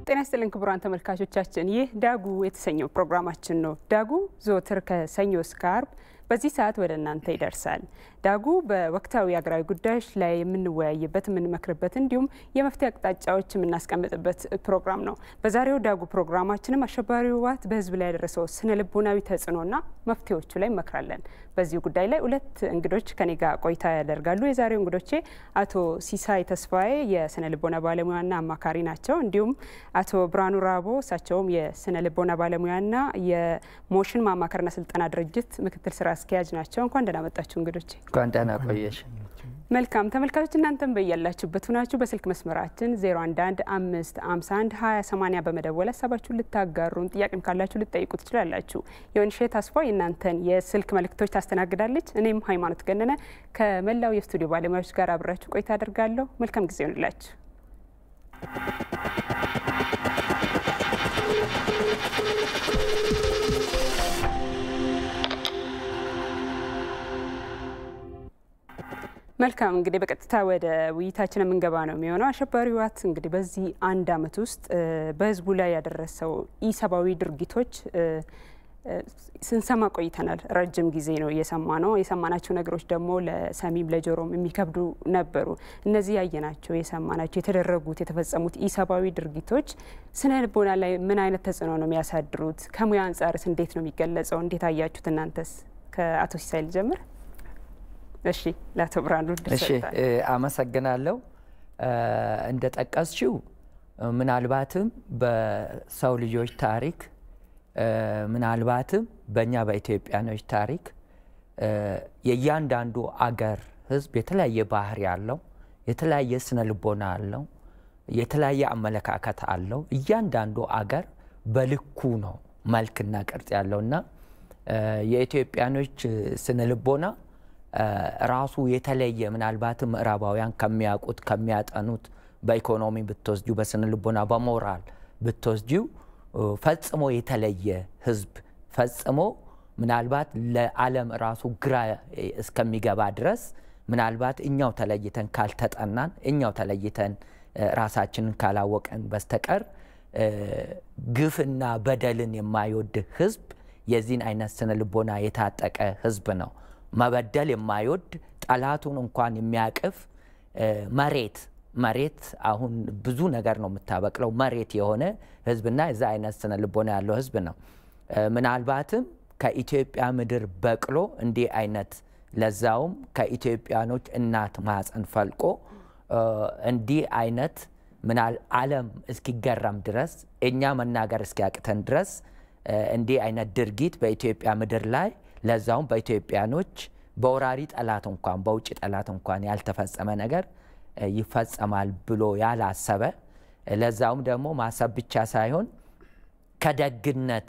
ጤና ይስጥልን ክቡራን ተመልካቾቻችን ይህ ዳጉ የተሰኘው ፕሮግራማችን ነው። ዳጉ ዘወትር ከሰኞ እስከ ዓርብ በዚህ ሰዓት ወደ እናንተ ይደርሳል። ዳጉ በወቅታዊ አገራዊ ጉዳዮች ላይ የምንወያይበት የምንመክርበት እንዲሁም የመፍትሄ አቅጣጫዎች የምናስቀምጥበት ፕሮግራም ነው። በዛሬው ዳጉ ፕሮግራማችንም አሸባሪው ህወሓት በህዝብ ላይ ያደረሰው ስነ ልቦናዊ ተጽዕኖና መፍትሄዎቹ ላይ እንመክራለን። በዚህ ጉዳይ ላይ ሁለት እንግዶች ከኔ ጋር ቆይታ ያደርጋሉ። የዛሬው እንግዶቼ አቶ ሲሳይ ተስፋዬ የስነ ልቦና ባለሙያና አማካሪ ናቸው። እንዲሁም አቶ ብራኑ ራቦ እሳቸውም የስነ ልቦና ባለሙያና የሞሽን ማማከርና ስልጠና ድርጅት ምክትል ስራ አስኪያጅ ናቸው። እንኳን ደህና መጣችሁ እንግዶቼ። እንኳን ደህና ቆየሽ። መልካም ተመልካቾች እናንተም በያላችሁበት ሆናችሁ በስልክ መስመራችን 0115512080 በመደወል ሀሳባችሁን ልታጋሩን ጥያቄም ካላችሁ ልትጠይቁ ትችላላችሁ። የወንሸት አስፋው እናንተን የስልክ መልእክቶች ታስተናግዳለች። እኔም ሃይማኖት ገነነ ከመላው የስቱዲዮ ባለሙያዎች ጋር አብራችሁ ቆይታ አደርጋለሁ። መልካም ጊዜ ይሁንላችሁ። መልካም እንግዲህ በቀጥታ ወደ ውይይታችን የምንገባ ነው የሚሆነው። አሸባሪው ህወሓት እንግዲህ በዚህ አንድ አመት ውስጥ በህዝቡ ላይ ያደረሰው ኢሰብአዊ ድርጊቶች ስንሰማ ቆይተናል። ረጅም ጊዜ ነው የሰማናቸው ነገሮች ደግሞ ለሰሚም ለጆሮም የሚከብዱ ነበሩ። እነዚህ ያየናቸው የሰማናቸው የተደረጉት የተፈጸሙት ኢሰብአዊ ድርጊቶች ስነ ልቦና ላይ ምን አይነት ተጽዕኖ ነው የሚያሳድሩት? ከሙያ አንጻርስ እንዴት ነው የሚገለጸው? እንዴት አያችሁት እናንተስ? ከአቶ ሲሳይ ልጀምር። እሺ ላቶ ብራኑ እሺ አመሰግናለሁ። እንደ ጠቀስሽው ምናልባትም በሰው ልጆች ታሪክ ምናልባትም በእኛ በኢትዮጵያኖች ታሪክ የእያንዳንዱ አገር ህዝብ የተለያየ ባህሪ ያለው የተለያየ ስነ ልቦና አለው የተለያየ አመለካከት አለው። እያንዳንዱ አገር በልኩ ነው መልክና ቅርጽ ያለውና የኢትዮጵያኖች ስነ ልቦና ራሱ የተለየ ምናልባትም ምዕራባውያን ከሚያውቁት ከሚያጠኑት በኢኮኖሚ ብትወስጂው በስነ ልቦና በሞራል ብትወስጂው ፈጽሞ የተለየ ህዝብ ፈጽሞ ምናልባት ለዓለም ራሱ ግራ እስከሚገባ ድረስ ምናልባት እኛው ተለይተን ካልተጠናን እኛው ተለይተን ራሳችንን ካላወቀን በስተቀር ግፍና በደልን የማይወድ ህዝብ የዚህን አይነት ስነ ልቦና የታጠቀ ህዝብ ነው። መበደል የማይወድ ጠላቱን እንኳን የሚያቅፍ መሬት አሁን ብዙ ነገር ነው የምታበቅለው መሬት የሆነ ህዝብና እዛ አይነት ስነ ልቦና ያለው ህዝብ ነው። ምናልባትም ከኢትዮጵያ ምድር በቅሎ እንዲህ አይነት ለዛውም ከኢትዮጵያኖች እናት ማህፀን ፈልቆ እንዲህ አይነት ምናል ዓለም እስኪገረም ድረስ እኛ መናገር እስኪያቅተን ድረስ እንዲህ አይነት ድርጊት በኢትዮጵያ ምድር ላይ ለዛውም በኢትዮጵያኖች በወራሪ ጠላት እንኳን በውጭ ጠላት እንኳን ያልተፈጸመ ነገር ይፈጸማል ብሎ ያላሰበ ለዛውም ደግሞ ማሰብ ብቻ ሳይሆን ከደግነት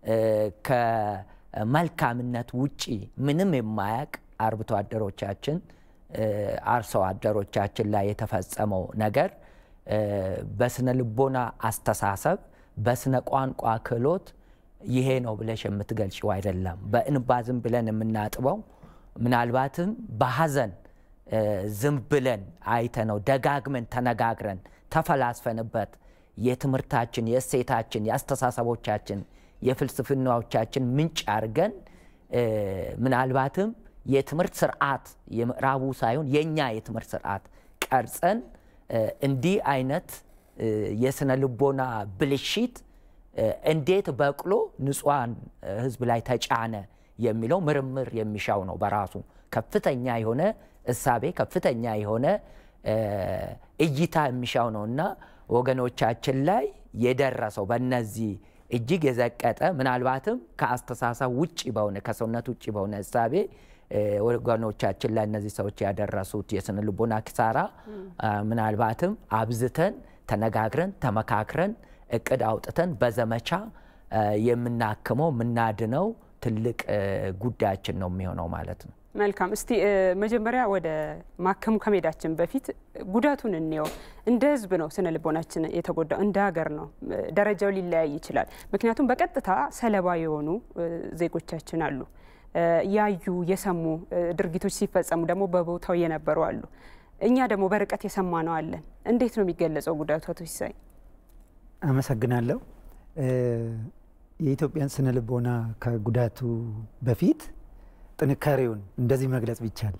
ከመልካምነት ውጪ ምንም የማያቅ አርብቶ አደሮቻችን አርሶ አደሮቻችን ላይ የተፈጸመው ነገር በስነ ልቦና አስተሳሰብ በስነ ቋንቋ ክህሎት ይሄ ነው ብለሽ የምትገልጪው አይደለም። በእንባ ዝም ብለን የምናጥበው ምናልባትም በሐዘን ዝም ብለን አይተነው ደጋግመን ተነጋግረን ተፈላስፈንበት የትምርታችን የእሴታችን የአስተሳሰቦቻችን የፍልስፍናዎቻችን ምንጭ አርገን ምናልባትም የትምርት ስርዓት የምዕራቡ ሳይሆን የኛ የትምርት ስርዓት ቀርጸን እንዲህ አይነት የስነ ልቦና ብልሽት እንዴት በቅሎ ንጹሃን ህዝብ ላይ ተጫነ የሚለው ምርምር የሚሻው ነው። በራሱ ከፍተኛ የሆነ እሳቤ ከፍተኛ የሆነ እይታ የሚሻው ነውና ወገኖቻችን ላይ የደረሰው በእነዚህ እጅግ የዘቀጠ ምናልባትም ከአስተሳሰብ ውጪ በሆነ ከሰውነት ውጪ በሆነ እሳቤ ወገኖቻችን ላይ እነዚህ ሰዎች ያደረሱት የስነ ልቦና ኪሳራ ምናልባትም አብዝተን ተነጋግረን ተመካክረን እቅድ አውጥተን በዘመቻ የምናከመው ምናድነው ትልቅ ጉዳያችን ነው የሚሆነው ማለት ነው። መልካም እስቲ መጀመሪያ ወደ ማከሙ ከመሄዳችን በፊት ጉዳቱን እንየው። እንደ ህዝብ ነው ስነ ልቦናችን የተጎዳው እንደ ሀገር ነው ደረጃው ሊለያይ ይችላል። ምክንያቱም በቀጥታ ሰለባ የሆኑ ዜጎቻችን አሉ። ያዩ የሰሙ ድርጊቶች ሲፈጸሙ ደግሞ በቦታው የነበሩ አሉ። እኛ ደግሞ በርቀት የሰማነው አለን። እንዴት ነው የሚገለጸው ጉዳቱ አቶ ሲሳይ? አመሰግናለሁ። የኢትዮጵያን ስነ ልቦና ከጉዳቱ በፊት ጥንካሬውን እንደዚህ መግለጽ ቢቻል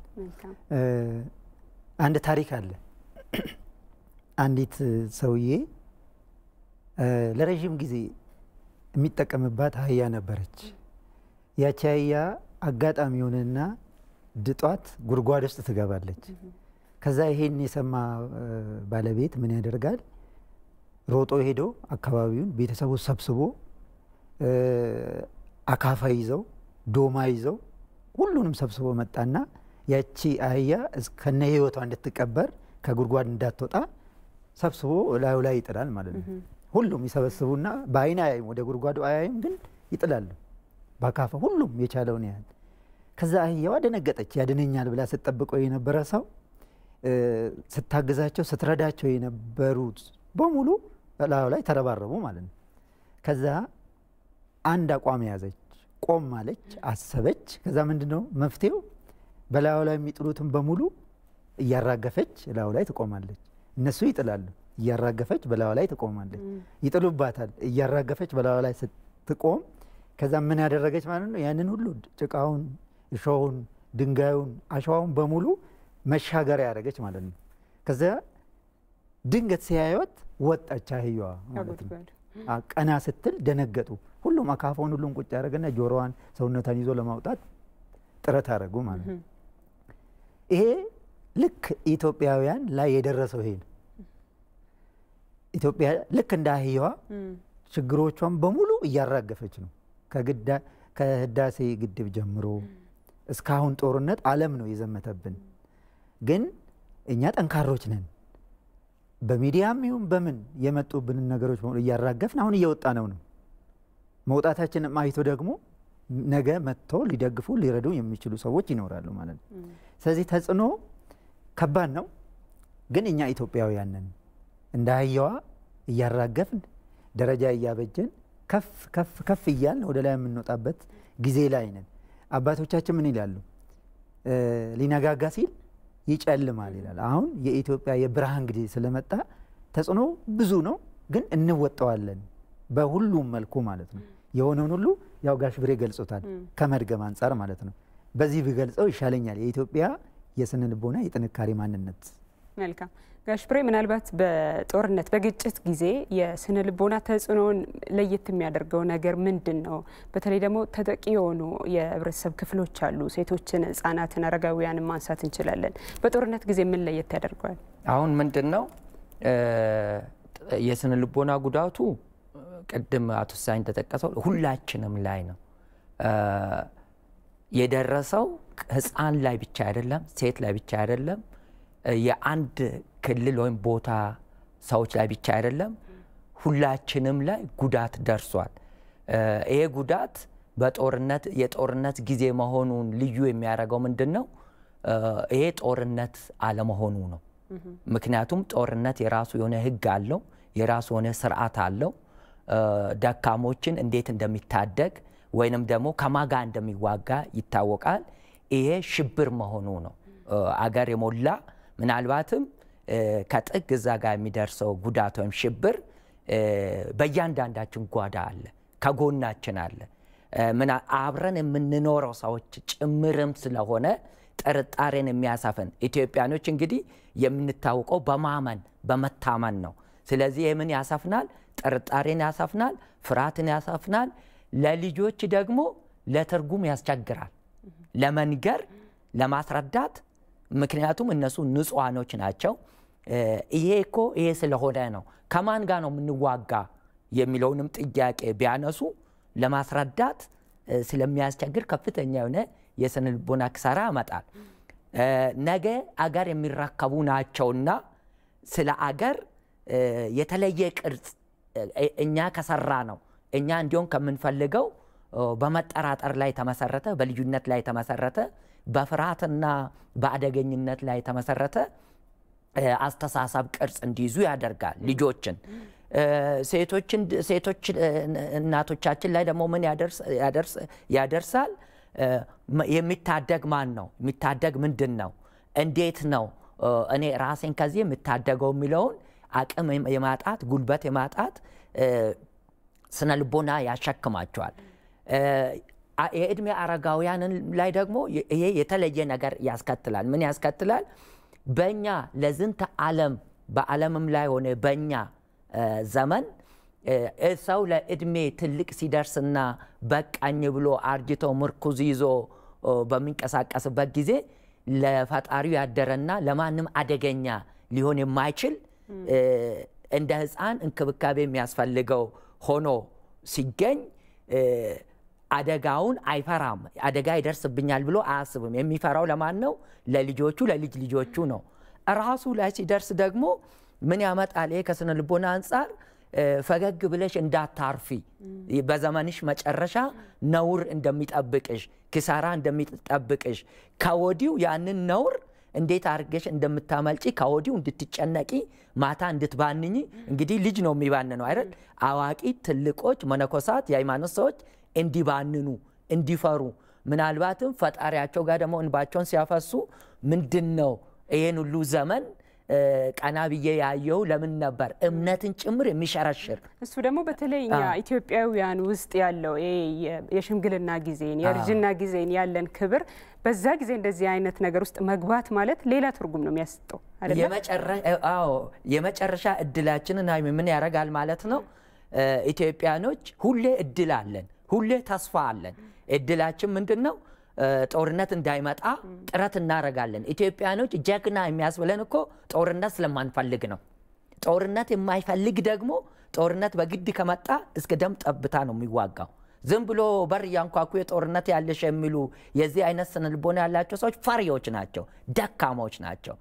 አንድ ታሪክ አለ። አንዲት ሰውዬ ለረጅም ጊዜ የሚጠቀምባት አህያ ነበረች። ያቺ አህያ አጋጣሚ ሆነና ድጧት ጉድጓድ ውስጥ ትገባለች። ከዛ ይሄን የሰማ ባለቤት ምን ያደርጋል? ሮጦ ሄዶ አካባቢውን ቤተሰቡ ሰብስቦ አካፋ ይዘው ዶማ ይዘው ሁሉንም ሰብስቦ መጣና ያቺ አህያ እስከነ ህይወቷ እንድትቀበር ከጉድጓድ እንዳትወጣ ሰብስቦ ላዩ ላይ ይጥላል ማለት ነው። ሁሉም ይሰበስቡና በአይና አያይም፣ ወደ ጉድጓዱ አያይም፣ ግን ይጥላሉ በአካፋ ሁሉም የቻለውን ያህል። ከዛ አህያዋ ደነገጠች። ያድነኛል ብላ ስትጠብቀው የነበረ ሰው ስታግዛቸው ስትረዳቸው የነበሩት በሙሉ ላዩ ላይ ተረባረቡ ማለት ነው። ከዛ አንድ አቋም ያዘች፣ ቆም አለች፣ አሰበች። ከዛ ምንድነው መፍትሄው? በላዩ ላይ የሚጥሉትን በሙሉ እያራገፈች ላዩ ላይ ትቆማለች። እነሱ ይጥላሉ፣ እያራገፈች በላዩ ላይ ትቆማለች። ይጥሉባታል፣ እያራገፈች በላዩ ላይ ስትቆም ከዛ ምን ያደረገች ማለት ነው? ያንን ሁሉ ጭቃውን፣ እሾሁን፣ ድንጋዩን፣ አሸዋውን በሙሉ መሻገሪያ ያደረገች ማለት ነው። ከዛ ድንገት ሲያዩት ወጣች አህያዋ ማለት ነው። ቀና ስትል ደነገጡ። ሁሉም አካፋውን ሁሉም ቁጭ ያደረገና ጆሮዋን ሰውነቷን ይዞ ለማውጣት ጥረት አደረጉ ማለት ነው። ይሄ ልክ ኢትዮጵያውያን ላይ የደረሰው ይሄ ነው። ኢትዮጵያ ልክ እንደ አህያዋ ችግሮቿን በሙሉ እያራገፈች ነው። ከህዳሴ ግድብ ጀምሮ እስካሁን ጦርነት ዓለም ነው የዘመተብን። ግን እኛ ጠንካሮች ነን። በሚዲያም ይሁን በምን የመጡብን ነገሮች በሙሉ እያራገፍን አሁን እየወጣ ነው። መውጣታችንን አይቶ ደግሞ ነገ መጥቶ ሊደግፉ ሊረዱ የሚችሉ ሰዎች ይኖራሉ ማለት ነው። ስለዚህ ተጽዕኖ ከባድ ነው። ግን እኛ ኢትዮጵያውያን ነን። እንደ አህያዋ እያራገፍን ደረጃ እያበጀን ከፍ ከፍ ከፍ እያልን ወደ ላይ የምንወጣበት ጊዜ ላይ ነን። አባቶቻችን ምን ይላሉ? ሊነጋጋ ሲል ይጨልማል ይላል። አሁን የኢትዮጵያ የብርሃን ጊዜ ስለመጣ ተጽዕኖ ብዙ ነው፣ ግን እንወጣዋለን በሁሉም መልኩ ማለት ነው። የሆነውን ሁሉ ያው ጋሽ ብሬ ገልጾታል ከመድገም አንጻር ማለት ነው። በዚህ ቢገልጸው ይሻለኛል የኢትዮጵያ የስነ ልቦና የጥንካሬ ማንነት። መልካም ጋሽ ብሬ፣ ምናልባት በጦርነት በግጭት ጊዜ የስነ ልቦና ተጽዕኖን ለየት የሚያደርገው ነገር ምንድን ነው? በተለይ ደግሞ ተጠቂ የሆኑ የህብረተሰብ ክፍሎች አሉ። ሴቶችን፣ ህጻናትን፣ አረጋውያንን ማንሳት እንችላለን። በጦርነት ጊዜ ምን ለየት ያደርገዋል? አሁን ምንድን ነው የስነ ልቦና ጉዳቱ? ቅድም አቶ ሳኝ ተጠቀሰው ሁላችንም ላይ ነው የደረሰው። ህፃን ላይ ብቻ አይደለም፣ ሴት ላይ ብቻ አይደለም፣ የአንድ ክልል ወይም ቦታ ሰዎች ላይ ብቻ አይደለም፣ ሁላችንም ላይ ጉዳት ደርሷል። ይሄ ጉዳት በጦርነት የጦርነት ጊዜ መሆኑን ልዩ የሚያደርገው ምንድነው? ይሄ ጦርነት አለመሆኑ ነው። ምክንያቱም ጦርነት የራሱ የሆነ ህግ አለው፣ የራሱ የሆነ ስርዓት አለው። ደካሞችን እንዴት እንደሚታደግ ወይንም ደግሞ ከማጋ እንደሚዋጋ ይታወቃል። ይሄ ሽብር መሆኑ ነው። አገር የሞላ ምናልባትም ከጥግ እዛ ጋር የሚደርሰው ጉዳት ወይም ሽብር በእያንዳንዳችን ጓዳ አለ፣ ከጎናችን አለ። አብረን የምንኖረው ሰዎች ጭምርም ስለሆነ ጥርጣሬን የሚያሳፍን ኢትዮጵያኖች እንግዲህ የምንታወቀው በማመን በመታመን ነው። ስለዚህ የምን ያሳፍናል? ጥርጣሬን ያሳፍናል፣ ፍርሃትን ያሳፍናል። ለልጆች ደግሞ ለትርጉም ያስቸግራል፣ ለመንገር ለማስረዳት። ምክንያቱም እነሱ ንጹሃኖች ናቸው። ይሄ እኮ ይሄ ስለሆነ ነው፣ ከማን ጋር ነው የምንዋጋ የሚለውንም ጥያቄ ቢያነሱ ለማስረዳት ስለሚያስቸግር ከፍተኛ የሆነ የስነ ልቦና ክሳራ ያመጣል። ነገ አገር የሚረከቡ ናቸውና ስለ አገር የተለየ ቅርጽ እኛ ከሰራ ነው እኛ እንዲሆን ከምንፈልገው በመጠራጠር ላይ ተመሰረተ፣ በልዩነት ላይ ተመሰረተ፣ በፍርሃትና በአደገኝነት ላይ ተመሰረተ አስተሳሰብ ቅርጽ እንዲይዙ ያደርጋል ልጆችን። ሴቶች እናቶቻችን ላይ ደግሞ ምን ያደርሳል? የሚታደግ ማን ነው? የሚታደግ ምንድን ነው? እንዴት ነው እኔ ራሴን ከዚህ የምታደገው የሚለውን አቅም የማጣት ጉልበት የማጣት ስነ ልቦና ያሸክማቸዋል። የእድሜ አረጋውያን ላይ ደግሞ ይሄ የተለየ ነገር ያስከትላል። ምን ያስከትላል? በእኛ ለዝንተ ዓለም በዓለምም ላይ ሆነ በእኛ ዘመን ሰው ለእድሜ ትልቅ ሲደርስና በቃኝ ብሎ አርጅቶ ምርኩዝ ይዞ በሚንቀሳቀስበት ጊዜ ለፈጣሪው ያደረና ለማንም አደገኛ ሊሆን የማይችል እንደ ሕፃን እንክብካቤ የሚያስፈልገው ሆኖ ሲገኝ አደጋውን አይፈራም። አደጋ ይደርስብኛል ብሎ አያስብም። የሚፈራው ለማን ነው? ለልጆቹ ለልጅ ልጆቹ ነው። ራሱ ላይ ሲደርስ ደግሞ ምን ያመጣል? ይሄ ከስነ ልቦና አንፃር ፈገግ ብለሽ እንዳታርፊ፣ በዘመንሽ መጨረሻ ነውር እንደሚጠብቅሽ፣ ኪሳራ እንደሚጠብቅሽ፣ ከወዲው ያንን ነውር እንዴት አድርገሽ እንደምታመልጪ ከወዲው እንድትጨነቂ፣ ማታ እንድትባንኚ። እንግዲህ ልጅ ነው የሚባንነው አይደል? አዋቂ ትልቆች፣ መነኮሳት፣ የሃይማኖት ሰዎች እንዲባንኑ እንዲፈሩ፣ ምናልባትም ፈጣሪያቸው ጋር ደግሞ እንባቸውን ሲያፈሱ ምንድነው ይሄን ሁሉ ዘመን ቀና ብዬ ያየው ለምን ነበር? እምነትን ጭምር የሚሸረሽር እሱ ደግሞ በተለይ እኛ ኢትዮጵያውያን ውስጥ ያለው የሽምግልና ጊዜን የእርጅና ጊዜን ያለን ክብር በዛ ጊዜ እንደዚህ አይነት ነገር ውስጥ መግባት ማለት ሌላ ትርጉም ነው የሚያስጠው አይደል? የመጨረሻ እድላችንን ምን ያረጋል ማለት ነው? ኢትዮጵያኖች ሁሌ እድል አለን፣ ሁሌ ተስፋ አለን። እድላችን ምንድነው? ጦርነት እንዳይመጣ ጥረት እናረጋለን። ኢትዮጵያኖች ጀግና የሚያስብለን እኮ ጦርነት ስለማንፈልግ ነው። ጦርነት የማይፈልግ ደግሞ ጦርነት በግድ ከመጣ እስከ ደም ጠብታ ነው የሚዋጋው። ዝም ብሎ በር ያንኳኩ የጦርነት ያለሽ የሚሉ የዚህ አይነት ስነ ልቦና ያላቸው ሰዎች ፈሪዎች ናቸው፣ ደካሞች ናቸው።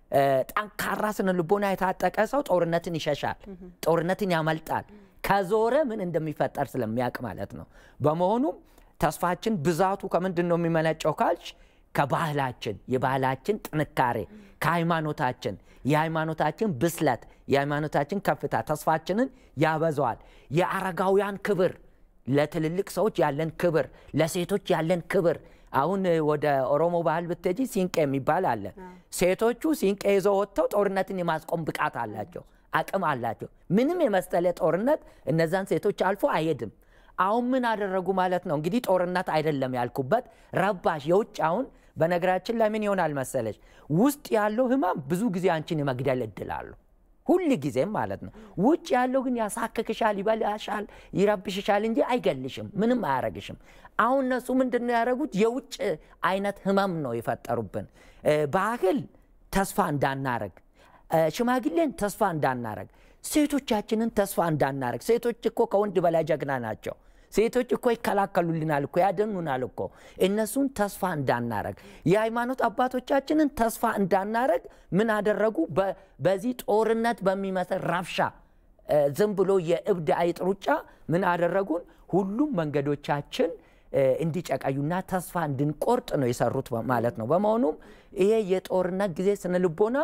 ጠንካራ ስነ ልቦና የታጠቀ ሰው ጦርነትን ይሸሻል፣ ጦርነትን ያመልጣል። ከዞረ ምን እንደሚፈጠር ስለሚያውቅ ማለት ነው። በመሆኑም ተስፋችን ብዛቱ ከምንድን ነው የሚመነጨው ካልሽ ከባህላችን፣ የባህላችን ጥንካሬ፣ ከሃይማኖታችን፣ የሃይማኖታችን ብስለት፣ የሃይማኖታችን ከፍታ ተስፋችንን ያበዛዋል። የአረጋውያን ክብር፣ ለትልልቅ ሰዎች ያለን ክብር፣ ለሴቶች ያለን ክብር። አሁን ወደ ኦሮሞ ባህል ብትሄጂ ሲንቄ የሚባል አለ። ሴቶቹ ሲንቄ ይዘው ወጥተው ጦርነትን የማስቆም ብቃት አላቸው፣ አቅም አላቸው። ምንም የመሰለ ጦርነት እነዛን ሴቶች አልፎ አይሄድም። አሁን ምን አደረጉ ማለት ነው? እንግዲህ ጦርነት አይደለም ያልኩበት ረባሽ የውጭ አሁን በነገራችን ላይ ምን ይሆናል መሰለሽ? ውስጥ ያለው ህማም ብዙ ጊዜ አንቺን የመግደል እድል አለው፣ ሁሉ ጊዜም ማለት ነው። ውጭ ያለው ግን ያሳክክሻል፣ ይበላሻል፣ ይረብሽሻል እንጂ አይገልሽም፣ ምንም አያረግሽም። አሁን እነሱ ምንድነው ያደረጉት? የውጭ አይነት ህመም ነው የፈጠሩብን። ባህል ተስፋ እንዳናረግ፣ ሽማግሌን ተስፋ እንዳናረግ፣ ሴቶቻችንን ተስፋ እንዳናረግ። ሴቶች እኮ ከወንድ በላይ ጀግና ናቸው። ሴቶች እኮ ይከላከሉልናል እኮ ያደኑናል እኮ። እነሱን ተስፋ እንዳናረግ፣ የሃይማኖት አባቶቻችንን ተስፋ እንዳናረግ ምን አደረጉ? በዚህ ጦርነት በሚመስል ረብሻ ዝም ብሎ የእብድ አይጥ ሩጫ ምን አደረጉን? ሁሉም መንገዶቻችን እንዲጨቀዩና ተስፋ እንድንቆርጥ ነው የሰሩት ማለት ነው። በመሆኑም ይሄ የጦርነት ጊዜ ስነ ልቦና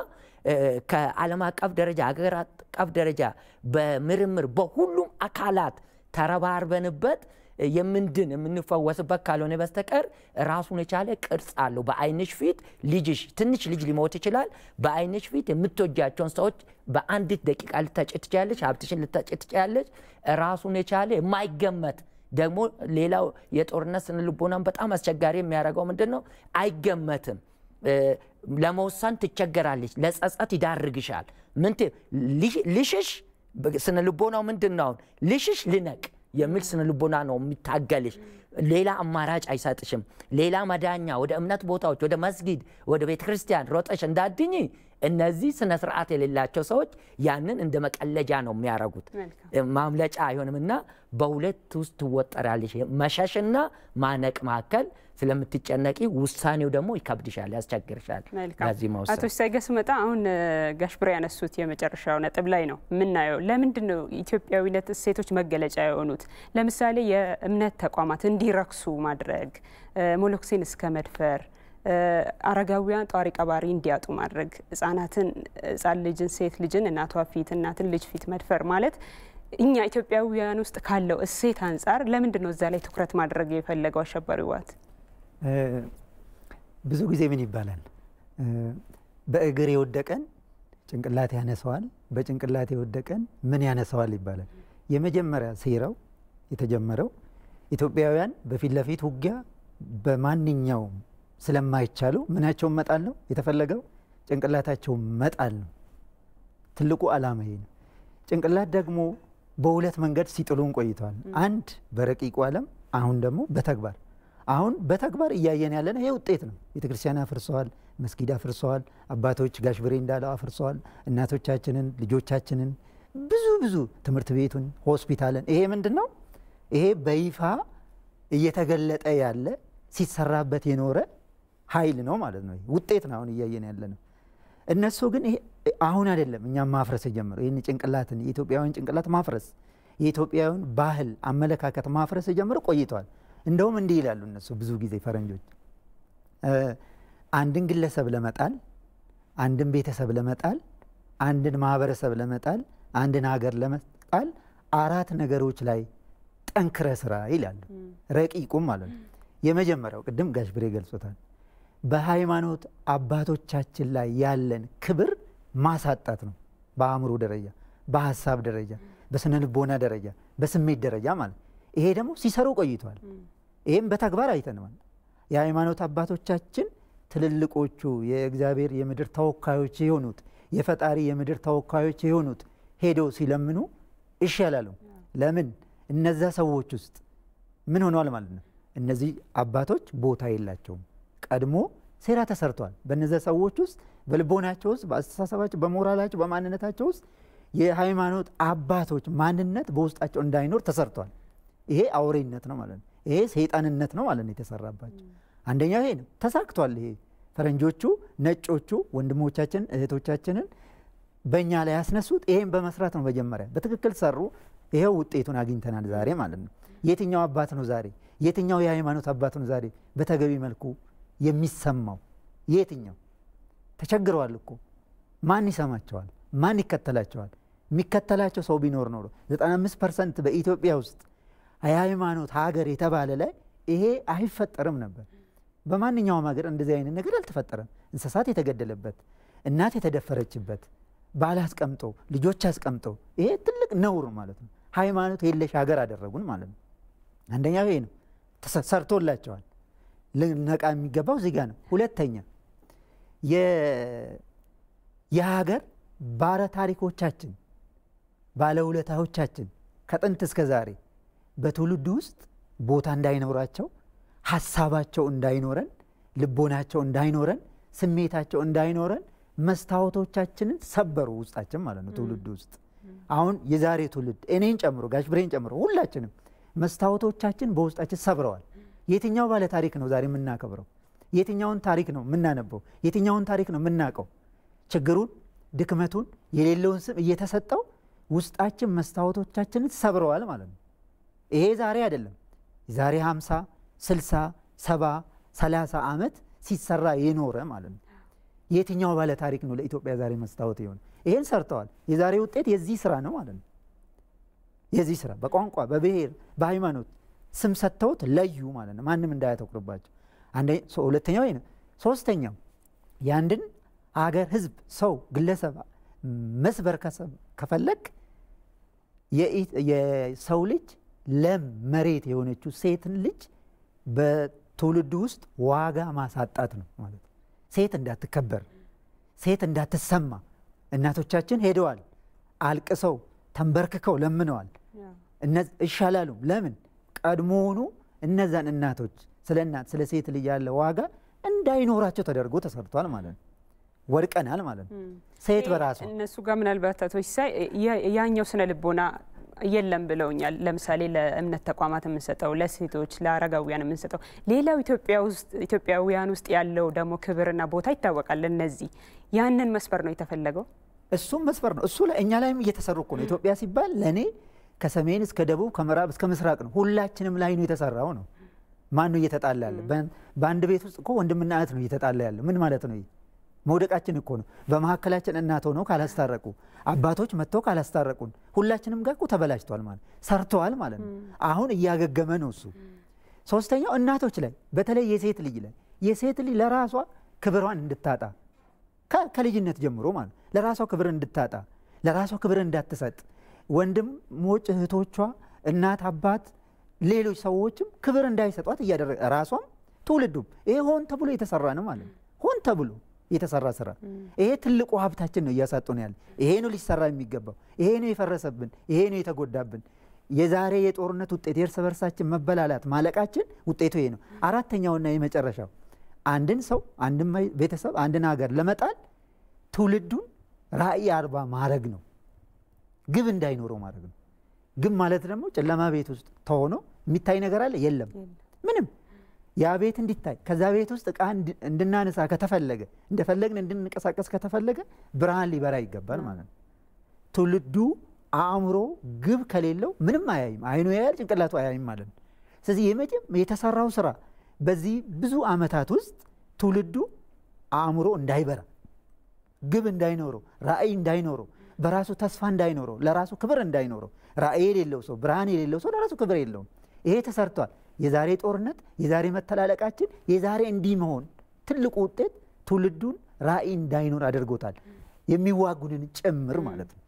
ከዓለም አቀፍ ደረጃ ሀገር አቀፍ ደረጃ በምርምር በሁሉም አካላት ተረባርበንበት የምንፈወስበት ካልሆነ በስተቀር ራሱን የቻለ ቅርጽ አለው። በአይንሽ ፊት ልጅሽ ትንሽ ልጅ ሊሞት ይችላል። በአይንሽ ፊት የምትወጃቸውን ሰዎች በአንዲት ደቂቃ ልታጭ ትችያለሽ፣ ሀብትሽን ልታጭ ትችያለሽ። ራሱን የቻለ የማይገመት ደግሞ ሌላው የጦርነት ስነ ልቦናን በጣም አስቸጋሪ የሚያደርገው ምንድነው? አይገመትም። ለመወሰን ትቸገራለሽ፣ ለጸጸት ይዳርግሻል። ምን ልሽሽ ስነ ልቦናው ምንድነው? ልሽሽ ልነቅ የሚል ስነ ልቦና ነው የሚታገልሽ። ሌላ አማራጭ አይሰጥሽም። ሌላ መዳኛ ወደ እምነት ቦታዎች፣ ወደ መስጊድ፣ ወደ ቤተክርስቲያን ሮጠሽ እንዳድኝ እነዚህ ስነ ስርዓት የሌላቸው ሰዎች ያንን እንደ መቀለጃ ነው የሚያረጉት። ማምለጫ አይሆንምና በሁለት ውስጥ ትወጠራለሽ። መሸሽና ማነቅ መካከል ስለምትጨነቂ ውሳኔው ደግሞ ይከብድሻል፣ ያስቸግርሻል። ለዚህ መውሰድ አቶ ሳይገስ መጣ አሁን ጋሽ ብሬ ያነሱት የመጨረሻው ነጥብ ላይ ነው ምናየው። ለምንድን ነው ኢትዮጵያዊነት እሴቶች መገለጫ የሆኑት? ለምሳሌ የእምነት ተቋማት እንዲረክሱ ማድረግ፣ ሞሎክሲን እስከ መድፈር፣ አረጋውያን ጧሪ ቀባሪ እንዲያጡ ማድረግ፣ ህፃን ልጅን ሴት ልጅን እናቷ ፊት እናትን ልጅ ፊት መድፈር ማለት እኛ ኢትዮጵያውያን ውስጥ ካለው እሴት አንፃር ለምንድን ነው እዛ ላይ ትኩረት ማድረግ የፈለገው አሸባሪው ህወሓት? ብዙ ጊዜ ምን ይባላል? በእግር የወደቀን ጭንቅላት ያነሳዋል በጭንቅላት የወደቀን ምን ያነሳዋል ይባላል የመጀመሪያ ሴራው የተጀመረው ኢትዮጵያውያን በፊት ለፊት ውጊያ በማንኛውም ስለማይቻሉ ምናቸውን መጣል ነው የተፈለገው ጭንቅላታቸው መጣል ነው ትልቁ ዓላማ ይሄ ነው ጭንቅላት ደግሞ በሁለት መንገድ ሲጥሉን ቆይቷል አንድ በረቂቁ ዓለም አሁን ደግሞ በተግባር አሁን በተግባር እያየን ያለን ይሄ ውጤት ነው ቤተክርስቲያን አፍርሰዋል መስጊድ አፍርሰዋል አባቶች ጋሽ ብሬ እንዳለው አፍርሰዋል እናቶቻችንን ልጆቻችንን ብዙ ትምህርት ቤቱን ሆስፒታልን ይሄ ምንድነው ይሄ በይፋ እየተገለጠ ያለ ሲሰራበት የኖረ ኃይል ነው ማለት ነው ውጤት ነው አሁን እያየን ያለነው እነሱ ግን ይሄ አሁን አይደለም እኛ ማፍረስ ጀምረው ይሄን ጭንቅላትን የኢትዮጵያውያን ጭንቅላት ማፍረስ የኢትዮጵያውያን ባህል አመለካከት ማፍረስ ጀምረው ቆይቷል እንደውም እንዲህ ይላሉ እነሱ ብዙ ጊዜ ፈረንጆች አንድን ግለሰብ ለመጣል አንድን ቤተሰብ ለመጣል አንድን ማህበረሰብ ለመጣል አንድን ሀገር ለመጣል አራት ነገሮች ላይ ጠንክረ ስራ ይላሉ ረቂቁም ማለት ነው የመጀመሪያው ቅድም ጋሽ ብሬ ገልጾታል በሃይማኖት አባቶቻችን ላይ ያለን ክብር ማሳጣት ነው በአእምሮ ደረጃ በሐሳብ ደረጃ በስነ ልቦና ደረጃ በስሜት ደረጃ ማለት ይሄ ደግሞ ሲሰሩ ቆይቷል ይሄም በተግባር አይተናል የሃይማኖት አባቶቻችን ትልልቆቹ የእግዚአብሔር የምድር ተወካዮች የሆኑት የፈጣሪ የምድር ተወካዮች የሆኑት ሄደው ሲለምኑ እሺ ያላሉ ለምን እነዛ ሰዎች ውስጥ ምን ሆነዋል ማለት ነው እነዚህ አባቶች ቦታ የላቸውም ቀድሞ ሴራ ተሰርቷል በእነዛ ሰዎች ውስጥ በልቦናቸው ውስጥ በአስተሳሰባቸው በሞራላቸው በማንነታቸው ውስጥ የሃይማኖት አባቶች ማንነት በውስጣቸው እንዳይኖር ተሰርቷል ይሄ አውሬነት ነው ማለት ነው ይሄ ሰይጣንነት ነው ማለት ነው የተሰራባቸው አንደኛው ይሄ ነው ተሳክቷል ይሄ ፈረንጆቹ ነጮቹ ወንድሞቻችን እህቶቻችንን በእኛ ላይ ያስነሱት ይሄን በመስራት ነው መጀመሪያ በትክክል ሰሩ ይሄው ውጤቱን አግኝተናል ዛሬ ማለት ነው የትኛው አባት ነው ዛሬ የትኛው የሃይማኖት አባት ነው ዛሬ በተገቢ መልኩ የሚሰማው የትኛው ተቸግረዋል እኮ ማን ይሰማቸዋል ማን ይከተላቸዋል የሚከተላቸው ሰው ቢኖር ነው 95% በኢትዮጵያ ውስጥ የሃይማኖት ሀገር የተባለ ላይ ይሄ አይፈጠርም ነበር በማንኛውም ሀገር እንደዚህ አይነት ነገር አልተፈጠረም እንስሳት የተገደለበት እናት የተደፈረችበት ባል አስቀምጦ ልጆች አስቀምጦ ይሄ ትልቅ ነውር ማለት ነው ሃይማኖት የለሽ ሀገር አደረጉን ማለት ነው አንደኛው ይሄ ነው ተሰርቶላቸዋል ለነቃ የሚገባው እዚህ ጋር ነው ሁለተኛ የሀገር ባለ ታሪኮቻችን ባለውለታዎቻችን ከጥንት እስከ ዛሬ በትውልድ ውስጥ ቦታ እንዳይኖራቸው ሐሳባቸው እንዳይኖረን ልቦናቸው እንዳይኖረን ስሜታቸው እንዳይኖረን መስታወቶቻችንን ሰበሩ ውስጣችን ማለት ነው ትውልድ ውስጥ አሁን የዛሬ ትውልድ እኔን ጨምሮ ጋሽ ብሬን ጨምሮ ሁላችንም መስታወቶቻችን በውስጣችን ሰብረዋል የትኛው ባለ ታሪክ ነው ዛሬ የምናከብረው የትኛውን ታሪክ ነው የምናነበው የትኛውን ታሪክ ነው የምናቀው ችግሩን ድክመቱን የሌለውን ስም እየተሰጠው ውስጣችን መስታወቶቻችንን ሰብረዋል ማለት ነው ይሄ ዛሬ አይደለም ዛሬ 50 60 70 30 ዓመት ሲሰራ የኖረ ማለት ነው የትኛው ባለ ታሪክ ነው ለኢትዮጵያ ዛሬ መስታወት ይሆን ይሄን ሰርተዋል የዛሬ ውጤት የዚህ ስራ ነው ማለት ነው የዚህ ስራ በቋንቋ በብሔር በሃይማኖት ስም ሰጥተውት ለዩ ማለት ነው ማንንም እንዳያተኩርባቸው ሁለተኛው ይሄ ነው ሶስተኛው ያንድን አገር ህዝብ ሰው ግለሰብ መስበር ከፈለክ የሰው ልጅ ለም መሬት የሆነችው ሴትን ልጅ በትውልድ ውስጥ ዋጋ ማሳጣት ነው ማለት ነው ሴት እንዳትከበር ሴት እንዳትሰማ እናቶቻችን ሄደዋል አልቅሰው ተንበርክከው ለምነዋል ይሻላሉ ለምን ቀድሞውኑ እነዛን እናቶች ስለ እናት ስለ ሴት ልጅ ያለ ዋጋ እንዳይኖራቸው ተደርጎ ተሰርቷል ማለት ነው ወርቀናል ማለት ነው ሴት በራሷ እነሱ ጋር ምናልባት አቶች ሳይ ያኛው ስነ ልቦና የለም ብለውኛል ለምሳሌ ለእምነት ተቋማት የምንሰጠው ለሴቶች ለአረጋውያን የምንሰጠው ሌላው ኢትዮጵያውያን ውስጥ ያለው ደግሞ ክብርና ቦታ ይታወቃል እነዚህ ያንን መስፈር ነው የተፈለገው እሱም መስፈር ነው እሱ ለእኛ ላይም እየተሰሩ እኮ ነው ኢትዮጵያ ሲባል ለኔ ከሰሜን እስከ ደቡብ ከምዕራብ እስከ ምስራቅ ነው ሁላችንም ላይ ነው የተሰራው ነው ማን ነው እየተጣላ ያለ በአንድ ቤት ውስጥ እኮ ወንድምና እህት ነው እየተጣላ ያለ ምን ማለት ነው መውደቃችን እኮ ነው በመሐከላችን እናት ሆነው ካላስታረቁ አባቶች መጥተው ካላስታረቁን ሁላችንም ጋር እኮ ተበላሽቷል ማለት ሰርተዋል ማለት ነው አሁን እያገገመ ነው እሱ ሶስተኛው እናቶች ላይ በተለይ የሴት ልጅ ለራሷ ክብሯን እንድታጣ ከልጅነት ጀምሮ ማለት ለራሷ ክብር እንድታጣ ለራሷ ክብር እንዳትሰጥ ወንድሞች እህቶቿ እናት አባት ሌሎች ሰዎችም ክብር እንዳይሰጧት እያደረገ ራሷም ትውልዱም ይሄ ሆን ተብሎ የተሰራ ነው ማለት ሆን ተብሎ የተሰራ ስራ ይሄ ትልቁ ሀብታችን ነው እያሳጡን ያለ ይሄ ነው ሊሰራ የሚገባው ይሄ ነው የፈረሰብን ይሄ ነው የተጎዳብን የዛሬ የጦርነት ውጤት የእርስ በርሳችን መበላላት ማለቃችን ውጤቱ ይሄ ነው አራተኛውና የመጨረሻው አንድን ሰው አንድን ቤተሰብ አንድን ሀገር ለመጣል ትውልዱን ራዕይ አልባ ማድረግ ነው ግብ እንዳይኖረው ማድረግ ነው ግብ ማለት ደግሞ ጨለማ ቤት ውስጥ ተሆኖ የሚታይ ነገር አለ የለም ምንም ያ ቤት እንዲታይ ከዛ ቤት ውስጥ ዕቃ እንድናነሳ ከተፈለገ እንደፈለግን እንድንቀሳቀስ ከተፈለገ ብርሃን ሊበራ ይገባል ማለት ነው ትውልዱ አእምሮ ግብ ከሌለው ምንም አያይም አይኑ ያያል ጭንቅላቱ አያይም ማለት ነው ስለዚህ የተሰራው ስራ በዚህ ብዙ አመታት ውስጥ ትውልዱ አእምሮ እንዳይበራ ግብ እንዳይኖረው ራዕይ እንዳይኖረው በራሱ ተስፋ እንዳይኖረው ለራሱ ክብር እንዳይኖረው ራዕይ የሌለው ሰው ብርሃን የሌለው ሰው ለራሱ ክብር የለውም ይሄ ተሰርቷል የዛሬ ጦርነት የዛሬ መተላለቃችን የዛሬ እንዲህ መሆን ትልቁ ውጤት ትውልዱን ራዕይ እንዳይኖር አድርጎታል የሚዋጉንን ጭምር ማለት ነው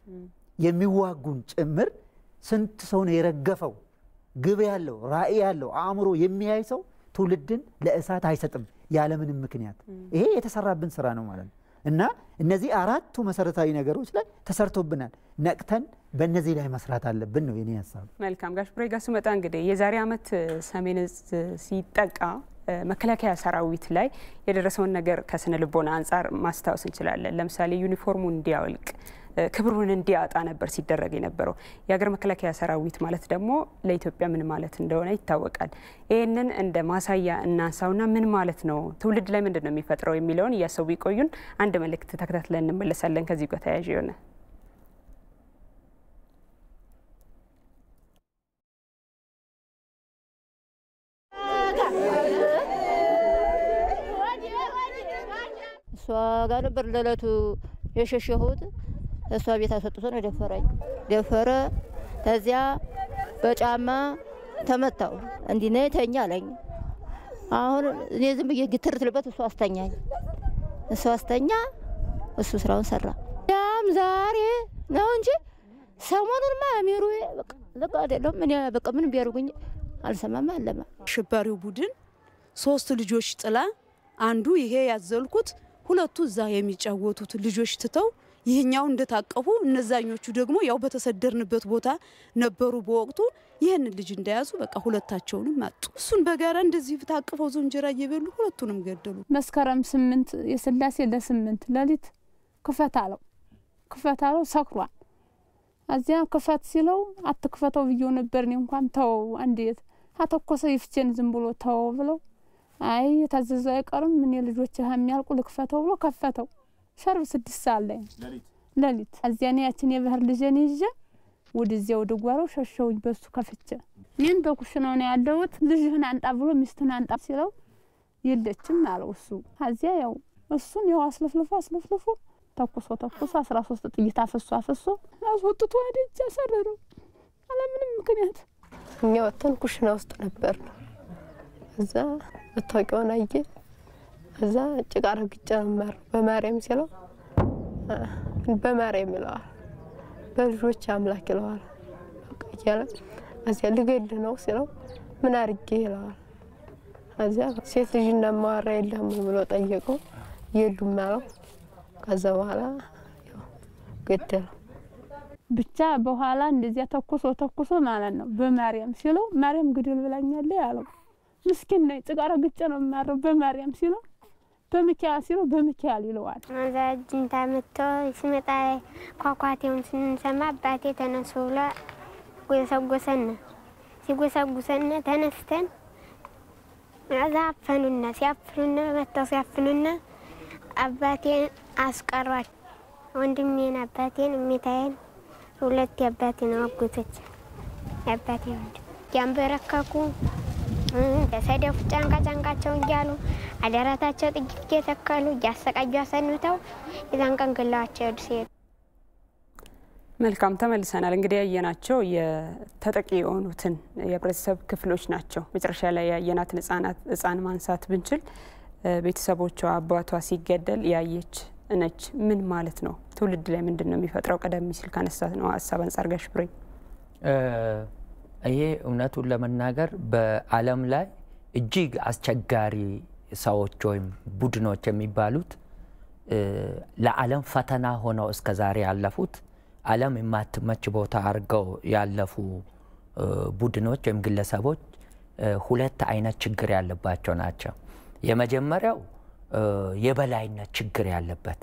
የሚዋጉን ጭምር ስንት ሰው ነው የረገፈው ግብ ያለው ራዕይ ያለው አእምሮ የሚያይ ሰው ትውልድን ለእሳት አይሰጥም ያለ ምንም ምክንያት ይሄ የተሰራብን ስራ ነው ማለት ነው እና እነዚህ አራቱ መሰረታዊ ነገሮች ላይ ተሰርቶብናል ነቅተን በእነዚህ ላይ መስራት አለብን ነው የኔ ሐሳብ መልካም ጋሽ ብሬ ጋር ስመጣ እንግዲህ የዛሬ አመት ሰሜን ሲጠቃ መከላከያ ሰራዊት ላይ የደረሰውን ነገር ከስነ ልቦና አንፃር ማስታወስ እንችላለን ለምሳሌ ዩኒፎርሙን እንዲያወልቅ ክብሩን እንዲያጣ ነበር ሲደረግ የነበረው የሀገር መከላከያ ሰራዊት ማለት ደግሞ ለኢትዮጵያ ምን ማለት እንደሆነ ይታወቃል ይሄንን እንደ ማሳያ እናንሳውና ምን ማለት ነው ትውልድ ላይ ምንድነው የሚፈጥረው የሚለውን ያሰው ይቆዩን አንድ መልእክት ተከታትለን እንመለሳለን ከዚህ ጋር ተያያዥ የሆነ እሷ ጋር ነበር ለለቱ የሸሸሁት እሷ ቤት አስወጥቶ ነው ደፈረ ተዚያ በጫማ ተመታው እንዲህ ነው ተኛ አለኝ አሁን እኔ ዝም ብዬ ግትር ትልበት እሱ አስተኛ እሱ ስራውን ሰራ ያም ዛሬ ነው እንጂ ሰሞኑንማ አሚሩ በቃ አይደለም እኔ በቃ ምን ቢያርጉኝ አልሰማም አለማ ሽባሪው ቡድን 3 ልጆች ጥላ አንዱ ይሄ ያዘልኩት ሁለቱ እዛ የሚጫወቱት ልጆች ትተው ይሄኛው እንደታቀፉ እነዛኞቹ ደግሞ ያው በተሰደርንበት ቦታ ነበሩ በወቅቱ ይሄን ልጅ እንደያዙ በቃ ሁለታቸውንም አጡ እሱን በጋራ እንደዚህ ታቀፈው ዞንጀራ እየበሉ ሁለቱንም ገደሉ መስከረም 8 የስላሴ ለ8 ለሊት ክፈታለው ሰክሯል አዚያ ክፈት ሲለው አትክፈተው ብየው ነበርኝ እንኳን ተው አንዴት አተኮሰ ይፍጨን ዝም ብሎ ተው ብለው አይ ታዘዘ አይቀርም ምን ልጆች የሚያልቁ ልክፈተው ብሎ ከፈተው ሸርብ 6 ሰዓት ላይ ለሊት አዚያኔ ያችን የባህር ልጅን ይዤ ወደዚያው ደጓራው ሸሸውኝ በሱ ከፍቼ ምን በኩሽናው ነው ያለውት ልጅህን አንጣ ብሎ ሚስቱን አንጣ ሲለው የለችም አለው እሱ አዚያ ያው እሱን ያው አስለፍልፎ ተኩሶ 13 ጥይት አፈሶ አስወጥቶ ወደጃ ሰረረው አለምንም ምክንያት እኛ ወጥተን ኩሽና ውስጥ ነበር እዛ መታወቂያውን አየ እዛ ጭቃ ረግጬ ነበር በማርያም ሲለው በማርያም ይለዋል በልጆች አምላክ ይለዋል እያለ እዚያ ልገል ነው ሲለው ምን አርጌ ይለዋል እዚያ ሴት ልጅ እንደማወራ የለም ብሎ ጠየቀው የሉም አለው ከዛ በኋላ ገደለው ብቻ በኋላ እንደዚያ ተኩሶ ማለት ነው በማርያም ሲለው ማርያም ግድል ብላኛለ ያለው ምስኪን ነኝ ጭቃ ረግጬ ነው ማረው በማርያም ሲለው በሚካኤል ሲለው በሚካኤል ይለዋል ማዛጅን ታመጣ ሲመጣ ኳኳቴውን ስንሰማ አባቴ ተነሱ ብሎ ሲጎሰጉሰን ተነስተን ሲያፍኑና መተው ሲያፍኑና አባቴ አስቀሯል ወንድሜን አባቴን እሚታየን ሁለት ያባቴን አጎቶች ያባቴ ወንድ ያንበረከኩ ተሰደፉ ጫንቃቸው እያሉ አደራታቸው ጥቂት የተከሉ ያሰቃዩ አሰንተው የዛን ቀን ገላቸው ሲሄዱ መልካም ተመልሰናል እንግዲህ ያየናቸው የተጠቂ የሆኑትን የህብረተሰብ ክፍሎች ናቸው መጨረሻ ላይ ያየናትን ህፃን ማንሳት ብንችል ቤተሰቦቿ አባቷ ሲገደል ያየች ነች ምን ማለት ነው? ትውልድ ላይ ምንድነው የሚፈጥረው? ቀደም ሲል ካነሳት ነው ሀሳብ አንፃር ጋሽ ብሬ ይሄ እውነቱን ለመናገር በዓለም ላይ እጅግ አስቸጋሪ ሰዎች ወይም ቡድኖች የሚባሉት ለዓለም ፈተና ሆነው እስከዛሬ ያለፉት ዓለም የማትመች ቦታ አድርገው ያለፉ ቡድኖች ወይም ግለሰቦች ሁለት አይነት ችግር ያለባቸው ናቸው። የመጀመሪያው የበላይነት ችግር ያለበት፣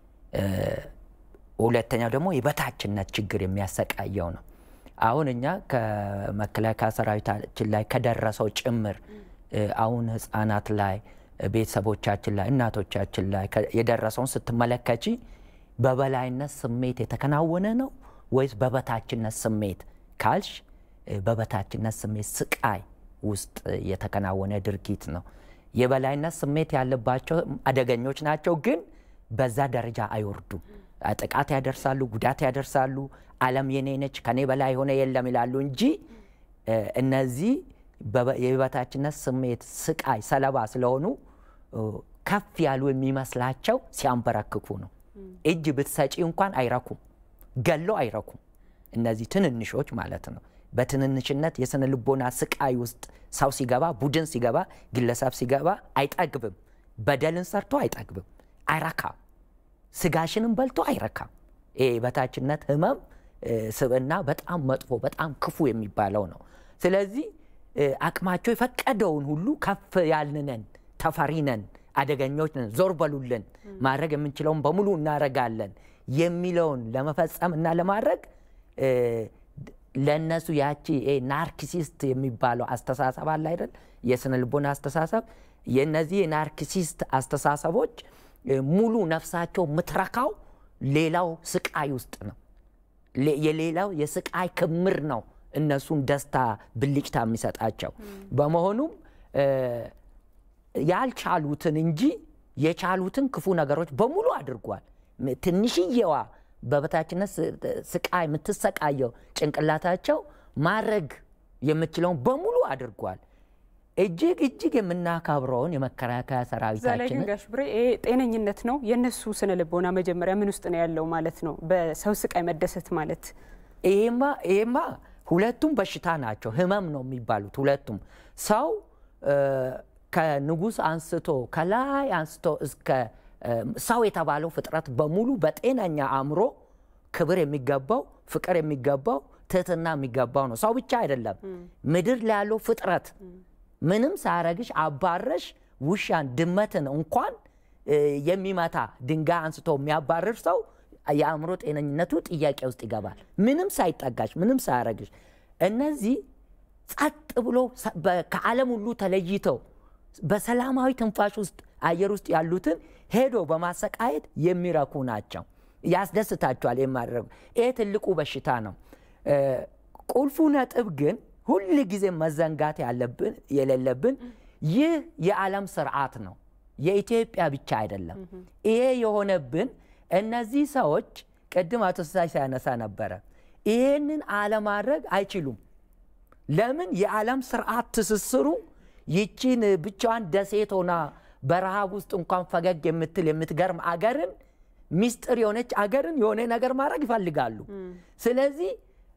ሁለተኛው ደግሞ የበታችነት ችግር የሚያሰቃየው ነው። አሁን እኛ ከመከላከያ ሰራዊታችን ላይ ከደረሰው ጭምር አሁን ህፃናት ላይ ቤተሰቦቻችን ላይ እናቶቻችን ላይ የደረሰውን ስትመለከቺ በበላይነት ስሜት የተከናወነ ነው ወይስ በበታችነት ስሜት ካልሽ በበታችነት ስሜት ስቃይ ውስጥ የተከናወነ ድርጊት ነው። የበላይነት ስሜት ያለባቸው አደገኞች ናቸው፣ ግን በዛ ደረጃ አይወርዱም። ጥቃት ያደርሳሉ፣ ጉዳት ያደርሳሉ፣ ዓለም የኔ ነች ከኔ በላይ ሆነ የለም ይላሉ እንጂ እነዚህ የበታችነት ስሜት ስቃይ ሰለባ ስለሆኑ ከፍ ያሉ የሚመስላቸው ሲያንበረክኩ ነው። እጅ ብትሰጪ እንኳን አይረኩም፣ ገሎ አይረኩም። እነዚህ ትንንሾች ማለት ነው። በትንንሽነት የስነ ልቦና ስቃይ ውስጥ ሰው ሲገባ፣ ቡድን ሲገባ፣ ግለሰብ ሲገባ አይጠግብም። በደልን ሰርቶ አይጠግብም፣ አይረካም። ስጋሽንም በልቶ አይረካም። ይሄ በታችነት ህመም ስብዕና በጣም መጥፎ በጣም ክፉ የሚባለው ነው። ስለዚህ አቅማቸው የፈቀደውን ሁሉ ከፍ ያልነን፣ ተፈሪነን፣ አደገኞች ነን፣ ዞር በሉልን፣ ማድረግ የምንችለውን በሙሉ እናረጋለን የሚለውን ለመፈጸም እና ለማድረግ ለነሱ ያቺ ናርኪሲስት የሚባለው አስተሳሰብ አለ አይደል? የስነ ልቦና አስተሳሰብ። የነዚህ ናርኪሲስት አስተሳሰቦች ሙሉ ነፍሳቸው ምትረካው ሌላው ስቃይ ውስጥ ነው። የሌላው የስቃይ ክምር ነው እነሱን ደስታ ብልጭታ የሚሰጣቸው። በመሆኑም ያልቻሉትን እንጂ የቻሉትን ክፉ ነገሮች በሙሉ አድርጓል። ትንሽዬዋ በበታችነት ስቃይ የምትሰቃየው ጭንቅላታቸው ማድረግ የምትችለውን በሙሉ አድርጓል። እጅግ እጅግ የምናከብረውን የመከላከያ ሰራዊታችን ጋሽ ብሬ ጤነኝነት ነው የነሱ ስነ ልቦና መጀመሪያ ምን ውስጥ ነው ያለው ማለት ነው? በሰው ስቃይ መደሰት ማለት ይሄማ ሁለቱም በሽታ ናቸው፣ ህመም ነው የሚባሉት ሁለቱም። ሰው ከንጉስ አንስቶ ከላይ አንስቶ እስከ ሰው የተባለው ፍጥረት በሙሉ በጤነኛ አእምሮ ክብር የሚገባው ፍቅር የሚገባው ትህትና የሚገባው ነው። ሰው ብቻ አይደለም፣ ምድር ላይ ያለው ፍጥረት ምንም ሳያረግሽ አባረሽ ውሻን ድመትን እንኳን የሚመታ ድንጋይ አንስቶ የሚያባርር ሰው የአእምሮ ጤነኝነቱ ጥያቄ ውስጥ ይገባል። ምንም ሳይጠጋሽ ምንም ሳያረግሽ እነዚህ ጸጥ ብሎ ከዓለም ሁሉ ተለይተው በሰላማዊ ትንፋሽ ውስጥ አየር ውስጥ ያሉትን ሄዶ በማሰቃየት የሚረኩ ናቸው። ያስደስታቸዋል የማድረግ። ይሄ ትልቁ በሽታ ነው። ቁልፉ ነጥብ ግን ሁሉ ጊዜ መዘንጋት ያለብን የሌለብን ይህ የዓለም ስርዓት ነው፣ የኢትዮጵያ ብቻ አይደለም። ይሄ የሆነብን እነዚህ ሰዎች ቅድም አቶ ሳይ ሲያነሳ ነበረ፣ ይሄንን አለማድረግ አይችሉም። ለምን? የዓለም ስርዓት ትስስሩ ይቺን ብቻዋን ደሴት ሆና በረሃብ ውስጥ እንኳን ፈገግ የምትል የምትገርም አገርን ሚስጥር የሆነች አገርን የሆነ ነገር ማድረግ ይፈልጋሉ። ስለዚህ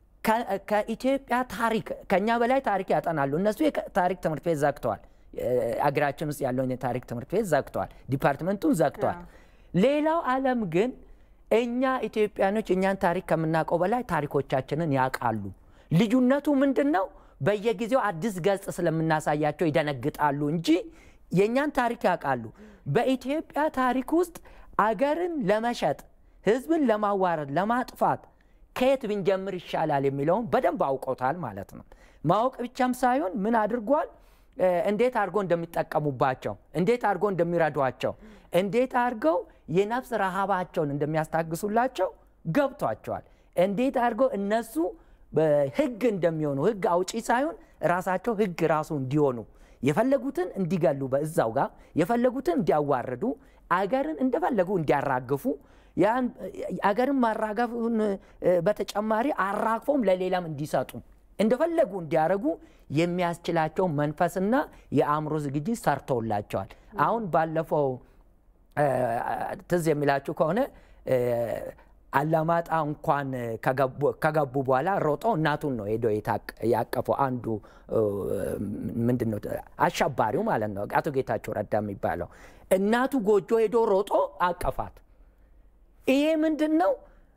ከኢትዮጵያ ታሪክ ከኛ በላይ ታሪክ ያጠናሉ። እነሱ የታሪክ ትምህርት ቤት ዘግተዋል። አገራችን ውስጥ ያለውን የታሪክ ትምህርት ቤት ዘግተዋል፣ ዲፓርትመንቱን ዘግተዋል። ሌላው ዓለም ግን እኛ ኢትዮጵያኖች እኛን ታሪክ ከምናውቀው በላይ ታሪኮቻችንን ያውቃሉ። ልዩነቱ ምንድነው? በየጊዜው አዲስ ገጽ ስለምናሳያቸው ይደነግጣሉ እንጂ የኛን ታሪክ ያውቃሉ። በኢትዮጵያ ታሪክ ውስጥ አገርን ለመሸጥ ህዝብን ለማዋረድ ለማጥፋት ከየት ብንጀምር ይሻላል የሚለውን በደንብ አውቀውታል ማለት ነው። ማወቅ ብቻም ሳይሆን ምን አድርጓል፣ እንዴት አድርጎ እንደሚጠቀሙባቸው፣ እንዴት አድርጎ እንደሚረዷቸው፣ እንዴት አድርገው የነፍስ ረሃባቸውን እንደሚያስታግሱላቸው ገብቷቸዋል። እንዴት አድርጎ እነሱ በህግ እንደሚሆኑ ህግ አውጪ ሳይሆን ራሳቸው ህግ ራሱ እንዲሆኑ የፈለጉትን እንዲገሉ በእዛው ጋር የፈለጉትን እንዲያዋርዱ አገርን እንደፈለጉ እንዲያራግፉ ያን አገርን ማራገፉን በተጨማሪ አራግፎም ለሌላም እንዲሰጡ እንደፈለጉ እንዲያረጉ የሚያስችላቸው መንፈስና የአእምሮ ዝግጅት ሰርተውላቸዋል። አሁን ባለፈው ትዝ የሚላችሁ ከሆነ አላማጣ እንኳን ከገቡ በኋላ ሮጦ እናቱን ነው ሄዶ ያቀፈው አንዱ ምንድነው አሻባሪው ማለት ነው አቶ ጌታቸው ረዳ የሚባለው እናቱ ጎጆ ሄዶ ሮጦ አቀፋት ይሄ ምንድነው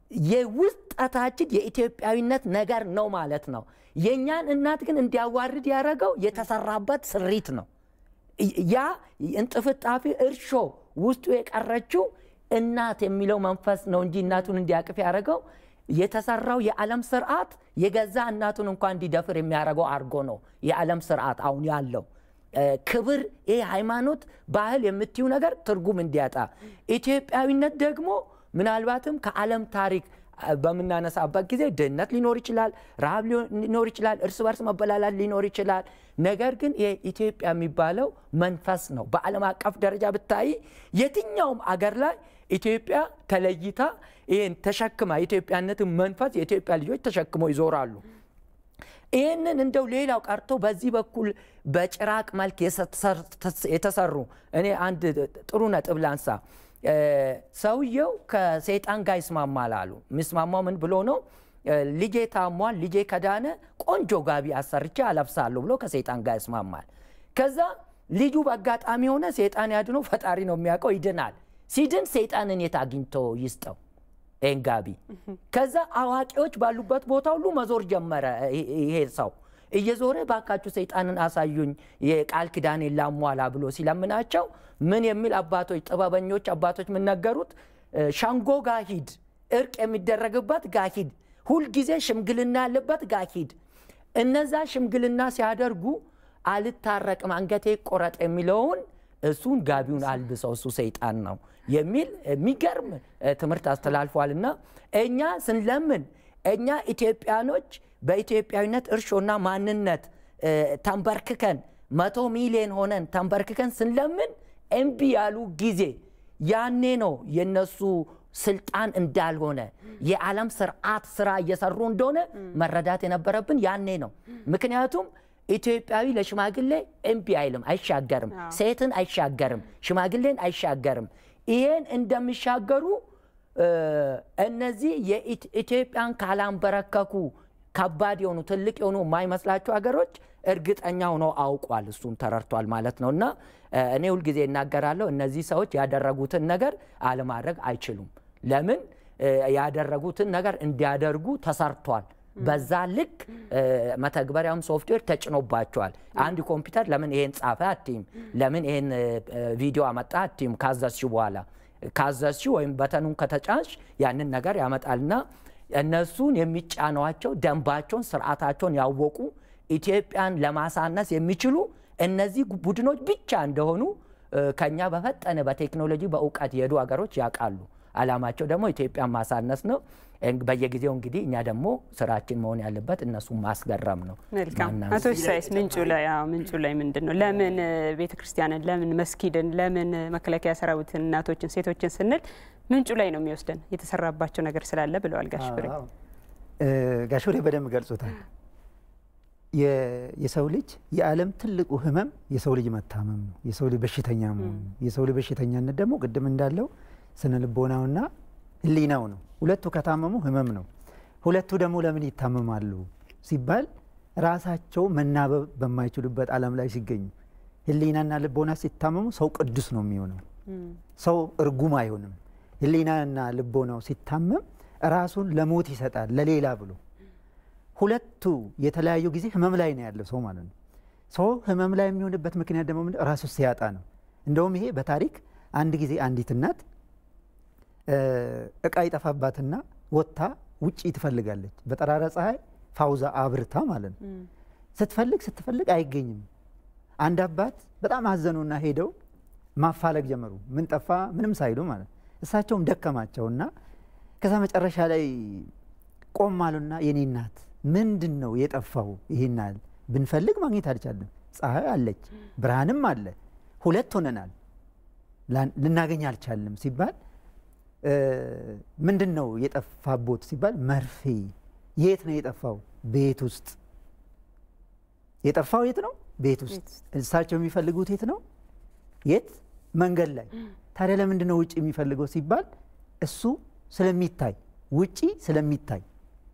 የውስጣታችን የኢትዮጵያዊነት ነገር ነው ማለት ነው የኛን እናት ግን እንዲያዋርድ ያረጋው የተሰራበት ስሪት ነው ያ እንጥፍጣፊ እርሾ ውስጡ የቀረችው እናት የሚለው መንፈስ ነው እንጂ እናቱን እንዲያቅፍ ያረጋው የተሰራው የዓለም ስርዓት የገዛ እናቱን እንኳን እንዲደፍር የሚያረጋው አርጎ ነው የዓለም ስርዓት አሁን ያለው ክብር ይሄ ሃይማኖት ባህል የምትዩ ነገር ትርጉም እንዲያጣ ኢትዮጵያዊነት ደግሞ ምናልባትም ከዓለም ታሪክ በመናነሳበት ጊዜ ድህነት ሊኖር ይችላል ረሃብ ሊኖር ይችላል እርስ በርስ መበላላት ሊኖር ይችላል ነገር ግን የኢትዮጵያ የሚባለው መንፈስ ነው በዓለም አቀፍ ደረጃ ብታይ የትኛውም አገር ላይ ኢትዮጵያ ተለይታ ይሄን ተሸክማ ኢትዮጵያነትን መንፈስ የኢትዮጵያ ልጆች ተሸክመው ይዞራሉ ይሄንን እንደው ሌላው ቀርቶ በዚህ በኩል በጭራቅ መልክ የተሰሩ እኔ አንድ ጥሩ ነጥብ ላንሳ ሰውየው ከሰይጣን ጋር ይስማማል አሉ ምስማማው ምን ብሎ ነው ልጄ ታሟል ልጄ ከዳነ ቆንጆ ጋቢ አሰርቼ አለብሳለሁ ብሎ ከሰይጣን ጋር ይስማማል ከዛ ልጁ በአጋጣሚ ሆነ ሰይጣን ያድነው ፈጣሪ ነው የሚያውቀው ይድናል ሲድን ሰይጣንን የታግኝቶ ይስጠው ኤንጋቢ ከዛ አዋቂዎች ባሉበት ቦታ ሁሉ መዞር ጀመረ ይሄ ሰው እየዞረ ባካችሁ ሰይጣንን አሳዩኝ የቃል ኪዳን ላሟላ ብሎ ሲለምናቸው ምን የሚል አባቶች ጥበበኞች አባቶች ምን ነገሩት ሻንጎ ጋር ሂድ እርቅ የሚደረግበት ጋር ሂድ ሁሉ ጊዜ ሽምግልና ያለበት ጋር ሂድ እነዛ ሽምግልና ሲያደርጉ አልታረቅም አንገቴ ቆረጥ የሚለውን እሱን ጋቢውን አልብሰው እሱ ሰይጣን ነው የሚል የሚገርም ትምህርት አስተላልፏልና እኛ ስንለምን እኛ ኢትዮጵያኖች በኢትዮጵያዊነት እርሾና ማንነት ተንበርክከን 100 ሚሊዮን ሆነን ተንበርክከን ስንለምን እምቢ ያሉ ጊዜ ያኔ ነው የነሱ ስልጣን እንዳልሆነ የዓለም ስርዓት ስራ እየሰሩ እንደሆነ መረዳት የነበረብን ያኔ ነው ምክንያቱም ኢትዮጵያዊ ለሽማግሌ እምቢ አይልም አይሻገርም ሴትን አይሻገርም ሽማግሌን አይሻገርም ይሄን እንደሚሻገሩ እነዚህ የኢትዮጵያን ካላንበረከኩ ከባድ የሆኑ ትልቅ የሆኑ ማይመስላቸው ሀገሮች እርግጠኛው ነው አውቋል እሱን ተረርቷል ማለት ነውና እኔ ሁሉ ጊዜ እናገራለሁ እነዚህ ሰዎች ያደረጉትን ነገር አለማድረግ አይችሉም ለምን ያደረጉትን ነገር እንዲያደርጉ ተሰርቷል በዛ ልክ መተግበሪያም ሶፍትዌር ተጭኖባቸዋል አንድ ኮምፒውተር ለምን ይሄን ጻፈ አትይም ለምን ይሄን ቪዲዮ አመጣ አትይም ካዘዝሽ በኋላ ካዘዝሽ ወይም በተኑን ከተጫንሽ ያንን ነገር ያመጣልና እነሱን የሚጫኗቸው ደንባቸውን ስርዓታቸውን ያወቁ ኢትዮጵያን ለማሳነስ የሚችሉ እነዚህ ቡድኖች ብቻ እንደሆኑ ከኛ በፈጠነ በቴክኖሎጂ በእውቀት የሄዱ ሀገሮች ያውቃሉ አላማቸው ደግሞ ኢትዮጵያን ማሳነስ ነው በየጊዜው እንግዲህ እኛ ደግሞ ስራችን መሆን ያለበት እነሱ ማስገረም ነው መልካም አቶ ኢሳይስ ምንጩ ላይ ምንድነው ለምን ቤተክርስቲያንን ለምን መስጊድን ለምን መከላከያ ሰራዊትን እናቶችን ሴቶችን ስንል ምንጩ ላይ ነው የሚወስደን የተሰራባቸው ነገር ስላለ ብለዋል ጋሽ ፍሬ በደንብ ገልጾታል የሰው ልጅ የዓለም ትልቁ ህመም የሰው ልጅ መታመም ነው የሰው ልጅ በሽተኛ ነው የሰው ልጅ በሽተኛነት ደግሞ ቅድም እንዳለው ስነ ልቦናውና ህሊናው ነው ሁለቱ ከታመሙ ህመም ነው ሁለቱ ደግሞ ለምን ይታመማሉ ሲባል ራሳቸው መናበብ በማይችሉበት ዓለም ላይ ሲገኙ ህሊናና ልቦና ሲታመሙ ሰው ቅዱስ ነው የሚሆነው ሰው እርጉም አይሆንም ህሊናና ልቦናው ሲታመም ራሱን ለሞት ይሰጣል ለሌላ ብሎ ሁለቱ የተለያዩ ጊዜ ህመም ላይ ነው ያለው ሰው ማለት ነው ሰው ህመም ላይ የሚሆንበት ምክንያት ደግሞ ራሱ ሲያጣ ነው እንደውም ይሄ በታሪክ አንድ ጊዜ አንዲት እናት እቃ ይጠፋባትና ወጣ ውጪ ትፈልጋለች በጠራራ ፀሐይ ፋውዛ አብርታ ማለት ነው ስትፈልግ አይገኝም አንድ አባት በጣም አዘኑና ሄደው ማፋለግ ጀመሩ ምን ጠፋ ምንም ሳይሉ ማለት እሳቸውም ደከማቸውና ከዛ መጨረሻ ላይ ቆማሉና የኔ እናት ምንድነው የጠፋው ይሄናል ብንፈልግ ማግኘት አልቻለም ፀሐይ አለች ብርሃንም አለ ሁለት ሆነናል ልናገኝ አልቻለም ሲባል ምንድነው የጠፋቦት ሲባል መርፌ የት ነው የጠፋው ቤት ውስጥ የጠፋው የት ነው ቤት ውስጥ እሳቸው የሚፈልጉት የት ነው የት መንገድ ላይ ታዲያ ለምንድን ነው ውጪ የሚፈልገው ሲባል እሱ ስለሚታይ ውጪ ስለሚታይ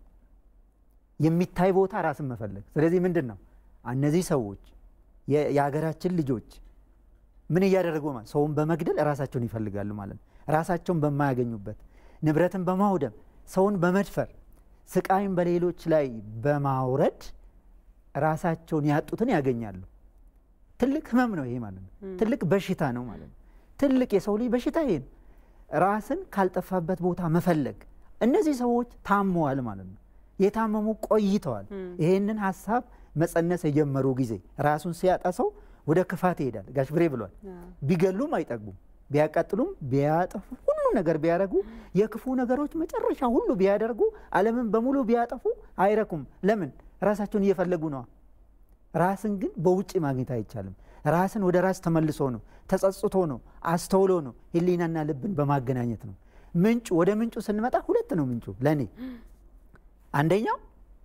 የሚታይ ቦታ ራስን መፈለግ ስለዚህ ምንድነው እነዚህ ሰዎች የሀገራችን ልጆች ምን እያደረጉ ማለት ሰውን በመግደል ራሳቸውን ይፈልጋሉ ማለት ራሳቸውን በማያገኙበት ንብረትን በማውደም ሰውን በመድፈር ስቃይን በሌሎች ላይ በማውረድ ራሳቸውን ያጡትን ያገኛሉ ትልቅ ህመም ነው ይሄ ማለት ነው ትልቅ በሽታ ነው ማለት ነው ትልቅ የሰው ልጅ በሽታ ይሄ ራስን ካልጠፋበት ቦታ መፈለግ እነዚህ ሰዎች ታመዋል ማለት ነው የታመሙ ቆይተዋል ይሄንን ሐሳብ መጸነስ የጀመሩ ጊዜ ራሱን ሲያጣሰው ወደ ክፋት ይሄዳል ጋሽ ብሬ ብሏል ቢገሉም አይጠግቡም ቢያቀጥሉም ቢያጠፉ ሁሉ ነገር ቢያረጉ የክፉ ነገሮች መጨረሻ ሁሉ ቢያደርጉ ዓለምን በሙሉ ቢያጠፉ አይረኩም ለምን ራሳቸውን እየፈለጉ ነው ራስን ግን በውጪ ማግኘት አይቻልም ራስን ወደ ራስ ተመልሶ ነው ተጸጽቶ ነው አስተውሎ ነው ህሊናና ልብን በማገናኘት ነው ምንጭ ወደ ምንጩ ስንመጣ ሁለት ነው ምንጩ ለኔ አንደኛው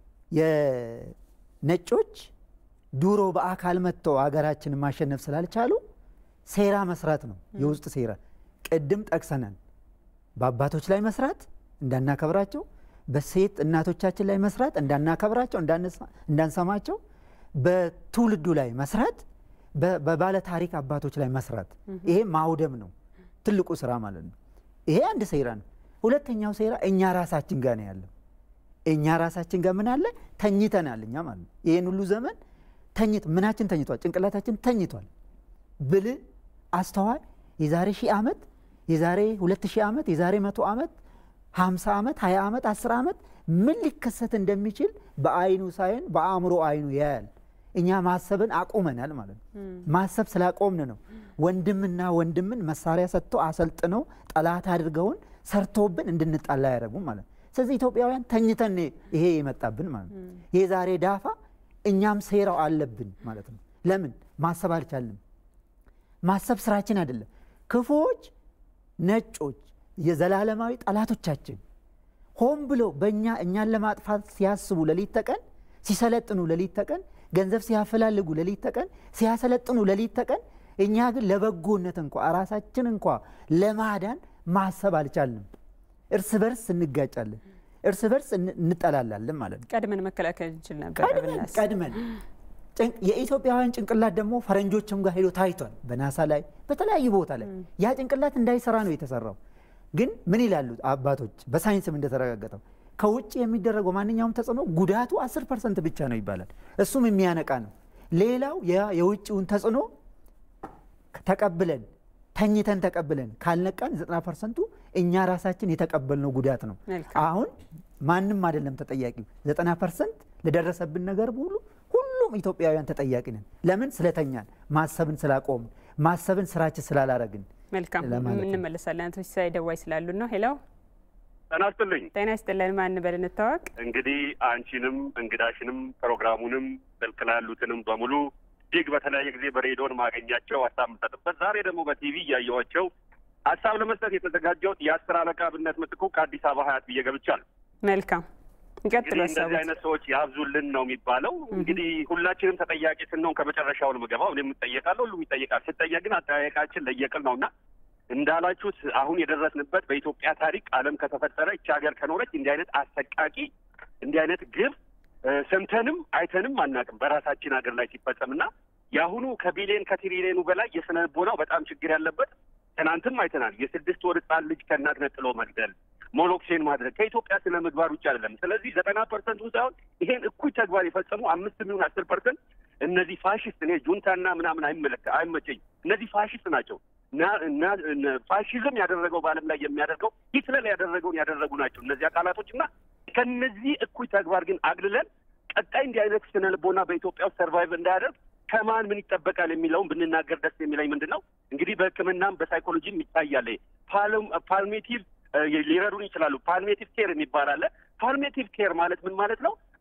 የነጮች ዱሮ በአካል መጥተው አገራችንን ማሸነፍ ስላልቻሉ ሴራ መስራት ነው የውስጥ ሴራ ቅድም ጠቅሰናል በአባቶች ላይ መስራት እንዳናከብራቸው በሴት እናቶቻችን ላይ መስራት እንዳናከብራቸው እንዳንሰማቸው በትውልዱ ላይ መስራት በባለ ታሪክ አባቶች ላይ መስራት ይሄ ማውደም ነው ትልቁ ስራ ማለት ነው ይሄ አንድ ሴራ ነው ሁለተኛው ሴራ እኛ ራሳችን ጋር ነው ያለው እኛ ራሳችን ጋር ምን አለ ተኝተናል እኛ ማለት ነው ይሄን ሁሉ ዘመን ምናችን ተኝቷል ጭንቅላታችን ተኝቷል ብል አስተዋይ የዛሬ 1000 ዓመት የዛሬ 2000 ዓመት የዛሬ 100 ዓመት 50 ዓመት 20 ዓመት 10 ዓመት ምን ሊከሰት እንደሚችል በአይኑ ሳይን በአእምሮ አይኑ ያያል እኛ ማሰብን አቆመናል ማለት ነው ማሰብ ስላቆምን ነው ወንድምና ወንድምን መሳሪያ ሰጥቶ አሰልጥነው ጠላት አድርገውን ሰርቶብን እንድንጣላ ያደርጉ ማለት ስለዚህ ኢትዮጵያውያን ተኝተን ይሄ የመጣብን ማለት የዛሬ ዳፋ እኛም ሴራው አለብን ማለት ነው ለምን ማሰብ አልቻልንም ማሰብ ስራችን አይደለም ክፉዎች ነጮች የዘላለማዊ ጠላቶቻችን ሆም ብሎ እኛን ለማጥፋት ሲያስቡ ለሊት ተቀን ሲሰለጥኑ ለሊት ተቀን ገንዘብ ሲያፈላልጉ ለሊት ተቀን ሲያሰለጥኑ ለሊት ተቀን እኛ ግን ለበጎነት እንኳን ራሳችን እንኳን ለማዳን ማሰብ አልቻልንም እርስ በርስ እንጋጫለን እርስ በርስ እንጠላላለን ማለት ነው ቀድመን መከላከል እንችል ነበር ቀድመን የኢትዮጵያውያን ጭንቅላት ደግሞ ፈረንጆችም ጋር ሄዶ ታይቷል በናሳ ላይ በተለያዩ ቦታ ላይ ያ ጭንቅላት እንዳይሰራ ነው የተሰራው ግን ምን ይላሉ አባቶች በሳይንስም እንደተረጋገጠው ከውጭ የሚደረገው ማንኛውም ተጽዕኖ ጉዳቱ 10% ብቻ ነው ይባላል እሱም የሚያነቃ ነው ሌላው የውጭውን ተጽዕኖ ተቀብለን ተኝተን ተቀብለን ካልነቃን 90% እኛ ራሳችን የተቀበልነው ጉዳት ነው አሁን ማንንም አይደለም ተጠያቂው 90% ለደረሰብን ነገር ሁሉም ኢትዮጵያውያን ተጠያቂ ነን ለምን ስለተኛን ማሰብን ስላቆም ማሰብን ስራችን ስላላረግን መልካም እንመለሳለን አንተ ሳይደዋይ ስላሉ ነው ሄሎ ጤና ይስጥልኝ ማን በለን ተዋቅ እንግዲህ አንቺንም እንግዳሽንም ፕሮግራሙንም ተልከላሉትንም በሙሉ ዲግ በተለያየ ጊዜ በሬዲዮን ማገኛቸው ሀሳብ መስጠትበት ዛሬ ደግሞ በቲቪ ያያዩዋቸው ሀሳብ ለመስጠት የተዘጋጀው የ10 አለቃ ብነት ምትኩ ከአዲስ አበባ ሀያት ብየገብቻለሁ መልካም እንቀጥል እንደዚህ አይነት ሰዎች ያብዙልን ነው የሚባለው እንግዲህ ሁላችንም ተጠያቂ ስንሆን ከመጨረሻው ነው መገባው እኔም እጠየቃለሁ ሁሉም ይጠየቃል ሲጠየቅ ግን አጠያየቃችን ለየቅል ነውና እንዳላችሁት አሁን የደረስንበት በኢትዮጵያ ታሪክ ዓለም ከተፈጠረ እቺ ሀገር ከኖረች እንዲህ አይነት አሰቃቂ እንዲህ አይነት ግፍ ሰምተንም አይተንም አናቅም በራሳችን ሀገር ላይ ሲፈጸምና ያሁኑ ከቢሊየን ከትሪሊየኑ በላይ የስነ ልቦናው በጣም ችግር ያለበት ትናንትም አይተናል የ6 ወር ህጻን ልጅ ከእናት ነጥሎ መግደል ሞሎክሴን ማድረግ ከኢትዮጵያ ስነ ምግባር ውጭ አይደለም ስለዚህ 90% ሳይሆን ይሄን እኩይ ተግባር የፈጸሙ 5 ሚሊዮን 10% እነዚህ ፋሺስት እኔ ጁንታና ምናምን አይመቸኝ እነዚህ ፋሺስት ናቸው እና ፋሺዝም ያደረገው በዓለም ላይ የሚያደርገው ሂትለር ያደረገውን ያደረጉ ናቸው እነዚህ አካላቶችና ከነዚህ እኩይ ተግባር ግን አግልለን ቀጣይ እንዲህ አይነት ስነ ልቦና በኢትዮጵያ ውስጥ ሰርቫይቭ እንዳያደርግ ከማን ምን ይጠበቃል የሚለውን ብንናገር ደስ የሚለኝ ምንድነው እንግዲህ በህክምናም በሳይኮሎጂም ይታያል ፓልሜቲቭ ሊረዱን ይችላሉ ፓልሜቲቭ ኬር የሚባል አለ ፓልሜቲቭ ኬር ማለት ምን ማለት ነው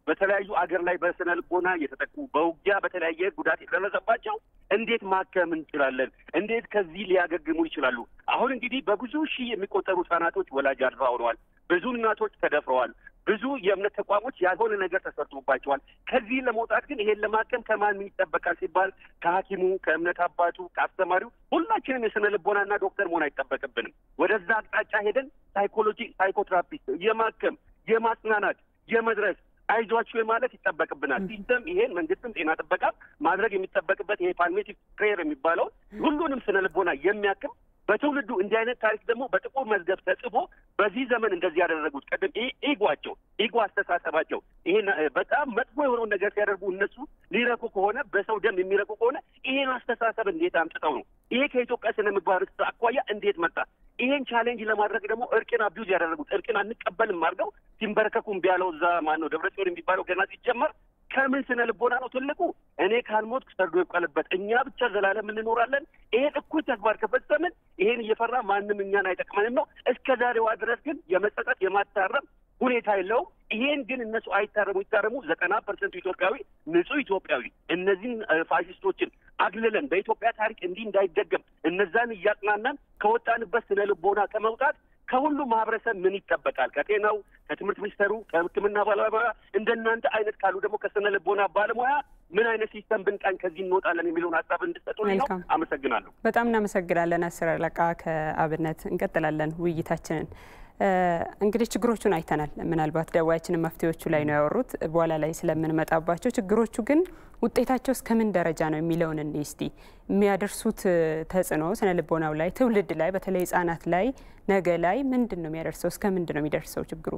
በተለያዩ አገር ላይ በስነ ልቦና የተጠቁ በውጊያ በተለያየ ጉዳት የደረሰባቸው እንዴት ማከም እንችላለን? እንዴት ከዚህ ሊያገግሙ ይችላሉ? አሁን እንግዲህ በብዙ ሺህ የሚቆጠሩ ህጻናቶች ወላጅ አልባ ሆነዋል። ብዙ እናቶች ተደፍረዋል። ብዙ የእምነት ተቋሞች ያልሆነ ነገር ተሰርቶባቸዋል። ከዚህ ለመውጣት ግን ይሄን ለማከም ከማን ምን ይጠበቃል ሲባል ከሐኪሙ፣ ከእምነት አባቱ፣ ከአስተማሪው ሁላችንም የስነ ልቦናና ዶክተር መሆን አይጠበቅብንም። ወደዛ አቅጣጫ ሄደን ሳይኮትራፒስት የማከም የማጽናናት የመድረስ አይዟችሁ የማለት ይጠበቅብናል። ሲስተም ይሄን መንግስትም ጤና ጥበቃ ማድረግ የሚጠበቅበት ይሄ ፓልሜቲቭ ፕሬየር የሚባለው ሁሉንም ስነ ልቦና የሚያክም በትውልዱ እንዲህ አይነት ታሪክ ደግሞ በጥቁር መዝገብ ተጽፎ በዚህ ዘመን እንደዚህ ያደረጉት ቀደም ኢጎ አስተሳሰባቸው ይሄን በጣም መጥፎ የሆነውን ነገር ሲያደርጉ እነሱ ሊረኩ ከሆነ በሰው ደም የሚረኩ ከሆነ ይሄን አስተሳሰብ እንዴት አምጥተው ነው? ይሄ ከኢትዮጵያ ስነ ምግባር አኳያ እንዴት መጣ? ይሄን ቻሌንጅ ለማድረግ ደግሞ እርቅን አቢዩዝ ያደረጉት እርቅን አንቀበልም አድርገው ሲንበረከኩም ቢያለው እዛ ማነው ደብረጽዮን የሚባለው ገና ሲጀመር ከምን ስነ ልቦና ነው ትልቁ? እኔ ካልሞት ሰርዶ ይብቀልበት፣ እኛ ብቻ ዘላለም እንኖራለን። ይሄን እኩይ ተግባር ከፈጸምን ይሄን እየፈራ ማንም እኛን አይጠቅመንም ነው። እስከ ዛሬዋ ድረስ ግን የመጸጸት የማታረም ሁኔታ የለውም። ይሄን ግን እነሱ ይታረሙ 90% ኢትዮጵያዊ ንጹህ ኢትዮጵያዊ እነዚህን ፋሽስቶችን አግልለን በኢትዮጵያ ታሪክ እንዲህ እንዳይደገም እነዛን እያጽናናን ከወጣንበት ስነ ልቦና ከመውጣት ከሁሉ ማህበረሰብ ምን ይጠበቃል? ከጤናው፣ ከትምህርት ሚኒስተሩ፣ ከሕክምና ባለሙያ እንደናንተ አይነት ካሉ ደግሞ ከስነ ልቦና ባለሙያ ምን አይነት ሲስተም ብንቃኝ ከዚህ እንወጣለን የሚለውን ሀሳብ እንድትሰጡልኝ ነው። አመሰግናለሁ። በጣም እናመሰግናለን። አስር አለቃ ከአብነት እንቀጥላለን ውይይታችንን። እንግዲህ ችግሮቹን አይተናል። ምናልባት ደዋያችንን መፍትሄዎቹ ላይ ነው ያወሩት። በኋላ ላይ ስለምንመጣባቸው ችግሮቹ ግን ውጤታቸው እስከምን ደረጃ ነው የሚለውን እስቲ የሚያደርሱት ተጽዕኖ ስነ ልቦናው ላይ ትውልድ ላይ በተለይ ህጻናት ላይ ነገ ላይ ምንድነው የሚያደርሰው? እስከምንድን ነው የሚደርሰው ችግሩ?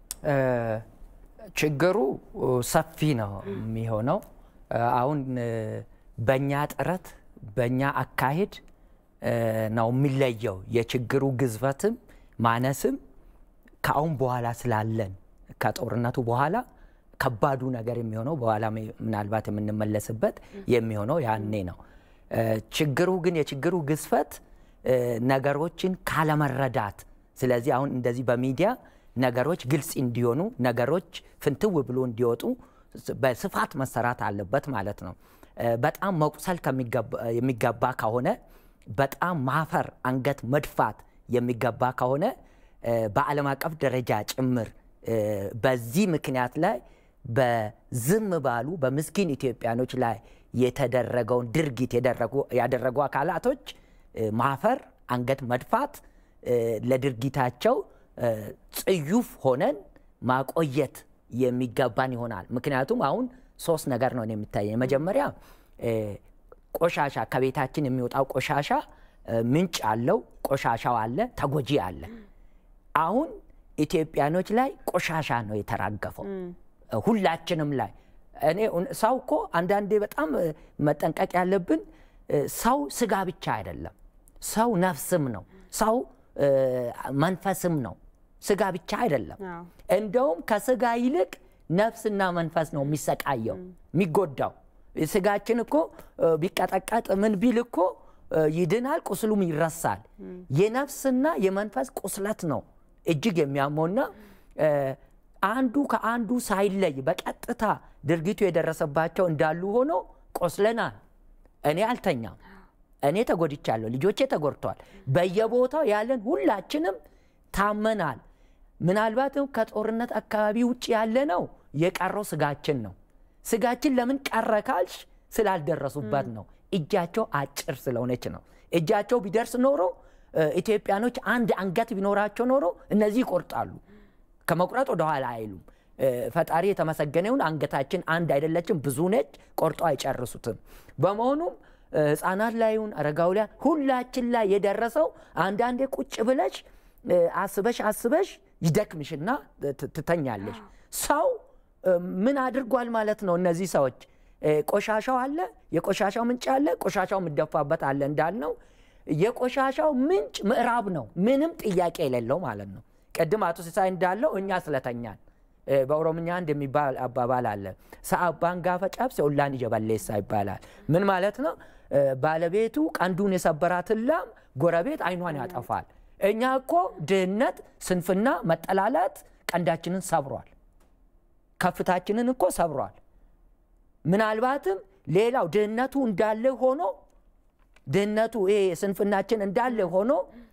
ችግሩ ሰፊ ነው የሚሆነው። አሁን በእኛ ጥረት በእኛ አካሄድ ነው የሚለየው የችግሩ ግዝፈትም ማነስም ከአሁን በኋላ ስላለን ከጦርነቱ በኋላ ከባዱ ነገር የሚሆነው በኋላ ምናልባት የምንመለስበት የሚሆነው ያኔ ነው። ችግሩ ግን የችግሩ ግዝፈት ነገሮችን ካለመረዳት ስለዚህ አሁን እንደዚህ በሚዲያ ነገሮች ግልጽ እንዲሆኑ ነገሮች ፍንትው ብሎ እንዲወጡ በስፋት መሰራት አለበት ማለት ነው። በጣም መቁሰል የሚገባ ከሆነ በጣም ማፈር አንገት መድፋት የሚገባ ከሆነ በዓለም አቀፍ ደረጃ ጭምር በዚህ ምክንያት ላይ በዝም ባሉ በምስኪን ኢትዮጵያኖች ላይ የተደረገውን ድርጊት ያደረጉ አካላቶች ማፈር አንገት መድፋት ለድርጊታቸው ጽዩፍ ሆነን ማቆየት የሚገባን ይሆናል። ምክንያቱም አሁን ሶስት ነገር ነው የሚታየው። መጀመሪያ ቆሻሻ ከቤታችን የሚወጣው ቆሻሻ ምንጭ አለው፣ ቆሻሻው አለ፣ ተጎጂ አለ። አሁን ኢትዮጵያኖች ላይ ቆሻሻ ነው የተራገፈው ሁላችንም ላይ። እኔ ሰው እኮ አንዳንዴ በጣም መጠንቀቅ ያለብን ሰው ስጋ ብቻ አይደለም፣ ሰው ነፍስም ነው፣ ሰው መንፈስም ነው፣ ስጋ ብቻ አይደለም። እንደውም ከስጋ ይልቅ ነፍስና መንፈስ ነው የሚሰቃየው የሚጎዳው። ስጋችን እኮ ቢቀጠቀጥ ምን ቢል እኮ ይድናል፣ ቁስሉም ይረሳል። የነፍስና የመንፈስ ቁስለት ነው እጅግ የሚያመውና አንዱ ከአንዱ ሳይለይ በቀጥታ ድርጊቱ የደረሰባቸው እንዳሉ ሆኖ ቆስለናል። እኔ አልተኛም፣ እኔ ተጎድቻለሁ፣ ልጆቼ ተጎድተዋል። በየቦታው ያለን ሁላችንም ታመናል። ምናልባትም ከጦርነት አካባቢ ውጭ ያለ ነው የቀረው ስጋችን ነው። ስጋችን ለምን ቀረ ካልሽ ስላልደረሱበት ነው። እጃቸው አጭር ስለሆነች ነው። እጃቸው ቢደርስ ኖሮ ኢትዮጵያኖች አንድ አንገት ቢኖራቸው ኖሮ እነዚህ ይቆርጣሉ። ከመቁረጥ ወደ ኋላ አይሉም። ፈጣሪ የተመሰገነውን አንገታችን አንድ አይደለችም፣ ብዙ ነች፣ ቆርጦ አይጨርሱትም። በመሆኑም ህፃናት ላይውን አረጋውያ ሁላችን ላይ የደረሰው አንዳንዴ ቁጭ ብለሽ አስበሽ ይደክምሽና ትተኛለሽ። ሰው ምን አድርጓል ማለት ነው? እነዚህ ሰዎች ቆሻሻው አለ፣ የቆሻሻው ምንጭ አለ፣ ቆሻሻው ምደፋበት አለ እንዳልነው የቆሻሻው ምንጭ ምዕራብ ነው፣ ምንም ጥያቄ የሌለው ማለት ነው። ቀድም አቶ ሲሳይ እንዳለው እኛ ስለተኛን በኦሮምኛ እንደሚባል አባባል አለ። ሰአባን ጋፈ ጫብስ ኦላን ይጀበለሳ ይባላል። ምን ማለት ነው? ባለቤቱ ቀንዱን የሰበራትን ላም ጎረቤት አይኗን ያጠፋል። እኛ እኮ ድህነት፣ ስንፍና፣ መጠላላት ቀንዳችንን ሰብሯል። ከፍታችንን እኮ ሰብሯል። ምናልባትም ሌላው ድህነቱ እንዳለ ሆኖ ድህነቱ ይሄ ስንፍናችን እንዳለ ሆኖ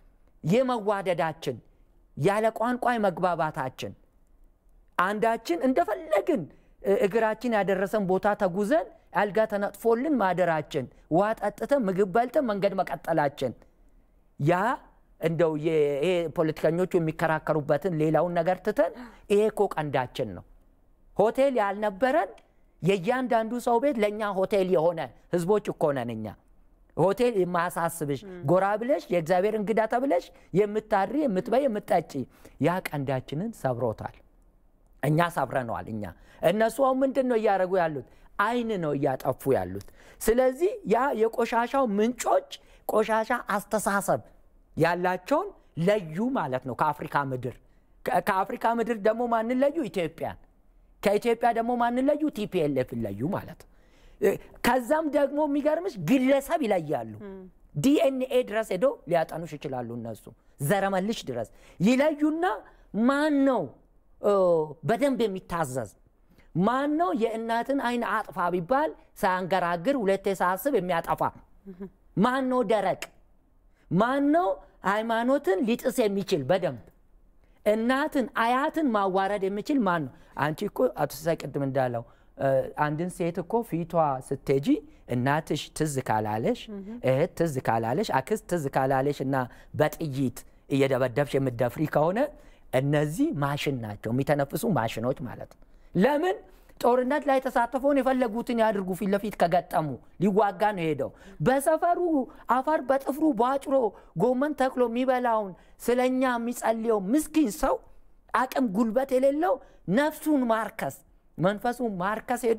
የመዋደዳችን ያለ ቋንቋ መግባባታችን አንዳችን እንደፈለግን እግራችን ያደረሰን ቦታ ተጉዘን አልጋ ተነጥፎልን ማደራችን ውሃ ጠጥተን ምግብ በልተን መንገድ መቀጠላችን ያ እንደው ይሄ ፖለቲከኞቹ የሚከራከሩበትን ሌላውን ነገር ትተን ይሄ እኮ ቀንዳችን ነው። ሆቴል ያልነበረን የእያንዳንዱ ሰው ቤት ለኛ ሆቴል የሆነ ህዝቦች እኮ ነን እኛ። ሆቴል የማያሳስብሽ ጎራ ብለሽ የእግዚአብሔር እንግዳ ተብለሽ የምታድሪ የምትበይ የምትጠጪ ያ ቀንዳችንን ሰብሮታል። እኛ ሰብረነዋል። እኛ እነሱ አሁን ምንድነው እያደረጉ ያሉት? አይን ነው እያጠፉ ያሉት። ስለዚህ ያ የቆሻሻው ምንጮች ቆሻሻ አስተሳሰብ ያላቸውን ለዩ ማለት ነው ከአፍሪካ ምድር። ከአፍሪካ ምድር ደግሞ ማን ለዩ? ኢትዮጵያን። ከኢትዮጵያ ደግሞ ማን ለዩ? ቲፒኤልኤፍ ለዩ ማለት ነው። ከዛም ደግሞ የሚገርምሽ ግለሰብ ይለያሉ። ዲኤንኤ ድረስ ሄዶ ሊያጠኑሽ ይችላሉ እነሱ ዘረመልሽ ድረስ ይለዩና ማን ነው በደንብ የሚታዘዝ ማን ነው የእናትን አይን አጥፋ ቢባል ሳንገራግር ሁለቴ ሳስብ የሚያጠፋ ማን ነው ደረቅ ማን ነው ሃይማኖትን ሊጥስ የሚችል በደንብ እናትን አያትን ማዋረድ የሚችል ማን ነው? አንቺ እኮ አቶ ሳይቀድም እንዳለው አንድን ሴት እኮ ፊቷ ስትጂ እናትሽ ትዝ ካላለሽ እህት ትዝ ካላለሽ አክስት ትዝ ካላለሽ እና በጥይት እየደበደብሽ የምትደፍሪ ከሆነ እነዚህ ማሽን ናቸው የሚተነፍሱ ማሽኖች ማለት ነው። ለምን ጦርነት ላይ ተሳትፈውን የፈለጉትን ያድርጉ ፊት ለፊት ከገጠሙ ሊዋጋ ነው ሄደው በሰፈሩ አፈር በጥፍሩ ባጭሮ ጎመን ተክሎ የሚበላውን ስለኛ የሚጸልየው ምስኪን ሰው አቅም ጉልበት የሌለው ነፍሱን ማርከስ መንፈሱን ማርከስ ሄዶ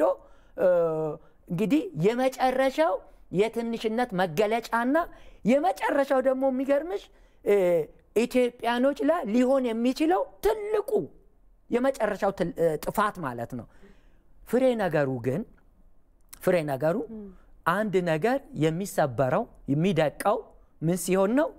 እንግዲህ የመጨረሻው የትንሽነት መገለጫና የመጨረሻው ደግሞ የሚገርምሽ ኢትዮጵያኖች ላይ ሊሆን የሚችለው ትልቁ የመጨረሻው ጥፋት ማለት ነው። ፍሬ ነገሩ አንድ ነገር የሚሰበረው የሚደቀው ምን ሲሆን ነው?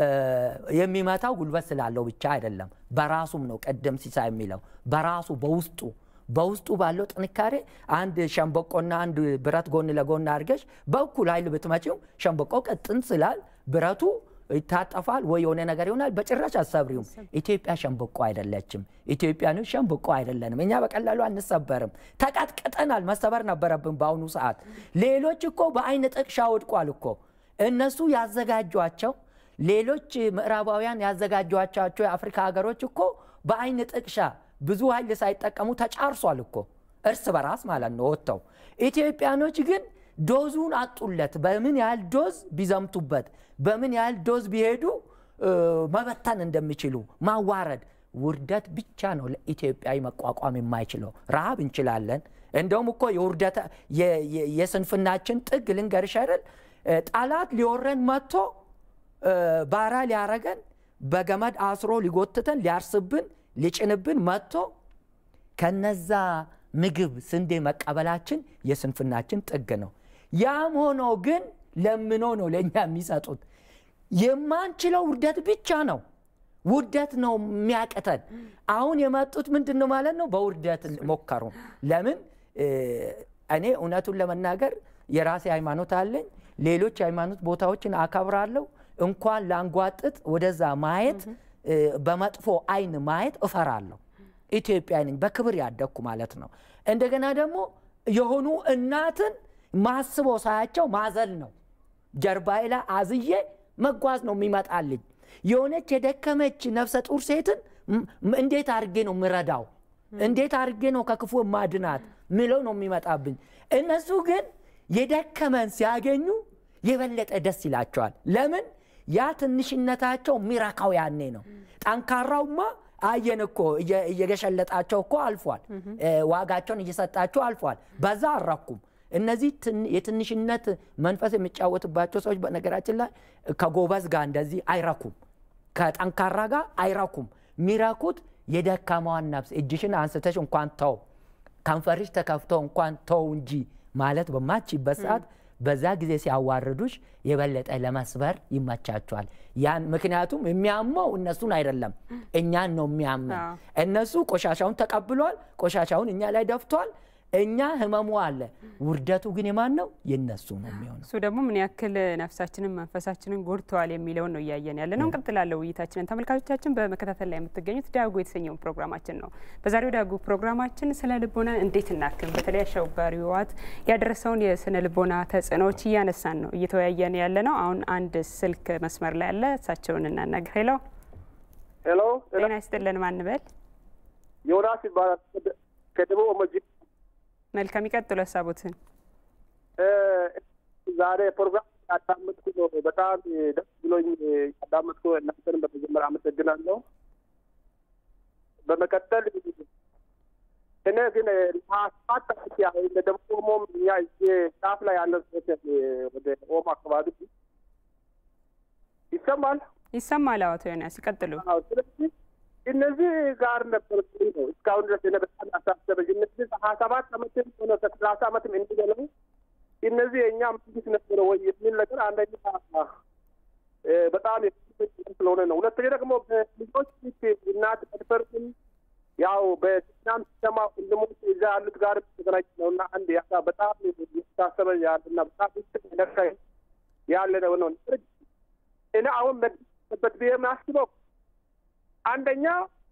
የሚመታው ጉልበት ስላለው ብቻ አይደለም፣ በራሱም ነው። ቀደም ሲሳይ የሚለው በራሱ በውስጡ ባለው ጥንካሬ አንድ ሸምበቆና አንድ ብረት ጎን ለጎን አድርገሽ በእኩል ኃይል ብትመጪው ሸምበቆ ቀጥን ስላል ብረቱ ይታጠፋል ወይ የሆነ ነገር ይሆናል። በጭራሽ አሰብሪውም። ኢትዮጵያ ሸምበቆ አይደለችም። ኢትዮጵያኖች ሸምበቆ አይደለንም። እኛ በቀላሉ አንሰበርም። ተቀጥቅጠናል። መሰበር ነበረብን በአሁኑ ሰዓት። ሌሎች እኮ በአይን ጥቅሻ ወድቋል እኮ እነሱ ያዘጋጇቸው ሌሎች ምዕራባውያን ያዘጋጇቸው የአፍሪካ ሀገሮች እኮ በአይን ጥቅሻ ብዙ ኃይል ሳይጠቀሙ ተጫርሷል እኮ እርስ በራስ ማለት ነው ወጥተው። ኢትዮጵያኖች ግን ዶዙን አጡለት። በምን ያህል ዶዝ ቢዘምቱበት በምን ያህል ዶዝ ቢሄዱ መበተን እንደሚችሉ ማዋረድ ውርደት ብቻ ነው ለኢትዮጵያዊ መቋቋም የማይችለው። ረሃብ እንችላለን። እንደውም እኮ የውርደት የስንፍናችን ጥግ ልንገርሽ አይደል? ጣላት ሊወረን መጥቶ ባራ ሊያረገን በገመድ አስሮ ሊጎትተን ሊያርስብን ሊጭንብን መጥቶ ከነዛ ምግብ ስንዴ መቀበላችን የስንፍናችን ጥግ ነው። ያም ሆኖ ግን ለምኖ ነው ለኛ የሚሰጡት። የማንችለው ውርደት ብቻ ነው። ውርደት ነው የሚያቀተን። አሁን የመጡት ምንድነው ማለት ነው? በውርደት ሞከሩ። ለምን እኔ እውነቱን ለመናገር የራሴ ሃይማኖት አለኝ። ሌሎች ሃይማኖት ቦታዎችን አከብራለሁ። እንኳን ላንጓጥጥ ወደዛ ማየት በመጥፎ አይን ማየት እፈራለሁ። ኢትዮጵያዊ ነኝ በክብር ያደኩ ማለት ነው። እንደገና ደግሞ የሆኑ እናትን ማስበው ሳያቸው ማዘል ነው። ጀርባዬ ላይ አዝዬ መጓዝ ነው የሚመጣልኝ። የሆነች የደከመች ነፍሰ ጡር ሴትን እንዴት አድርጌ ነው ምረዳው? እንዴት አድርጌ ነው ከክፉ ማድናት ምለው ነው የሚመጣብኝ። እነሱ ግን የደከመን ሲያገኙ የበለጠ ደስ ይላቸዋል። ለምን? ያ ትንሽነታቸው ሚራካው ያኔ ነው። ጠንካራውማ አየን እኮ እየገሸለጣቸው እኮ አልፏል። ዋጋቸውን እየሰጣቸው አልፏል። በዛ አራኩም። እነዚህ የትንሽነት መንፈስ የሚጫወትባቸው ሰዎች በነገራችን ላይ ከጎበዝ ጋር እንደዚህ አይራኩም፣ ከጠንካራ ጋር አይራኩም። ሚራኩት የደካማዋን ነፍስ እጅሽን አንስተሽ እንኳን ተው ከንፈርሽ ተከፍቶ እንኳን ተው እንጂ ማለት በማችበት ሰዓት በዛ ጊዜ ሲያዋርዱሽ የበለጠ ለመስበር ይመቻቸዋል ያን ምክንያቱም የሚያመው እነሱን አይደለም እኛን ነው የሚያመው እነሱ ቆሻሻውን ተቀብሏል ቆሻሻውን እኛ ላይ ደፍቷል እኛ ህመሙ አለ ውርደቱ ግን የማን ነው የነሱ ነው የሚሆነው እሱ ደግሞ ምን ያክል ነፍሳችንን መንፈሳችንን ጎድቷል የሚለው ነው ያያየን ያለነው እንቀጥላለን ውይይታችንን ተመልካቾቻችን በመከታተል ላይ የምትገኙት ዳጉ የተሰኘው ፕሮግራማችን ነው በዛሬው ዳጉ ፕሮግራማችን ስለ ልቦና እንዴት እናክም በተለይ አሸባሪው ህወሓት ያደረሰውን የስነ ልቦና ተጽዕኖዎች እያነሳን ነው እየተወያየን ያለነው አሁን አንድ ስልክ መስመር ላይ ያለ እሳቸውን እናናግር ሄሎ ሄሎ ጤና ይስጥልን ማን በል ዮናስ ይባላል ከደቡብ ኦሞጂ መልካም ይቀጥሉ ሀሳቦትን ዛሬ ፕሮግራም አዳመጥኩ በጣም ደስ ብሎኝ አዳመጥኩ እናንተን በመጀመሪያ አመሰግናለሁ በመቀጠል እኔ ግን ለማስፋት ያው ለደቡብ ኦሞም ያ ጫፍ ላይ ያለው ወደ ኦሞ አካባቢ ይሰማል አቶ ዮናስ ይቀጥሉ ስለዚህ እነዚህ ጋር ነበር ነው እስካሁን ድረስ የነበረን አሳሰበኝ እነዚህ 27 ዓመትም ሆነ 30 ዓመትም እንደገለው እነዚህ የኛ መንግስት ነበር ወይ የሚል ነገር አንደኛ በጣም ስለሆነ ነው ሁለተኛ ደግሞ በልጆች እናት ተፈርኩን ያው በትናንት ሰማ እንደሞት እዛ ያሉት ጋር ተገናኝ ነውና አንድ ያ በጣም የታሰበ ያለና በጣም ይስተካከል ያለ ነው እኔ አሁን በበት በማስበው አንደኛ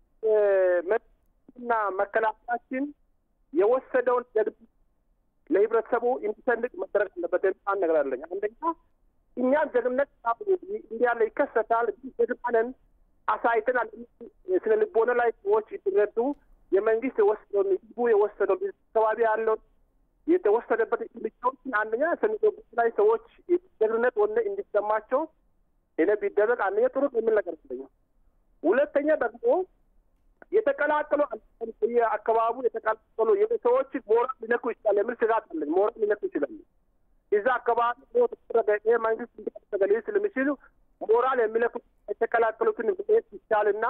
እና መከላከያችን የወሰደውን ደግፍ ለህብረተሰቡ እንዲሰንቅ መደረግ አለበት አንድ ነገር አለኝ አንደኛ እኛ ደግነት እንዲያለ ይከሰታል ደግማንን አሳይተናል ስለ ልቦና ላይ ሰዎች ይተረዱ የመንግስት የወሰደውን ህዝቡ የወሰደው ተባቢ ያለው የተወሰደበት ልጆችን አንደኛ ሰንቆ ላይ ሰዎች ደግነት ወነ እንዲሰማቸው እኔ ቢደረግ አንደኛ ጥሩ የሚል ነገር አለኝ ሁለተኛ ደግሞ የተቀላቀሉ አካባቢው የተቀላቀሉ የሰዎች ሞራል ሊነኩ ይችላል የሚል ስጋት አለኝ ሞራል ሊነኩ ይችላል እዛ አካባቢ ነው ተደረገ መንግስት እንዲተገለጽ ስለሚችሉ ሞራል የሚለኩ የተቀላቀሉትን ብሄድ ይቻልና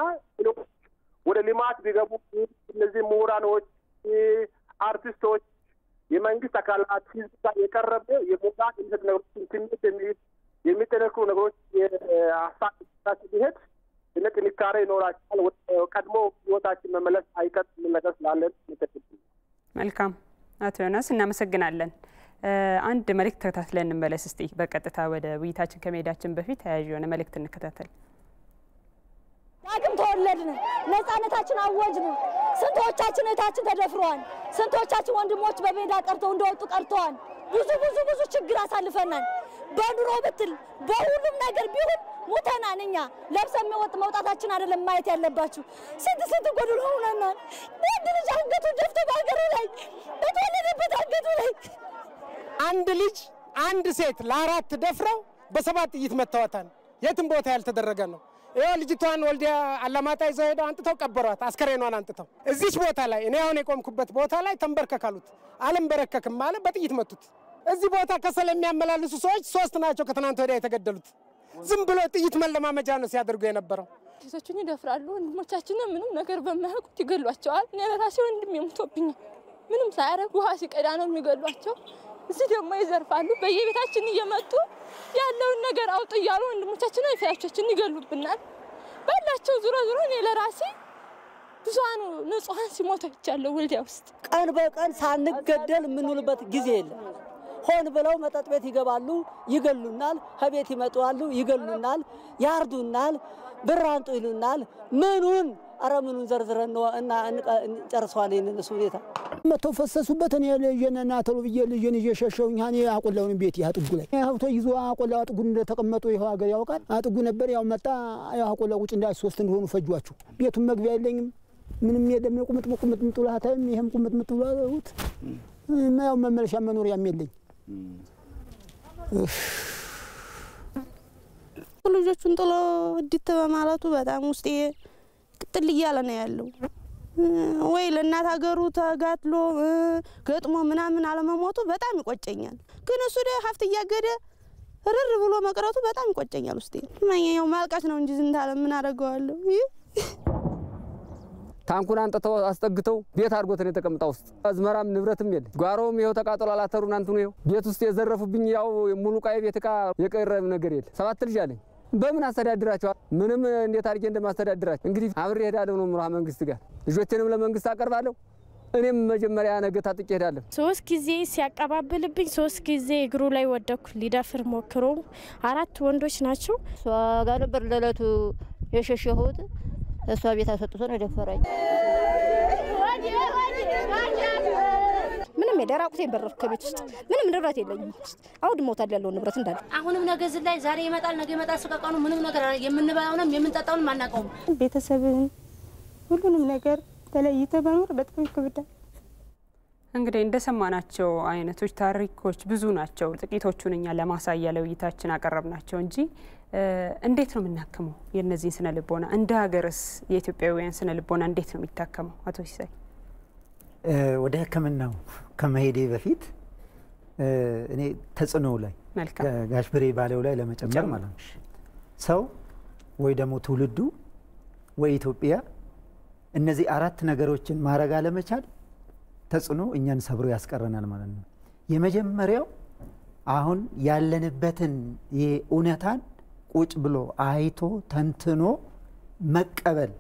ወደ ልማት ቢገቡ እነዚህ ምሁራኖች አርቲስቶች የመንግስት አካላት ህዝብ ጋር የቀረበ የሞራል የሚሰጥ ነገሮችን ትምህርት የሚጠነክሩ ነገሮች የአሳታች ቢሄድ ጥንካሬ ይኖራቸዋል ቀድሞ ህይወታችን መመለስ አይቀጥም ነገር ስላለን መልካም አቶ ዮናስ እናመሰግናለን አንድ መልእክት ተከታትለን እንመለስ እስቲ በቀጥታ ወደ ውይይታችን ከመሄዳችን በፊት ተያያዥ የሆነ መልእክት እንከታተል ዳግም ተወለድን ነፃነታችን አወጅን ስንቶቻችን እህታችን ተደፍረዋል ስንቶቻችን ወንድሞች በሜዳ ቀርተው እንደወጡ ቀርተዋል ብዙ ችግር አሳልፈናል በኑሮ ብትል በሁሉም ነገር ቢሆን ሙተናንኛ ለብሰን መውጣታችን አይደለም ማየት ያለባችሁ ስንት ጎድሎ ሆነናል ልጅ አንገቱ ደፍቶ ባገሩ ላይ በተወለደበት አንገቱ ላይ አንድ ልጅ አንድ ሴት ለአራት ደፍረው በሰባት ጥይት መተዋታን የትም ቦታ ያልተደረገ ነው ይሄ ልጅቷን ወልዲያ አላማጣ ይዘው ሄደው አንጥተው ቀበሯት አስከሬኗን አንጥተው እዚች ቦታ ላይ እኔ አሁን የቆምኩበት ቦታ ላይ ተንበርከካሉት አለም በረከክም ማለት በጥይት መቱት እዚህ ቦታ ከሰል የሚያመላልሱ ሰዎች 3 ናቸው ከትናንት ወዲያ የተገደሉት ዝም ብሎ ጥይት መለማመጃ ነው ሲያደርጉ የነበረው ሴቶችን ይደፍራሉ ወንድሞቻችን ምንም ነገር በማያውቁት ይገሏቸዋል እኔ ለራሴ ወንድም የሞቶብኝ ምንም ሳያረግ ውሃ ሲቀዳ ነው የሚገሏቸው እዚህ ደግሞ ይዘርፋሉ በየቤታችን እየመጡ ያለውን ነገር አውጡ እያሉ ወንድሞቻችን አይፈያቸችን ይገሉብናል ባላቸው ዙሮ እኔ ለራሴ ብዙሃኑ ንጹሃን ሲሞቱ ይቻላል ወልዲያ ውስጥ ቀን በቀን ሳንገደል ምንውልበት ጊዜ የለም ሆን ብለው መጠጥ ቤት ይገባሉ ይገሉናል ከቤት ይመጣሉ ይገሉናል ያርዱናል ብራንጡ ይሉናል ምኑን አረምኑን ዘርዝረን ነው እና እንጨርሰዋል እነሱ ሁኔታ መተው ፈሰሱበት እኔ ልጅና ተሉ ብዬ ልጅን እየሸሸውኝ ያኔ አቆላውን ቤት ያጥጉ ላይ ሀብቶ ይዞ አቆላው አጥጉ እንደተቀመጡ ይሄው ሀገር ያውቃል አጥጉ ነበር ያው መጣ ያው አቆላው ቁጭ እንዳይ 3 እንደሆኑ ፈጇቸው ቤቱን መግቢያ የለኝም ምንም የለም ቁምጥ ጥላታም ይሄም ቁምጥ ጥላውት ያው መመለሻ መኖሪያም የለኝ ልጆቹን ጥሎ እድት በማለቱ በጣም ውስጤ ቅጥል እያለ ነው ያለው ወይ ለእናት ሀገሩ ተጋድሎ ገጥሞ ምናምን አለመሞቱ በጣም ይቆጨኛል ግን እሱ ላይ ሀፍት እያገደ ርር ብሎ መቅረቱ በጣም ይቆጨኛል ውስጤ ማንኛው ማልቀስ ነው እንጂ ዝንታለ ምን አደርገዋለሁ ታንኩን አንጥተው አስጠግተው ቤት አድርጎት ነው የተቀመጠው ውስጥ አዝመራም ንብረትም የለ ጓሮም ይሄው ተቃጥሏል አተሩን አንቱ ነው ቤት ውስጥ የዘረፉብኝ ያው ሙሉ ቃይ ቤት ካ የቀረብ ነገር የለ 7 ልጅ አለኝ በምን አስተዳድራቸው ምንም እንዴት አድርጌ እንደማስተዳድራቸው እንግዲህ አብሬ ሄዳለሁ ነው ምራ መንግስት ጋር ልጆቼንም ለመንግስት አቀርባለሁ እኔም መጀመሪያ ነገ ታጥቄ ሄዳለሁ 3 ጊዜ ሲያቀባብልብኝ 3 ጊዜ እግሩ ላይ ወደኩ ሊዳፍር ሞክሮ 4 ወንዶች ናቸው እሷ ጋር ነበር ለለቱ የሸሸሁት እሷ ቤት አሰጥቶ ነው ደፈረኝ ምንም የደራቁት ይበረር ከቤት ውስጥ ምንም ንብረት የለኝም አውድ ሞታል ያለው ንብረት እንዳለ አሁንም ነገ ላይ ዛሬ ይመጣል ነገ ይመጣል ሰቀቀኑ ምንም ነገር የምንበላውንም የምንጠጣውንም አናቀውም ቤተሰብን ሁሉንም ነገር ተለይተ በመኖር በጣም ይከብዳል እንግዲህ እንደሰማናቸው አይነቶች ታሪኮች ብዙ ናቸው ጥቂቶቹን እኛ ለማሳያ ለውይይታችን አቀረብናቸው እንጂ እንዴት ነው የምናከመው የነዚህ ስነ ልቦና እንደ ሀገርስ የኢትዮጵያውያን ስነ ልቦና እንዴት ነው የሚታከመው አቶ ሲሳይ ወደ ህክምናው ከመሄዴ በፊት እኔ ተጽዕኖ ላይ ጋሽ ብሬ ባለው ላይ ለመጨመር ማለት ነው ሰው ወይ ደግሞ ትውልዱ ወይ ኢትዮጵያ እነዚህ 4 ነገሮችን ማረጋ ለመቻል ተጽዕኖ እኛን ሰብሮ ያስቀረናል ማለት ነው የመጀመሪያው አሁን ያለንበትን የኡነታን ቁጭ ብሎ አይቶ ተንትኖ መቀበል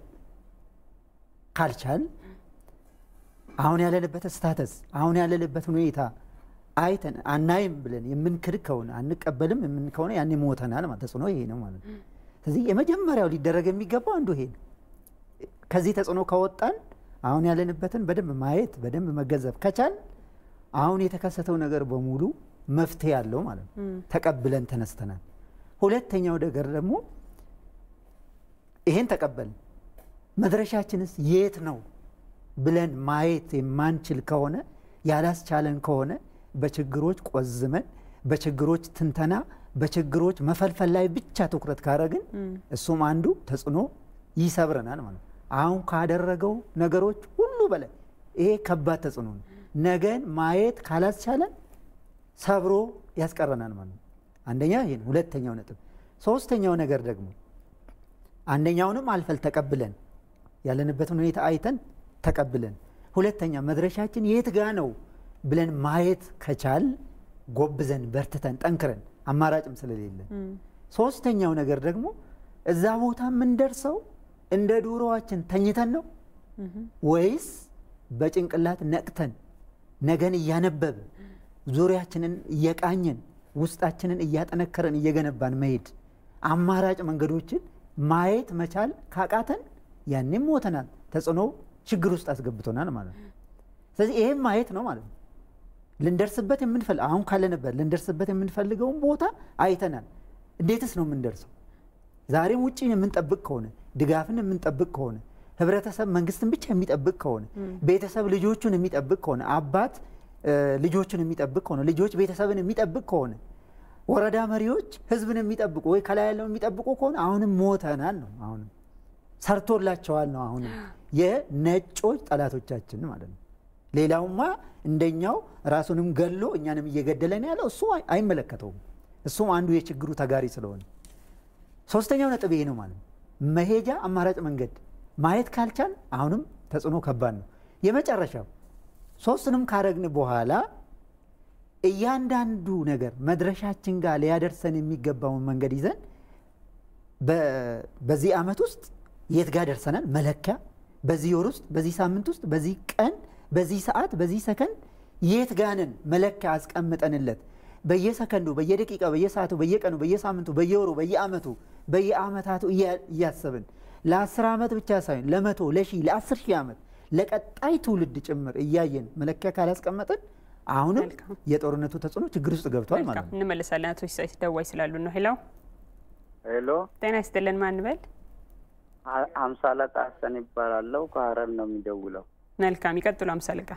ካልቻል አሁን ያለንበት ስታተስ አሁን ያለንበት ሁኔታ አይተን አናይም ብለን የምንክድ ከሆነ አንቀበልም የምን ከሆነ ያኔ ሞተናል ማለት ተጽዕኖ ይሄ ነው ማለት ነው ስለዚህ የመጀመሪያው ሊደረግ የሚገባው አንዱ ይሄ ከዚህ ተጽዕኖ ከወጣን አሁን ያለንበትን በደንብ ማየት በደንብ መገንዘብ ከቻል አሁን የተከሰተው ነገር በሙሉ መፍትሄ ያለው ማለት ነው ተቀብለን ተነስተናል ሁለተኛው ነገር ደግሞ ይሄን ተቀበል መድረሻችንስ የት ነው ብለን ማየት የማንችል ከሆነ ያላስቻለን ከሆነ በችግሮች ቆዝመን በችግሮች ትንተና በችግሮች መፈልፈል ላይ ብቻ ትኩረት ካረግን እሱም አንዱ ተጽዕኖ ይሰብረናል ማለት አሁን ካደረገው ነገሮች ሁሉ በላይ ይሄ ከባድ ተጽዕኖ ነው ነገን ማየት ካላስቻለን ሰብሮ ያስቀረናል ማለት አንደኛ ይሄን ሁለተኛው ነጥብ ሶስተኛው ነገር ደግሞ አንደኛውንም አልፈል ተቀብለን ያለንበትን ሁኔታ አይተን ተቀብለን ሁለተኛ መድረሻችን የት ጋ ነው ብለን ማየት ከቻል ጎብዘን በርትተን ጠንክረን አማራጭም ስለሌለ ሶስተኛው ነገር ደግሞ እዛ ቦታ ምን ደርሰው እንደ ዱሮዋችን ተኝተን ነው ወይስ በጭንቅላት ነቅተን ነገን እያነበብ ዙሪያችንን እየቃኘን ውስጣችንን እያጠነከረን እየገነባን መሄድ አማራጭ መንገዶችን ማየት መቻል ካቃተን ያኔም ሞተናል ተጽዕኖ ችግር ውስጥ አስገብቶናል ማለት ነው ስለዚህ ይሄን ማየት ነው ማለት ነው ልንደርስበት የምንፈልግ አሁን ካለንበት ልንደርስበት የምንፈልገው ቦታ አይተናል እንዴትስ ነው የምንደርሰው ዛሬም ውጪ የምንጠብቅ ከሆነ ድጋፍን የምንጠብቅ ከሆነ ህብረተሰብ መንግስትን ብቻ የሚጠብቅ ከሆነ ቤተሰብ ልጆቹን የሚጠብቅ ከሆነ አባት ልጆቹን የሚጠብቅ ከሆነ ልጆች ቤተሰብን የሚጠብቅ ከሆነ ወረዳ መሪዎች ህዝብን የሚጠብቁ ወይ ከላይ ያለው የሚጠብቁ ከሆነ አሁንም ሞተናል ነው አሁንም ሰርቶላቸዋል ነው አሁንም የነጮች ጠላቶቻችን ማለት ነው ሌላውማ እንደኛው ራሱንም ገሎ እኛንም እየገደለን ያለው እሱ አይመለከተውም እሱም አንዱ የችግሩ ተጋሪ ስለሆነ ሶስተኛው ነጥብ ይሄ ነው ማለት መሄጃ አማራጭ መንገድ ማየት ካልቻል አሁንም ተጽዕኖ ከባድ ነው የመጨረሻው ሶስቱንም ካረግን በኋላ እያንዳንዱ ነገር መድረሻችን ጋር ሊያደርሰን የሚገባውን መንገድ ይዘን በዚህ አመት ውስጥ የት ጋር ደርሰናል መለኪያ በዚህ ወር ውስጥ በዚህ ሳምንት ውስጥ በዚህ ቀን በዚህ ሰዓት በዚህ ሰከንድ የት ጋር ነን መለኪያ አስቀምጠንለት በየሰከንዱ በየደቂቃው በየሰዓቱ በየቀኑ በየሳምንቱ በየወሩ በየአመቱ በየአመታቱ እያሰብን ለ10 አመት ብቻ ሳይሆን ለ100 ለ1000 ለ10,000 አመት ለቀጣይ ትውልድ ጭምር እያየን መለኪያ ካላስቀመጥን አሁንም የጦርነቱ ተጽዕኖ ችግር ውስጥ ገብቷል ማለት ነው እንመለሳለን አቶ ሲሳይ ደዋይ ስላሉ ነው ሄሎ ሄሎ ጤና ይስጥልን ማን በል አምሳለቃ ሐሰን ይባላል ከሐረር ነው የሚደውለው መልካም ይቀጥሉ አምሳለቃ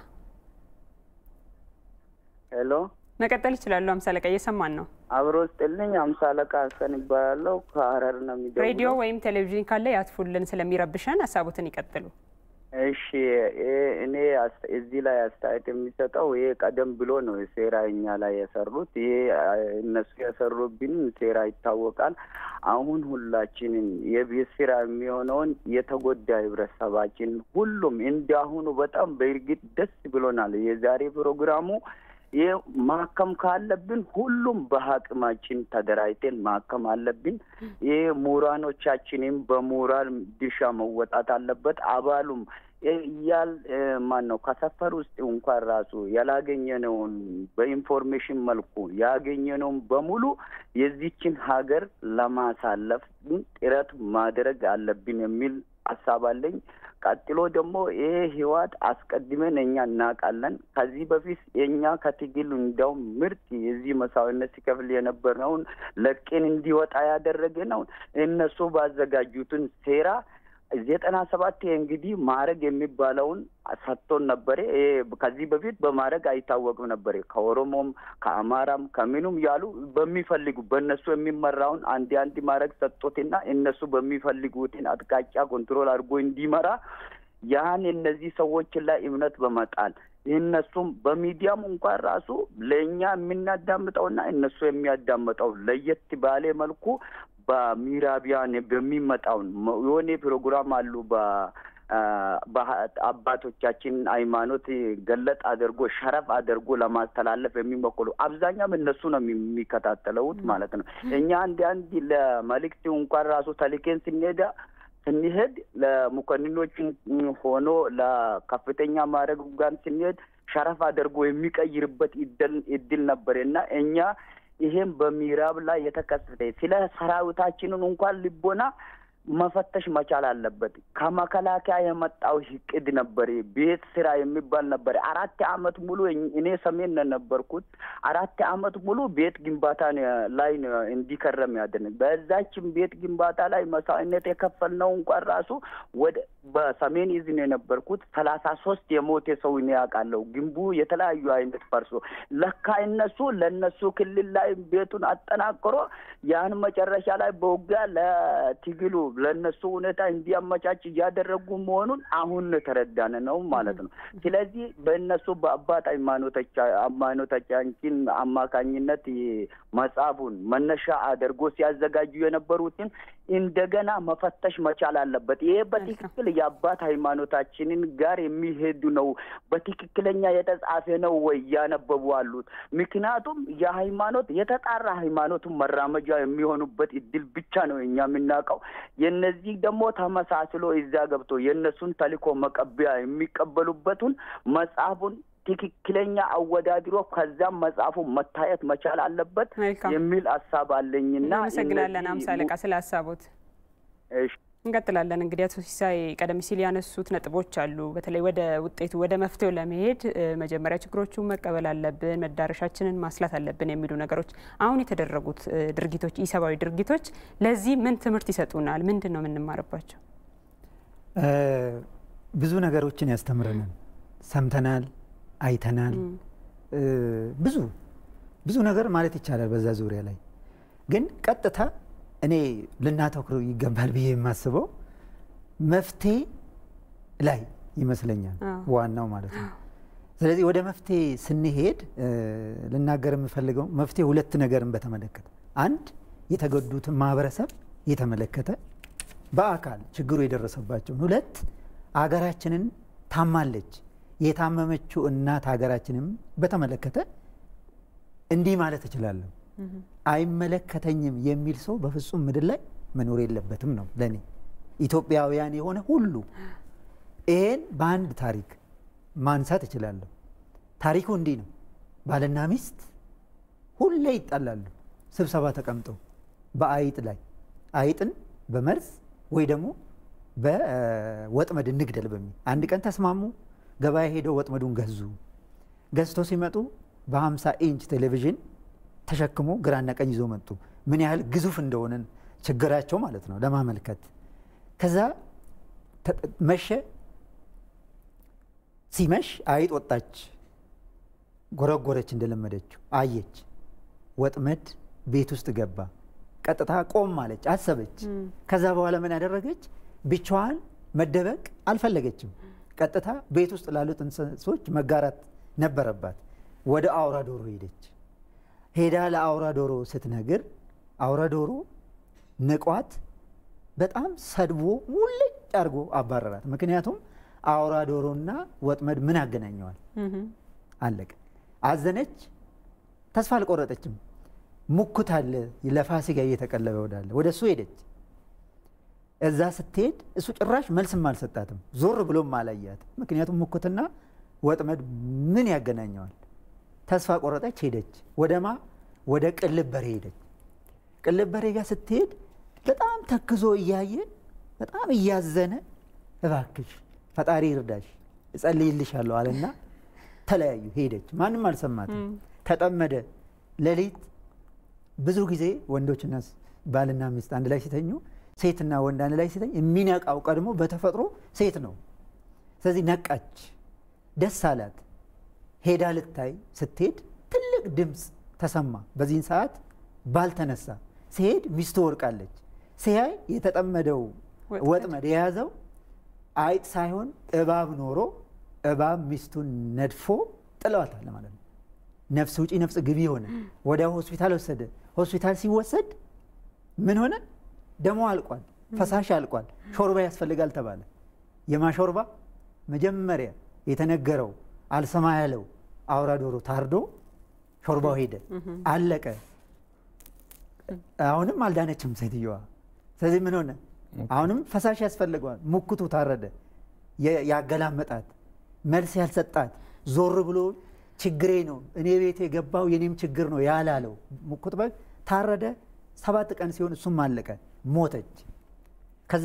ሄሎ መቀጠል ይችላል አምሳለቃ እየሰማን ነው አብሮ ስጥልኝ አምሳለቃ ሐሰን ይባላል ከሐረር ነው የሚደውለው ሬዲዮ ወይም ቴሌቪዥን ካለ ያጥፉልን ስለሚረብሸን ሐሳቡትን ይቀጥሉ እሺ እኔ እዚህ ላይ አስተያየት የሚሰጠው ይሄ ቀደም ብሎ ነው ሴራ እኛ ላይ የሰሩት። ይሄ እነሱ የሰሩብን ሴራ ይታወቃል። አሁን ሁላችንም የቤት ስራ የሚሆነውን የተጎዳ ህብረተሰባችን ሁሉም እንዳሁኑ በጣም በእርግጥ ደስ ብሎናል። የዛሬ ፕሮግራሙ ይሄ ማከም ካለብን ሁሉም በአቅማችን ተደራጅተን ማከም አለብን። ይሄ ምሁራኖቻችንም በሞራል ድርሻ መወጣት አለበት። አባሉም ያል ማን ነው ከሰፈር ውስጥ እንኳን ራሱ ያላገኘነውን በኢንፎርሜሽን መልኩ ያገኘነውን በሙሉ የዚችን ሀገር ለማሳለፍ ጥረት ማድረግ አለብን የሚል ሀሳብ አለኝ። ቀጥሎ ደግሞ ይሄ ህይወት አስቀድመን እኛ እናውቃለን። ከዚህ በፊት የኛ ከትግል እንደው ምርጥ የዚህ መስዋዕትነት ሲከፍል የነበረውን ለቅን እንዲወጣ ያደረገነው እነሱ ባዘጋጁትን ሴራ 97 እንግዲህ ማረግ የሚባለውን ሰጥቶን ነበር። ከዚህ በፊት በማረግ አይታወቅም ነበር። ከኦሮሞም ከአማራም ከምኑም ያሉ በሚፈልጉ በእነሱ የሚመራውን አንድ ማረግ ሰጥቶትና እነሱ በሚፈልጉትን አጥቃጫ ኮንትሮል አድርጎ እንዲመራ ያን እነዚህ ሰዎች ላይ እምነት በመጣል እነሱም በሚዲያም እንኳን ራሱ ለኛ የምናዳምጠውና እነሱ የሚያዳምጠው ለየት ባለ መልኩ በሚራቢያን በሚመጣው የሆነ ፕሮግራም አሉ በአባቶቻችን ሃይማኖት ገለጥ አድርጎ ሸረፍ አድርጎ ለማስተላለፍ የሚሞክሩ አብዛኛም እነሱ ነው የሚከታተሉት ማለት ነው። እኛ አንድ ለመልእክት እንኳን ራሱ ተልከን ስንሄድ ለሙከኒኖች ሆኖ ለከፍተኛ ማዕረግ ጋር ስንሄድ ሸረፍ አድርጎ የሚቀይርበት እድል ነበርና እኛ ይሄን በሚራብ ላይ የተከሰተ ስለ ሰራዊታችንን እንኳን ልቦና መፈተሽ መቻል አለበት። ከመከላከያ የመጣው ህቅድ ነበር። ቤት ስራ የሚባል ነበር። 4 አመት ሙሉ እኔ ሰሜን ነበርኩት። 4 አመት ሙሉ ቤት ግንባታ ላይ እንዲከረም ያደረገ በዛችም ቤት ግንባታ ላይ መስዋዕትነት የከፈልነው እንኳን ራሱ ወደ በሰሜን ይዝን የነበርኩት 33 የሞተ ሰው ነው ያውቃለው። ግንቡ የተለያዩ አይነት ፈርሶ ለካ እነሱ ለነሱ ክልል ላይ ቤቱን አጠናክሮ ያን መጨረሻ ላይ በውጋ ለትግሉ ለነሱ ሁኔታ እንዲያመቻች ያደረጉ መሆኑን አሁን ተረዳነ ነው ማለት ነው። ስለዚህ በእነሱ በአባት ሃይማኖታችን አማካኝነት መጽሐፉን መነሻ አድርጎ ሲያዘጋጁ የነበሩትን እንደገና መፈተሽ መቻል አለበት። ይሄ በትክክል የአባት ሃይማኖታችንን ጋር የሚሄዱ ነው፣ በትክክለኛ የተጻፈ ነው ወይ ያነበቡ አሉት። ምክንያቱም የሃይማኖት የተጣራ ሃይማኖቱን መራመጃ የሚሆኑበት እድል ብቻ ነው እኛ የምናውቀው። የነዚህ ደግሞ ተመሳስሎ እዛ ገብቶ የነሱን ተልኮ መቀበያ የሚቀበሉበትን መጽሐፉን ትክክለኛ አወዳድሮ ከዛም መጽሐፉ መታየት መቻል አለበት የሚል ሐሳብ አለኝና እናመሰግናለን። አምሳ አለቃ ስለ ሐሳቦት። እሺ እንቀጥላለን። እንግዲህ አቶ ሲሳይ ቀደም ሲል ያነሱት ነጥቦች አሉ። በተለይ ወደ ውጤቱ ወደ መፍትሄው ለመሄድ መጀመሪያ ችግሮቹን መቀበል አለብን፣ መዳረሻችንን ማስላት አለብን የሚሉ ነገሮች አሁን የተደረጉት ድርጊቶች ኢሰባዊ ድርጊቶች ለዚህ ምን ትምህርት ይሰጡናል? ምንድን ነው የምንማርባቸው? ብዙ ነገሮችን ያስተምረናል። ሰምተናል፣ አይተናል። ብዙ ነገር ማለት ይቻላል በዛ ዙሪያ ላይ ግን ቀጥታ እኔ ልናተኩር ይገባል ብዬ የማስበው መፍትሄ ላይ ይመስለኛል ዋናው ማለት ነው። ስለዚህ ወደ መፍትሄ ስንሄድ ልናገር የምፈልገው መፍትሄ ሁለት ነገርን በተመለከተ፣ አንድ የተጎዱትን ማህበረሰብ የተመለከተ በአካል ችግሩ የደረሰባቸው፣ ሁለት አገራችንን ታማለች የታመመችው እናት ሀገራችንን በተመለከተ እንዲህ ማለት እችላለሁ። አይመለከተኝም የሚል ሰው በፍጹም ምድር ላይ መኖር የለበትም ነው ለኔ። ኢትዮጵያውያን የሆነ ሁሉ ይሄን በአንድ ታሪክ ማንሳት እችላለሁ። ታሪኩ እንዲህ ነው። ባልና ሚስት ሁሌ ይጣላሉ። ስብሰባ ተቀምጠው በአይጥ ላይ አይጥን በመርዝ ወይ ደግሞ በወጥመድ እንግደል በሚል አንድ ቀን ተስማሙ። ገበያ ሄደው ወጥመዱን ገዝተው ሲመጡ በ50 ኢንች ቴሌቪዥን ተሸክሞ ግራና ቀኝ ይዞ መጡ። ምን ያህል ግዙፍ እንደሆነ ችግራቸው ማለት ነው ለማመልከት። ከዛ መሸ። ሲመሽ አይጥ ወጣች፣ ጎረጎረች፣ እንደለመደችው አየች። ወጥመድ ቤት ውስጥ ገባ። ቀጥታ ቆም አለች፣ አሰበች። ከዛ በኋላ ምን አደረገች? ብቻዋን መደበቅ አልፈለገችም። ቀጥታ ቤት ውስጥ ላሉት እንስሶች መጋራት ነበረባት። ወደ አውራ ዶሮ ሄደች። ሄዳ ለአውራ ዶሮ ስትነግር አውራ ዶሮ ንቋት በጣም ሰድቦ ሙልጭ አድርጎ አባረራት። ምክንያቱም አውራ ዶሮና ወጥመድ ምን ያገናኘዋል? አለቀ። አዘነች። ተስፋ አልቆረጠችም። ሙኩት አለ ለፋሲካ እየተቀለበ ወዳለ ወደ እሱ ሄደች። እዛ ስትሄድ እሱ ጭራሽ መልስም አልሰጣትም፣ ዞር ብሎም አላያት። ምክንያቱም ሙኩትና ወጥመድ ምን ያገናኘዋል? ተስፋ ቆረጠች፣ ሄደች። ወደማ ወደ ቅልብ በሬ ሄደች። ቅልብ በሬ ጋር ስትሄድ በጣም ተክዞ እያየ በጣም እያዘነ እባክሽ ፈጣሪ ይርዳሽ እጸልይልሻለሁ አለና ተለያዩ። ሄደች። ማንም አልሰማትም። ተጠመደ። ሌሊት ብዙ ጊዜ ወንዶችና ባልና ሚስት አንድ ላይ ሲተኙ ሴትና ወንድ አንድ ላይ ሲተኝ የሚነቃው ቀድሞ በተፈጥሮ ሴት ነው። ስለዚህ ነቃች፣ ደስ አላት። ሄዳ ልታይ ስትሄድ ትልቅ ድምፅ ተሰማ። በዚህን ሰዓት ባልተነሳ ሲሄድ ሚስቱ ወርቃለች። ሲያይ የተጠመደው ወጥመድ የያዘው አይጥ ሳይሆን እባብ ኖሮ እባብ ሚስቱን ነድፎ ጥለዋታል ማለት ነው። ነፍስ ውጪ ነፍስ ግቢ ሆነ። ወዲያው ሆስፒታል ወሰደ። ሆስፒታል ሲወሰድ ምን ሆነ? ደሞ አልቋል፣ ፈሳሽ አልቋል፣ ሾርባ ያስፈልጋል ተባለ። የማሾርባ መጀመሪያ የተነገረው አልሰማ ያለው አውራ ዶሮ ታርዶ ሾርባው ሄደ፣ አለቀ። አሁንም አልዳነችም ሴትዮዋ። ስለዚህ ምን ሆነ? አሁንም ፈሳሽ ያስፈልገዋል። ሙክቱ ታረደ። ያገላመጣት መልስ ያልሰጣት ዞር ብሎ ችግሬ ነው እኔ ቤት የገባው የኔም ችግር ነው ያላለው ሙክት በግ ታረደ። 7 ቀን ሲሆን እሱም አለቀ፣ ሞተች። ከዛ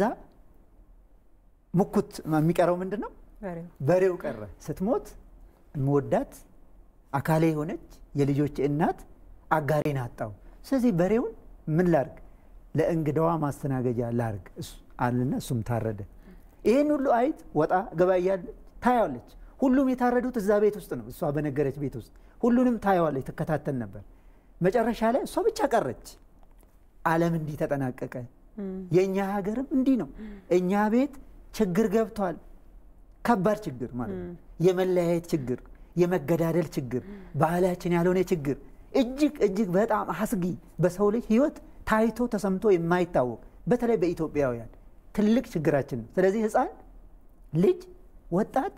ሙክት የሚቀረው ምንድነው? በሬው ቀረ። ስትሞት የምወዳት አካሌ የሆነች የልጆች እናት አጋሬን አጣው። ስለዚህ በሬውን ምን ላርግ? ለእንግዳዋ ማስተናገጃ ላርግ አለና እሱም ታረደ። ይሄን ሁሉ አይት ወጣ ገባ እያለች ታያለች። ሁሉም የታረዱት እዛ ቤት ውስጥ ነው። እሷ በነገረች ቤት ውስጥ ሁሉንም ታያለች፣ ትከታተል ነበር። መጨረሻ ላይ እሷ ብቻ ቀረች። ዓለም እንዲህ ተጠናቀቀ። የኛ ሀገርም እንዲህ ነው። እኛ ቤት ችግር ገብቷል። ከባድ ችግር ማለት ነው። የመለያየት ችግር፣ የመገዳደል ችግር፣ ባህላችን ያልሆነ ችግር፣ እጅግ በጣም አስጊ በሰው ልጅ ህይወት ታይቶ ተሰምቶ የማይታወቅ በተለይ በኢትዮጵያውያን ትልቅ ችግራችን ነው። ስለዚህ ህፃን ልጅ፣ ወጣት፣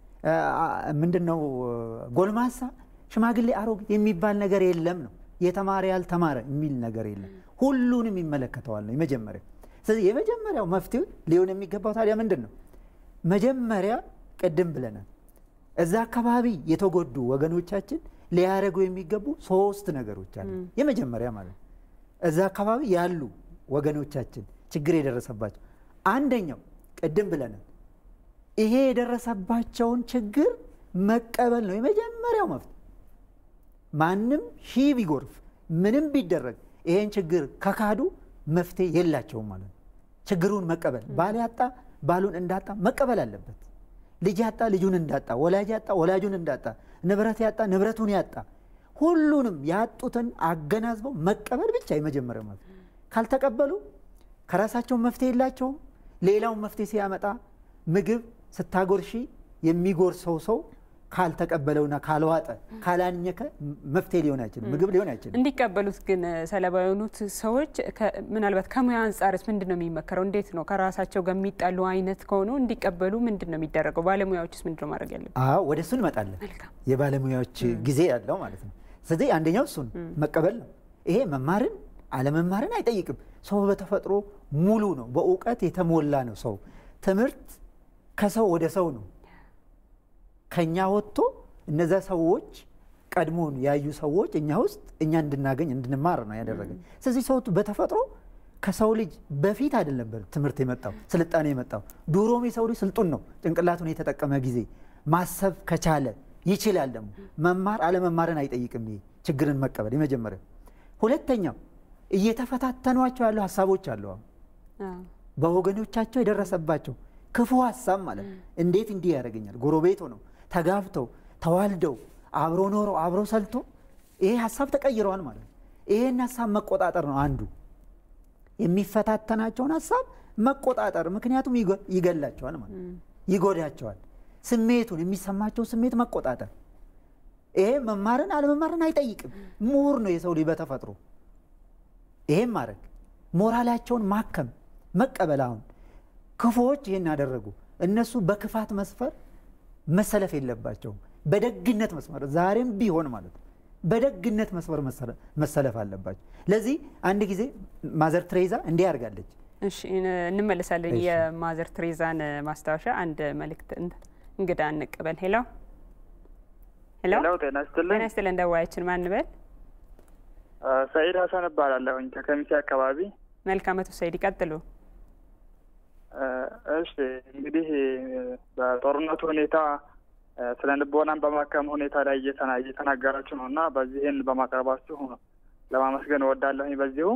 ምንድነው ጎልማሳ፣ ሽማግሌ፣ አሮጊት የሚባል ነገር የለም ነው። የተማረ ያልተማረ የሚል ነገር የለም። ሁሉንም ይመለከተዋል ነው የመጀመሪያው። ስለዚህ የመጀመሪያው መፍትሄ ሊሆን የሚገባው ታዲያ ምንድነው? መጀመሪያ ቅድም ብለናል፣ እዛ አካባቢ የተጎዱ ወገኖቻችን ሊያደርጉ የሚገቡ 3 ነገሮች አሉ። የመጀመሪያ ማለት እዛ አካባቢ ያሉ ወገኖቻችን ችግር የደረሰባቸው አንደኛው ቅድም ብለናል፣ ይሄ የደረሰባቸውን ችግር መቀበል ነው የመጀመሪያው መፍትሄ። ማንም ሺህ ቢጎርፍ ምንም ቢደረግ ይሄን ችግር ከካዱ መፍትሄ የላቸውም ማለት ነው። ችግሩን መቀበል፣ ባል ያጣ ባሉን እንዳጣ መቀበል አለበት። ልጅ ያጣ ልጁን እንዳጣ፣ ወላጅ ያጣ ወላጁን እንዳጣ፣ ንብረት ያጣ ንብረቱን ያጣ፣ ሁሉንም ያጡትን አገናዝበው መቀበል ብቻ የመጀመሪያው ማለት። ካልተቀበሉ ከራሳቸው መፍትሄ የላቸውም። ሌላውን መፍትሄ ሲያመጣ ምግብ ስታጎርሺ የሚጎርሰው ሰው ካልተቀበለውና ካልዋጠ ካላኘከ መፍትሄ ሊሆን አይችልም፣ ምግብ ሊሆን አይችልም። እንዲቀበሉት ግን ሰለባ የሆኑት ሰዎች ምናልባት ከሙያ አንጻርስ ምንድነው የሚመከረው? እንዴት ነው ከራሳቸው ጋር የሚጣሉ አይነት ከሆኑ እንዲቀበሉ ምንድነው የሚደረገው? ባለሙያዎችስ ምንድነው ማድረግ ያለበት? አዎ ወደ እሱ እንመጣለን። የባለሙያዎች ጊዜ ያለው ማለት ነው። ስለዚህ አንደኛው እሱን መቀበል ነው። ይሄ መማርን አለመማርን አይጠይቅም። ሰው በተፈጥሮ ሙሉ ነው፣ በእውቀት የተሞላ ነው። ሰው ትምህርት ከሰው ወደ ሰው ነው። ከኛ ወጥቶ እነዛ ሰዎች ቀድሞን ያዩ ሰዎች እኛ ውስጥ እኛ እንድናገኝ እንድንማር ነው ያደረገ። ስለዚህ ሰው በተፈጥሮ ከሰው ልጅ በፊት አይደለም ትምህርት የመጣው ስልጣኔ የመጣው። ድሮም የሰው ልጅ ስልጡን ነው። ጭንቅላቱን የተጠቀመ ጊዜ ማሰብ ከቻለ ይችላል። ደግሞ መማር አለመማርን አይጠይቅም። ይሄ ችግርን መቀበል የመጀመሪያው። ሁለተኛው እየተፈታተኗቸው ያሉ ሀሳቦች አሉ። በወገኖቻቸው የደረሰባቸው ክፉ ሀሳብ ማለት እንዴት እንዲህ ያደርገኛል? ጎረቤት ሆነው ተጋብተው ተዋልደው አብሮ ኖረው አብሮ ሰልቶ ይሄ ሀሳብ ተቀይረዋል ማለት ነው። ይሄን ሀሳብ መቆጣጠር ነው አንዱ የሚፈታተናቸውን ሀሳብ መቆጣጠር። ምክንያቱም ይገላቸዋል ማለት ይጎዳቸዋል። ስሜቱን የሚሰማቸው ስሜት መቆጣጠር። ይሄ መማርን አለመማርን አይጠይቅም። ምሁር ነው የሰው ልጅ በተፈጥሮ። ይሄን ማድረግ ሞራላቸውን ማከም መቀበል። አሁን ክፉዎች ይሄን ያደረጉ እነሱ በክፋት መስፈር መሰለፍ የለባቸውም። በደግነት መስመር ዛሬም ቢሆን ማለት ነው በደግነት መስመር መሰለፍ አለባቸው። ለዚህ አንድ ጊዜ ማዘር ቴሬዛ እንዲህ ያርጋለች። እሺ እንመለሳለን። የማዘር ቴሬዛን ማስታወሻ አንድ መልእክት እንግዳ እንቀበል። ሄሎ ሄሎ፣ ጤና ይስጥልን። እንደዋያችን ማን በል? ሰይድ ሀሰን እባላለሁኝ ከከሚሴ አካባቢ። መልካም አቶ ሰይድ ይቀጥሉ። እሺ እንግዲህ በጦርነቱ ሁኔታ ስለ ልቦናን በማከም ሁኔታ ላይ እየተናገራችሁ ነው እና በዚህን በማቅረባችሁ ለማመስገን እወዳለሁኝ። በዚሁ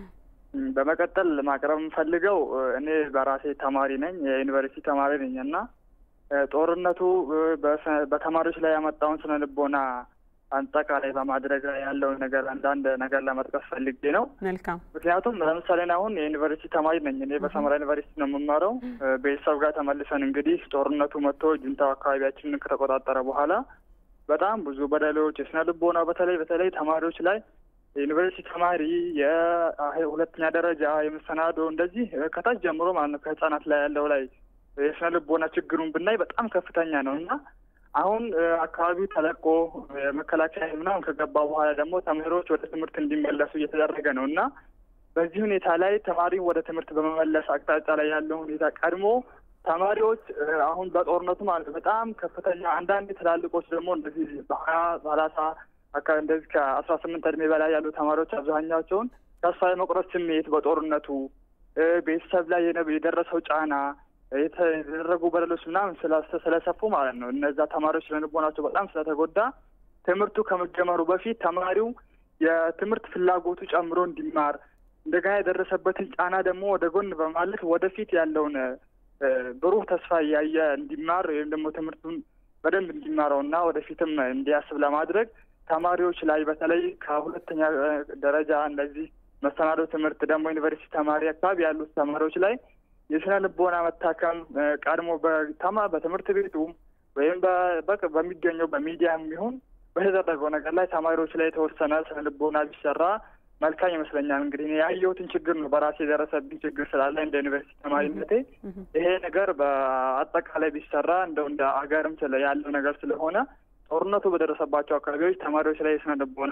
በመቀጠል ማቅረብ የምፈልገው እኔ በራሴ ተማሪ ነኝ፣ የዩኒቨርሲቲ ተማሪ ነኝ እና ጦርነቱ በተማሪዎች ላይ ያመጣውን ስነ ልቦና አጠቃላይ በማድረግ ላይ ያለውን ነገር አንዳንድ ነገር ለመጥቀስ ፈልጌ ነው። መልካም። ምክንያቱም ለምሳሌ አሁን የዩኒቨርሲቲ ተማሪ ነኝ። እኔ በሰመራ ዩኒቨርሲቲ ነው የምማረው። ቤተሰብ ጋር ተመልሰን እንግዲህ ጦርነቱ መጥቶ ጁንታው አካባቢያችንን ከተቆጣጠረ በኋላ በጣም ብዙ በደሎች የስነ ልቦና በተለይ ተማሪዎች ላይ የዩኒቨርሲቲ ተማሪ የሁለተኛ ደረጃ የመሰናዶ እንደዚህ ከታች ጀምሮ ማለት ነው ከህጻናት ላይ ያለው ላይ የስነ ልቦና ችግሩን ብናይ በጣም ከፍተኛ ነው እና አሁን አካባቢው ተለቆ የመከላከያ ምናምን ከገባ በኋላ ደግሞ ተማሪዎች ወደ ትምህርት እንዲመለሱ እየተደረገ ነው እና በዚህ ሁኔታ ላይ ተማሪን ወደ ትምህርት በመመለስ አቅጣጫ ላይ ያለው ሁኔታ ቀድሞ ተማሪዎች አሁን በጦርነቱ ማለት በጣም ከፍተኛ አንዳንድ ትላልቆች ደግሞ እንደዚህ በ20-30 አካባቢ እንደዚህ ከ18 እድሜ በላይ ያሉ ተማሪዎች አብዛኛቸውን ተስፋ የመቁረጥ ስሜት በጦርነቱ ቤተሰብ ላይ የደረሰው ጫና የተደረጉ በደሎች ምናምን ስለሰፉ ማለት ነው እነዛ ተማሪዎች ስለልቦናቸው በጣም ስለተጎዳ ትምህርቱ ከመጀመሩ በፊት ተማሪው የትምህርት ፍላጎቱ ጨምሮ እንዲማር እንደገና የደረሰበትን ጫና ደግሞ ወደ ጎን በማለት ወደፊት ያለውን ብሩህ ተስፋ እያየ እንዲማር ወይም ደግሞ ትምህርቱን በደንብ እንዲማረውና ወደፊትም እንዲያስብ ለማድረግ ተማሪዎች ላይ በተለይ ከሁለተኛ ደረጃ እንደዚህ መሰናዶ ትምህርት ደግሞ ዩኒቨርሲቲ ተማሪ አካባቢ ያሉት ተማሪዎች ላይ የስነ ልቦና መታከም ቀድሞ በትምህርት ቤቱ ወይም በሚገኘው በሚዲያም ይሁን በተደረገው ነገር ላይ ተማሪዎች ላይ የተወሰነ ስነ ልቦና ቢሰራ መልካም ይመስለኛል። እንግዲህ ያየሁትን ችግር ነው በራሴ የደረሰብኝ ችግር ስላለ እንደ ዩኒቨርሲቲ ተማሪነቴ ይሄ ነገር በአጠቃላይ ቢሰራ እንደ አገርም ያለው ነገር ስለሆነ ጦርነቱ በደረሰባቸው አካባቢዎች ተማሪዎች ላይ የስነ ልቦና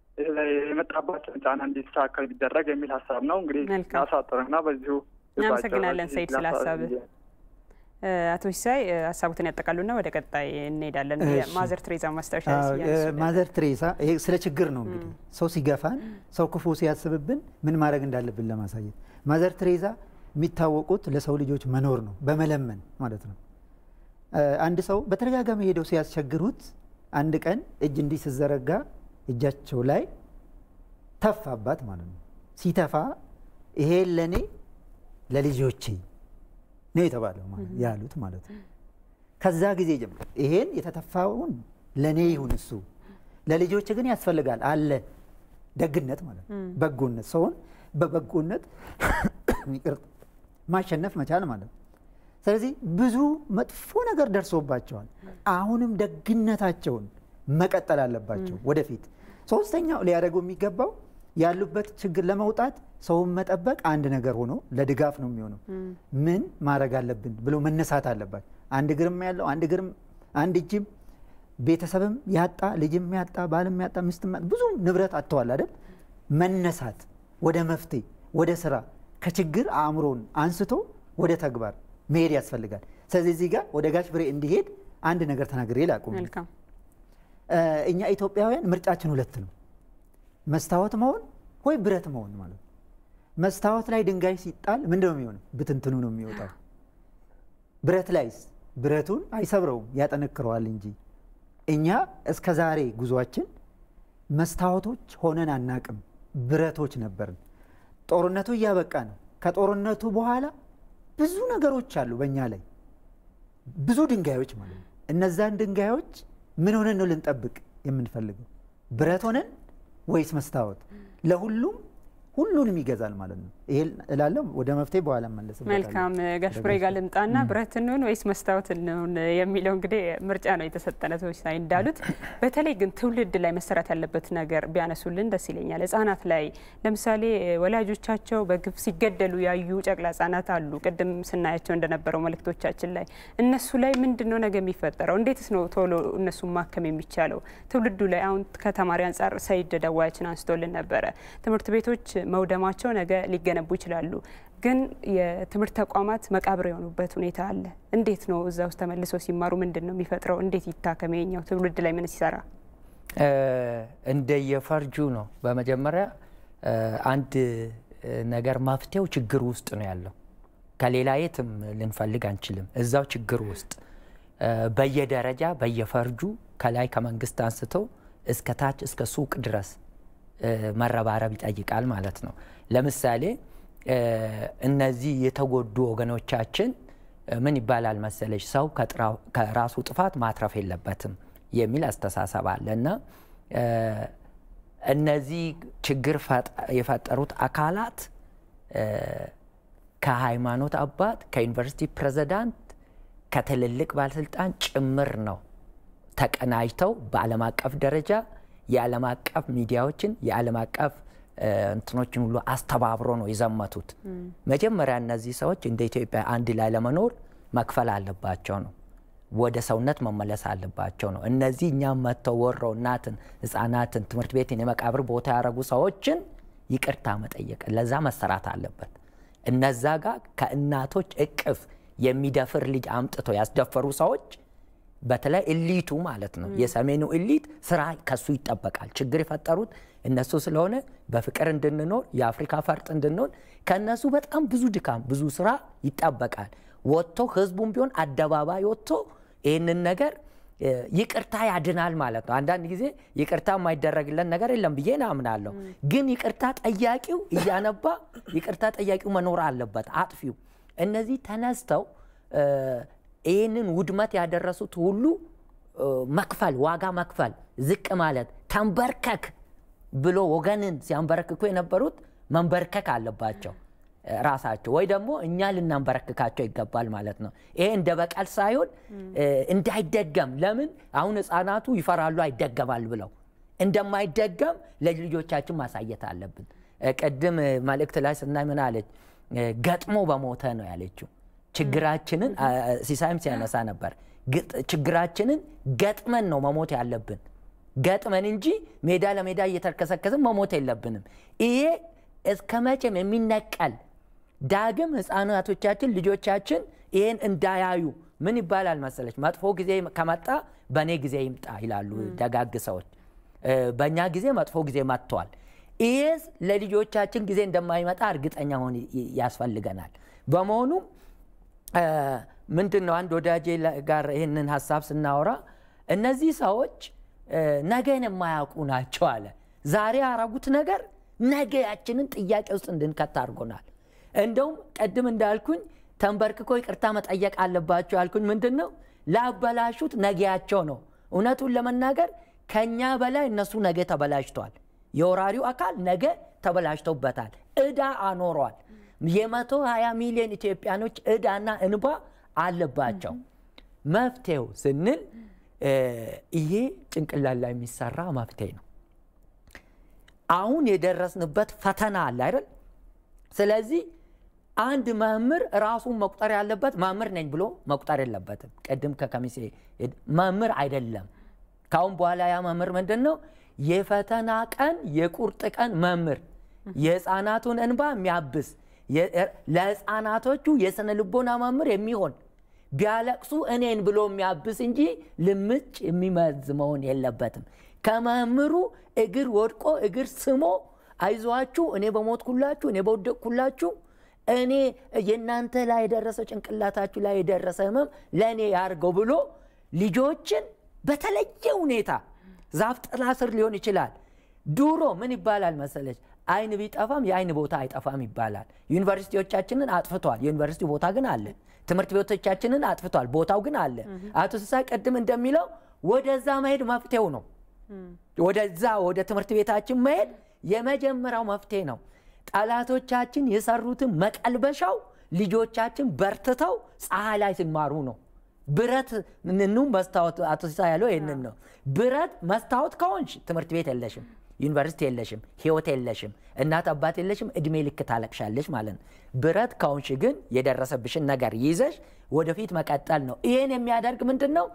የመጣባቸውን ጫና እንዲስተካከል ቢደረግ የሚል ሀሳብ ነው። እንግዲህ ያሳጥርና በዚሁ እናመሰግናለን ሰይድ ስለ ሀሳብህ። አቶ ሲሳይ ሀሳቡትን ያጠቃሉና ወደ ቀጣይ እንሄዳለን። ማዘር ቴሬዛ ማስታወሻ ማዘር ቴሬዛ ይሄ ስለ ችግር ነው እንግዲህ ሰው ሲገፋን ሰው ክፉ ሲያስብብን ምን ማድረግ እንዳለብን ለማሳየት ማዘር ቴሬዛ የሚታወቁት ለሰው ልጆች መኖር ነው በመለመን ማለት ነው። አንድ ሰው በተደጋጋሚ ሄደው ሲያስቸግሩት አንድ ቀን እጅ እንዲህ ሲዘረጋ እጃቸው ላይ ተፋባት ማለት ነው። ሲተፋ ይሄ ለኔ ለልጆቼ ነው የተባለው ማለት ያሉት ማለት ነው። ከዛ ጊዜ ጀምሮ ይሄን የተተፋውን ለኔ ይሁን እሱ ለልጆች ግን ያስፈልጋል አለ ደግነት ማለት ነው። በጎነት ሰውን በበጎነት ማሸነፍ መቻል ማለት ነው። ስለዚህ ብዙ መጥፎ ነገር ደርሶባቸዋል። አሁንም ደግነታቸውን መቀጠል አለባቸው ወደፊት። ሶስተኛው ሊያደርጉ የሚገባው ያሉበት ችግር ለመውጣት ሰውን መጠበቅ አንድ ነገር ሆኖ ለድጋፍ ነው የሚሆነው። ምን ማድረግ አለብን ብሎ መነሳት አለባቸው። አንድ እግርም ያለው አንድ እጅም ቤተሰብም ያጣ ልጅም ያጣ ባልም ያጣ ሚስትም ብዙ ንብረት አጥተዋል አይደል? መነሳት ወደ መፍትሄ ወደ ስራ ከችግር አእምሮን አንስቶ ወደ ተግባር መሄድ ያስፈልጋል። ስለዚህ እዚህ ጋር ወደ ጋሽ ፍሬ እንዲሄድ አንድ ነገር ተናግሬ ላቁም። እኛ ኢትዮጵያውያን ምርጫችን ሁለት ነው። መስታወት መሆን ወይ ብረት መሆን ማለት ነው። መስታወት ላይ ድንጋይ ሲጣል ምንድነው የሚሆነው? ብትንትኑ ነው የሚወጣው። ብረት ላይስ ብረቱን አይሰብረውም ያጠነክረዋል እንጂ። እኛ እስከ ዛሬ ጉዟችን መስታወቶች ሆነን አናቅም፣ ብረቶች ነበርን። ጦርነቱ እያበቃ ነው። ከጦርነቱ በኋላ ብዙ ነገሮች አሉ በእኛ ላይ ብዙ ድንጋዮች ማለት ነው። እነዛን ድንጋዮች ምን ሆነን ነው ልንጠብቅ የምንፈልገው? ብረት ሆነን ወይስ መስታወት? ለሁሉም ሁሉንም ይገዛል ማለት ነው። ይሄ እላለሁ። ወደ መፍትሄ በኋላ መለስበታለሁ። መልካም ጋሽ ፍሬ ጋር ልምጣና ብረት እንሁን ወይስ መስታወት እንሁን የሚለው እንግዲህ ምርጫ ነው የተሰጠነ ሰዎች ሳይ እንዳሉት። በተለይ ግን ትውልድ ላይ መሰራት ያለበት ነገር ቢያነሱልን ደስ ይለኛል። ህጻናት ላይ ለምሳሌ ወላጆቻቸው በግፍ ሲገደሉ ያዩ ጨቅላ ህጻናት አሉ። ቅድም ስናያቸው እንደነበረው መልእክቶቻችን ላይ እነሱ ላይ ምንድነው ነገ የሚፈጠረው? እንዴትስ ነው ቶሎ እነሱ ማከም የሚቻለው? ትውልዱ ላይ አሁን ከተማሪ አንጻር ሰይድ ደዋያችን አንስቶልን ነበረ። ትምህርት ቤቶች መውደማቸው ነገ ሊገነቡ ይችላሉ፣ ግን የትምህርት ተቋማት መቃብር የሆኑበት ሁኔታ አለ። እንዴት ነው እዛ ውስጥ ተመልሰው ሲማሩ ምንድነው የሚፈጥረው? እንዴት ይታከም? የኛው ትውልድ ላይ ምን ሲሰራ እንደየፈርጁ ነው። በመጀመሪያ አንድ ነገር መፍትሄው ችግር ውስጥ ነው ያለው። ከሌላ የትም ልንፈልግ አንችልም። እዛው ችግር ውስጥ በየደረጃ በየፈርጁ ከላይ ከመንግስት አንስቶ እስከ ታች እስከ ሱቅ ድረስ መረባረብ ይጠይቃል ማለት ነው። ለምሳሌ እነዚህ የተጎዱ ወገኖቻችን ምን ይባላል መሰለሽ፣ ሰው ከራሱ ጥፋት ማትረፍ የለበትም የሚል አስተሳሰብ አለና እነዚህ ችግር የፈጠሩት አካላት ከሃይማኖት አባት፣ ከዩኒቨርሲቲ ፕሬዝዳንት፣ ከትልልቅ ባለስልጣን ጭምር ነው ተቀናጅተው በዓለም አቀፍ ደረጃ የዓለም አቀፍ ሚዲያዎችን የዓለም አቀፍ እንትኖችን ሁሉ አስተባብሮ ነው የዘመቱት። መጀመሪያ እነዚህ ሰዎች እንደ ኢትዮጵያ አንድ ላይ ለመኖር መክፈል አለባቸው ነው። ወደ ሰውነት መመለስ አለባቸው ነው። እነዚህ እኛም መተው ወረው እናትን ህፃናትን ትምህርት ቤትን የመቃብር ቦታ ያደረጉ ሰዎችን ይቅርታ መጠየቅ ለዛ መሰራት አለበት። እነዛ ጋር ከእናቶች እቅፍ የሚደፍር ልጅ አምጥተው ያስደፈሩ ሰዎች በተለይ ኤሊቱ ማለት ነው የሰሜኑ ኤሊት ስራ ከሱ ይጠበቃል። ችግር የፈጠሩት እነሱ ስለሆነ በፍቅር እንድንኖር የአፍሪካ ፈርጥ እንድንሆን ከነሱ በጣም ብዙ ድካም ብዙ ስራ ይጠበቃል። ወጥቶ ህዝቡም ቢሆን አደባባይ ወጥቶ ይህንን ነገር ይቅርታ ያድናል ማለት ነው። አንዳንድ ጊዜ ይቅርታ የማይደረግለን ነገር የለም ብዬ አምናለሁ። ግን ይቅርታ ጠያቂው እያነባ ይቅርታ ጠያቂው መኖር አለበት። አጥፊው እነዚህ ተነስተው ይህንን ውድመት ያደረሱት ሁሉ መክፈል ዋጋ መክፈል ዝቅ ማለት ተንበርከክ ብሎ ወገንን ሲያንበረክኩ የነበሩት መንበርከክ አለባቸው ራሳቸው፣ ወይ ደግሞ እኛ ልናንበረክካቸው ይገባል ማለት ነው። ይሄ እንደ በቀል ሳይሆን እንዳይደገም። ለምን አሁን ህፃናቱ ይፈራሉ አይደገማል ብለው እንደማይደገም ለልጆቻችን ማሳየት አለብን። ቅድም መልእክት ላይ ስናይ ምን አለች? ገጥሞ በሞተ ነው ያለችው። ችግራችንን ሲሳይም ሲያነሳ ነበር። ችግራችንን ገጥመን ነው መሞት ያለብን፣ ገጥመን እንጂ ሜዳ ለሜዳ እየተርከሰከስን መሞት የለብንም። ይሄ እስከ መቼም የሚነቀል ዳግም ህፃናቶቻችን ልጆቻችን ይሄን እንዳያዩ ምን ይባላል መሰለች? መጥፎ ጊዜ ከመጣ በኔ ጊዜ ይምጣ ይላሉ ደጋግ ሰዎች። በእኛ ጊዜ መጥፎ ጊዜ መጥቷል። ይሄ ለልጆቻችን ጊዜ እንደማይመጣ እርግጠኛ ሆን ያስፈልገናል። በመሆኑም ምንድነው አንድ ወዳጄ ጋር ይሄንን ሐሳብ ስናወራ እነዚህ ሰዎች ነገን የማያውቁ ናቸው አለ። ዛሬ ያረጉት ነገር ነገያችንን ጥያቄ ውስጥ እንድንከት አድርጎናል። እንደውም ቀድም እንዳልኩኝ ተንበርክኮ ይቅርታ መጠየቅ አለባቸው ያልኩኝ ምንድነው ላበላሹት ነገያቸው ነው። እውነቱን ለመናገር ከኛ በላይ እነሱ ነገ ተበላሽቷል። የወራሪው አካል ነገ ተበላሽቶበታል። እዳ አኖሯል። የ120 ሚሊዮን ኢትዮጵያኖች እዳና እንባ አለባቸው። መፍትሄው ስንል ይሄ ጭንቅላት ላይ የሚሰራ መፍትሄ ነው። አሁን የደረስንበት ፈተና አለ አይደል? ስለዚህ አንድ መምህር ራሱን መቁጠር ያለበት መምህር ነኝ ብሎ መቁጠር የለበትም። ቀድም ከከሚሴ መምህር አይደለም። ካሁን በኋላ ያ መምህር ምንድነው? የፈተና ቀን የቁርጥ ቀን መምህር፣ የህፃናቱን እንባ የሚያብስ ለህፃናቶቹ የስነ ልቦና መምህር የሚሆን ቢያለቅሱ እኔን ብሎ የሚያብስ እንጂ ልምጭ የሚመዝ መሆን የለበትም። ከመምህሩ እግር ወድቆ እግር ስሞ አይዟችሁ እኔ በሞትኩላችሁ እኔ በወደቅኩላችሁ እኔ የናንተ ላይ የደረሰ ጭንቅላታችሁ ላይ የደረሰ ህመም ለኔ ያርገው ብሎ ልጆችን በተለየ ሁኔታ ዛፍ ጥላ ስር ሊሆን ይችላል። ዱሮ ምን ይባላል መሰለች? አይን ቢጠፋም የአይን ቦታ አይጠፋም ይባላል። ዩኒቨርሲቲዎቻችንን አጥፍቷል፣ የዩኒቨርሲቲ ቦታ ግን አለ። ትምህርት ቤቶቻችንን አጥፍቷል፣ ቦታው ግን አለ። አቶ ሲሳይ ቀድም እንደሚለው ወደዛ መሄድ መፍትሄው ነው። ወደዛ ወደ ትምህርት ቤታችን መሄድ የመጀመሪያው መፍትሄ ነው። ጠላቶቻችን የሰሩትን መቀልበሻው ልጆቻችን በርትተው ፀሐይ ላይ ሲማሩ ነው። ብረት ንኑም መስታወት አጥሳ ያለው ይሄንን ነው። ብረት መስታወት ከሆንሽ ትምህርት ቤት የለሽም፣ ዩኒቨርሲቲ የለሽም፣ ህይወት የለሽም፣ እናት አባት የለሽም፣ እድሜ ልክ ታለቅሻለሽ ማለት ነው። ብረት ከሆንሽ ግን የደረሰብሽን ነገር ይዘሽ ወደፊት መቀጠል ነው። ይሄን የሚያደርግ ምንድነው?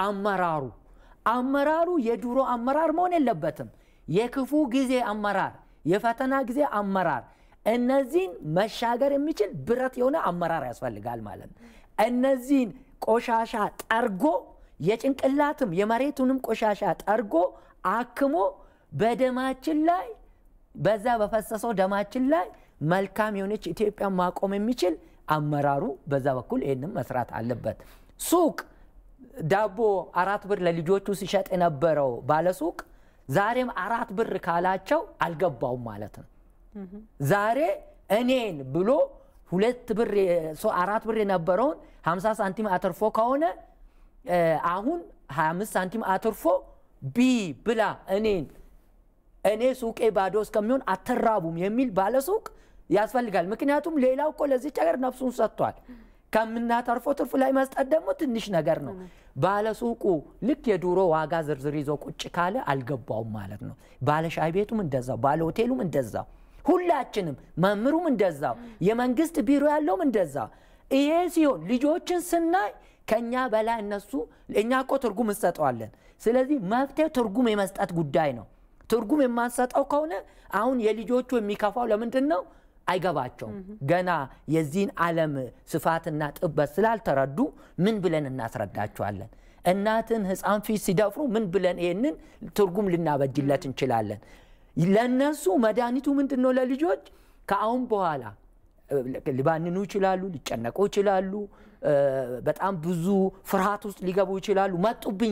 አመራሩ የድሮ አመራር መሆን የለበትም። የክፉ ጊዜ አመራር፣ የፈተና ጊዜ አመራር፣ እነዚህን መሻገር የሚችል ብረት የሆነ አመራር ያስፈልጋል ማለት ነው። እነዚህን ቆሻሻ ጠርጎ የጭንቅላትም የመሬቱንም ቆሻሻ ጠርጎ አክሞ በደማችን ላይ በዛ በፈሰሰው ደማችን ላይ መልካም የሆነች ኢትዮጵያ ማቆም የሚችል አመራሩ በዛ በኩል ይሄንን መስራት አለበት። ሱቅ ዳቦ 4 ብር ለልጆቹ ሲሸጥ የነበረው ባለ ሱቅ ዛሬም 4 ብር ካላቸው አልገባውም ማለት ነው። ዛሬ እኔን ብሎ 2 ብር 4 ብር የነበረውን 50 ሳንቲም አትርፎ ከሆነ አሁን 25 ሳንቲም አትርፎ ቢ ብላ እኔ ሱቄ ባዶ እስከሚሆን አትራቡም የሚል ባለ ሱቅ ያስፈልጋል። ምክንያቱም ሌላው እኮ ለዚህ ሀገር ነፍሱን ሰጥቷል። ከምናተርፈው ትርፍ ላይ መስጠት ደግሞ ትንሽ ነገር ነው። ባለ ሱቁ ልክ የዱሮ ዋጋ ዝርዝር ይዞ ቁጭ ካለ አልገባውም ማለት ነው። ባለ ሻይ ቤቱም እንደዛው፣ ባለ ሆቴሉም እንደዛው፣ ሁላችንም መምሩም እንደዛው፣ የመንግስት ቢሮ ያለውም እንደዛው። ይሄ ሲሆን ልጆችን ስናይ ከኛ በላይ እነሱ እኛ እኮ ትርጉም እንሰጠዋለን። ስለዚህ መፍትሄው ትርጉም የመስጠት ጉዳይ ነው። ትርጉም የማንሰጠው ከሆነ አሁን የልጆቹ የሚከፋው ለምንድን ነው? አይገባቸውም። ገና የዚህን ዓለም ስፋትና ጥበት ስላልተረዱ ምን ብለን እናስረዳቸዋለን? እናትን ህፃን ፊት ሲደፍሩ ምን ብለን ይሄንን ትርጉም ልናበጅለት እንችላለን? ለነሱ መድኃኒቱ ምንድነው? ለልጆች ከአሁን በኋላ ሊባንኑ ይችላሉ፣ ሊጨነቁ ይችላሉ፣ በጣም ብዙ ፍርሃት ውስጥ ሊገቡ ይችላሉ፣ መጡብኝ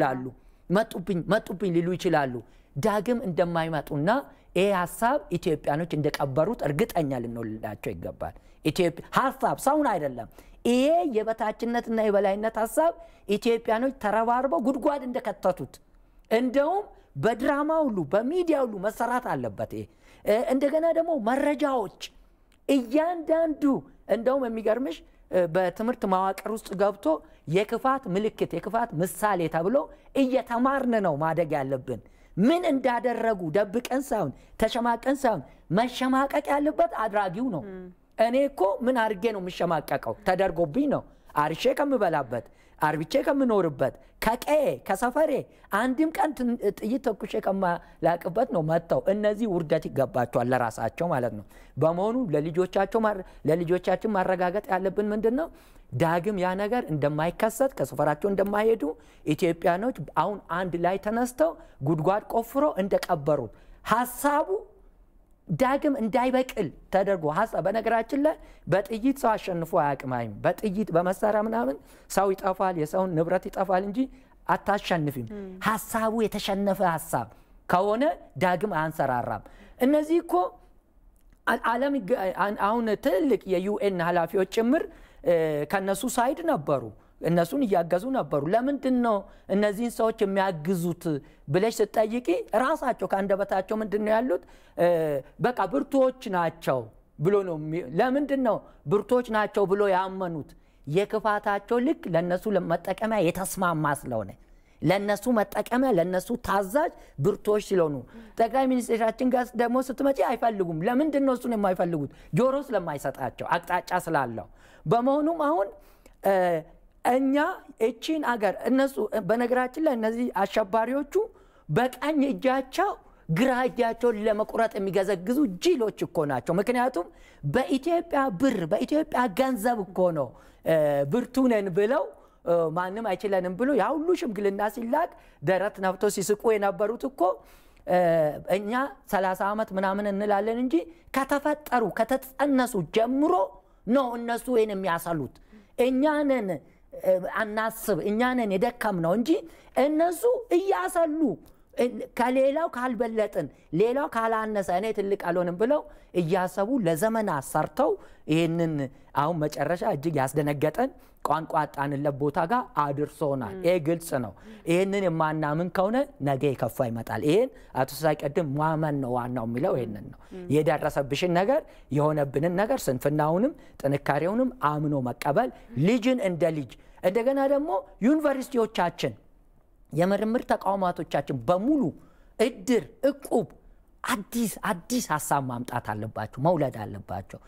ሊሉ ይችላሉ። ዳግም እንደማይመጡና ይሄ ሐሳብ ኢትዮጵያኖች እንደቀበሩት እርግጠኛ ልንሆንላቸው ይገባል። ኢትዮጵያ ሐሳብ ሰውን አይደለም። ይሄ የበታችነትና የበላይነት ሐሳብ ኢትዮጵያኖች ተረባርበው ጉድጓድ እንደከተቱት እንደውም በድራማ ሁሉ በሚዲያ ሁሉ መሰራት አለበት። ይሄ እንደገና ደግሞ መረጃዎች እያንዳንዱ እንደውም የሚገርምሽ በትምህርት መዋቅር ውስጥ ገብቶ የክፋት ምልክት የክፋት ምሳሌ ተብሎ እየተማርን ነው ማደግ ያለብን። ምን እንዳደረጉ ደብቀን ሳይሆን ተሸማቀን ሳይሆን መሸማቀቅ ያለበት አድራጊው ነው። እኔ እኮ ምን አድርጌ ነው የምሸማቀቀው? ተደርጎብኝ ነው። አርሼ ከምበላበት አርብቼ ከምኖርበት ከቀዬ ከሰፈሬ አንድም ቀን ጥይት ተኩሼ ከማላቅበት ነው መጥተው እነዚህ ውርደት ይገባቸዋል ለራሳቸው ማለት ነው። በመሆኑ ለልጆቻችን ማረጋገጥ ያለብን ምንድነው? ዳግም ያ ነገር እንደማይከሰት ከሰፈራቸው እንደማይሄዱ ኢትዮጵያኖች አሁን አንድ ላይ ተነስተው ጉድጓድ ቆፍሮ እንደቀበሩት ሐሳቡ ዳግም እንዳይበቅል ተደርጎ ሐሳብ በነገራችን ላይ በጥይት ሰው አሸንፎ አያቅማይም። በጥይት በመሳሪያ ምናምን ሰው ይጠፋል፣ የሰውን ንብረት ይጠፋል እንጂ አታሸንፊም። ሐሳቡ የተሸነፈ ሐሳብ ከሆነ ዳግም አንሰራራም። እነዚህ እኮ ዓለም አሁን ትልቅ የዩኤን ኃላፊዎች ጭምር ከነሱ ሳይድ ነበሩ፣ እነሱን እያገዙ ነበሩ። ለምንድን ነው እነዚህን ሰዎች የሚያግዙት ብለሽ ስትጠይቂ ራሳቸው ከአንደበታቸው ምንድን ነው ያሉት? በቃ ብርቱዎች ናቸው ብሎ ነው። ለምንድን ነው ብርቱዎች ናቸው ብሎ ያመኑት? የክፋታቸው ልክ ለነሱ ለመጠቀሚያ የተስማማ ስለሆነ ለነሱ መጠቀሚያ ለነሱ ታዛዥ ብርቱዎች ስለሆኑ ጠቅላይ ሚኒስትራችን ጋር ደግሞ ስትመጪ አይፈልጉም። ለምንድን ነው እሱን የማይፈልጉት? ጆሮ ስለማይሰጣቸው አቅጣጫ ስላለው። በመሆኑም አሁን እኛ እቺን አገር እነሱ በነገራችን ላይ እነዚህ አሸባሪዎቹ በቀኝ እጃቸው ግራ እጃቸውን ለመቁረጥ የሚገዘግዙ ጅሎች እኮ ናቸው። ምክንያቱም በኢትዮጵያ ብር በኢትዮጵያ ገንዘብ እኮ ነው ብርቱ ነን ብለው ማንም አይችለንም ብሎ ያ ሁሉ ሽምግልና ሲላክ ደረት ነፍቶ ሲስቁ የነበሩት እኮ እኛ 30 ዓመት ምናምን እንላለን እንጂ ከተፈጠሩ ከተጸነሱ ጀምሮ ነው እነሱ ወይን የሚያሳሉት። እኛንን አናስብ እኛንን የደከም ነው እንጂ እነሱ እያሰሉ ከሌላው ካልበለጥን ሌላው ካላነሰ እኔ ትልቅ አልሆንም ብለው እያሰቡ ለዘመናት ሰርተው ይሄንን አሁን መጨረሻ እጅግ ያስደነገጠን ቋንቋ አጣንለት ቦታ ጋር አድርሶናል። ይሄ ግልጽ ነው። ይሄንን የማናምን ከሆነ ነገ ይከፋ ይመጣል። ይሄን አቶ ሳይቀድም ማመን ነው ዋናው የሚለው ይሄንን ነው። የደረሰብሽን ነገር የሆነብንን ነገር ስንፍናውንም ጥንካሬውንም አምኖ መቀበል ልጅን እንደ ልጅ እንደገና ደግሞ ዩኒቨርሲቲዎቻችን የምርምር ተቋማቶቻችን በሙሉ እድር እቁብ አዲስ ሐሳብ ማምጣት አለባቸው መውለድ አለባቸው።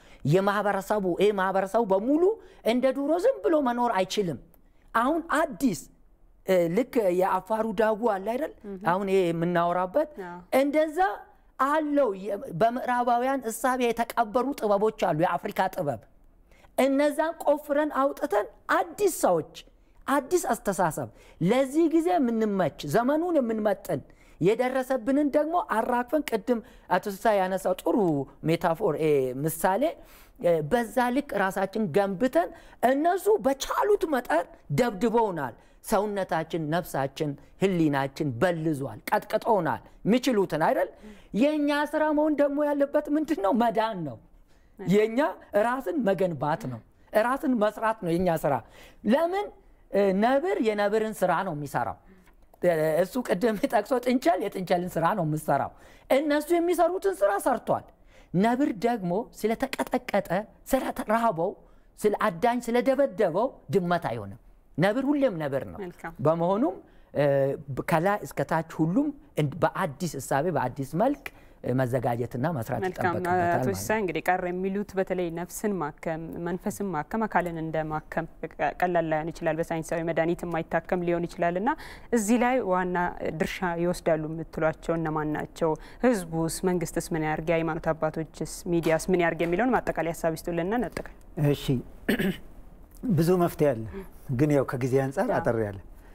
የማህበረሰቡ በሙሉ እንደ ድሮ ዝም ብሎ መኖር አይችልም። አሁን አዲስ ልክ የአፋሩ ዳጉ አለ አይደል አሁን ይሄ የምናወራበት እንደዛ አለው። በምዕራባውያን እሳቤ የተቀበሩ ጥበቦች አሉ የአፍሪካ ጥበብ እነዛን ቆፍረን አውጥተን አዲስ ሰዎች አዲስ አስተሳሰብ ለዚህ ጊዜ የምንመች ዘመኑን የምንመጥን የደረሰብንን ደግሞ አራክፈን ቅድም አቶ ሳይ ያነሳው ጥሩ ሜታፎር ምሳሌ በዛ ልክ ራሳችን ገንብተን እነሱ በቻሉት መጠን ደብድበውናል። ሰውነታችን ነፍሳችን ህሊናችን በልዟል ቀጥቅጦናል የሚችሉትን አይደል። የኛ ስራ መሆን ደግሞ ያለበት ምንድነው መዳን ነው። የኛ ራስን መገንባት ነው ራስን መስራት ነው የኛ ስራ። ለምን ነብር የነብርን ስራ ነው የሚሰራው። እሱ ቅድም ጠቅሶ ጥንቸል የጥንቸልን ስራ ነው የሚሰራው። እነሱ የሚሰሩትን ስራ ሰርቷል። ነብር ደግሞ ስለተቀጠቀጠ ስለተራበው ስለ አዳኝ ስለደበደበው ድመት አይሆንም። ነብር ሁሌም ነብር ነው። በመሆኑም ከላይ እስከ ታች ሁሉም በአዲስ እሳቤ በአዲስ መልክ መዘጋጀትና መስራት ይጠበቅበታል። አቶ ሳይ እንግዲህ ቀር የሚሉት በተለይ ነፍስን ማከም መንፈስን ማከም አካልን እንደማከም ቀላል ላይሆን ይችላል። በሳይንሳዊ መድኃኒት የማይታከም ሊሆን ይችላልና እዚህ ላይ ዋና ድርሻ ይወስዳሉ የምትሏቸው እነማን ናቸው? ህዝቡስ መንግስትስ ምን ያርግ? የሃይማኖት አባቶችስ ሚዲያስ ምን ያርግ የሚለውን ማጠቃለያ ሀሳብ ይስጡልና ነጥቀል። እሺ ብዙ መፍትሄ አለ ግን ያው ከጊዜ አንፃር አጠር ያለ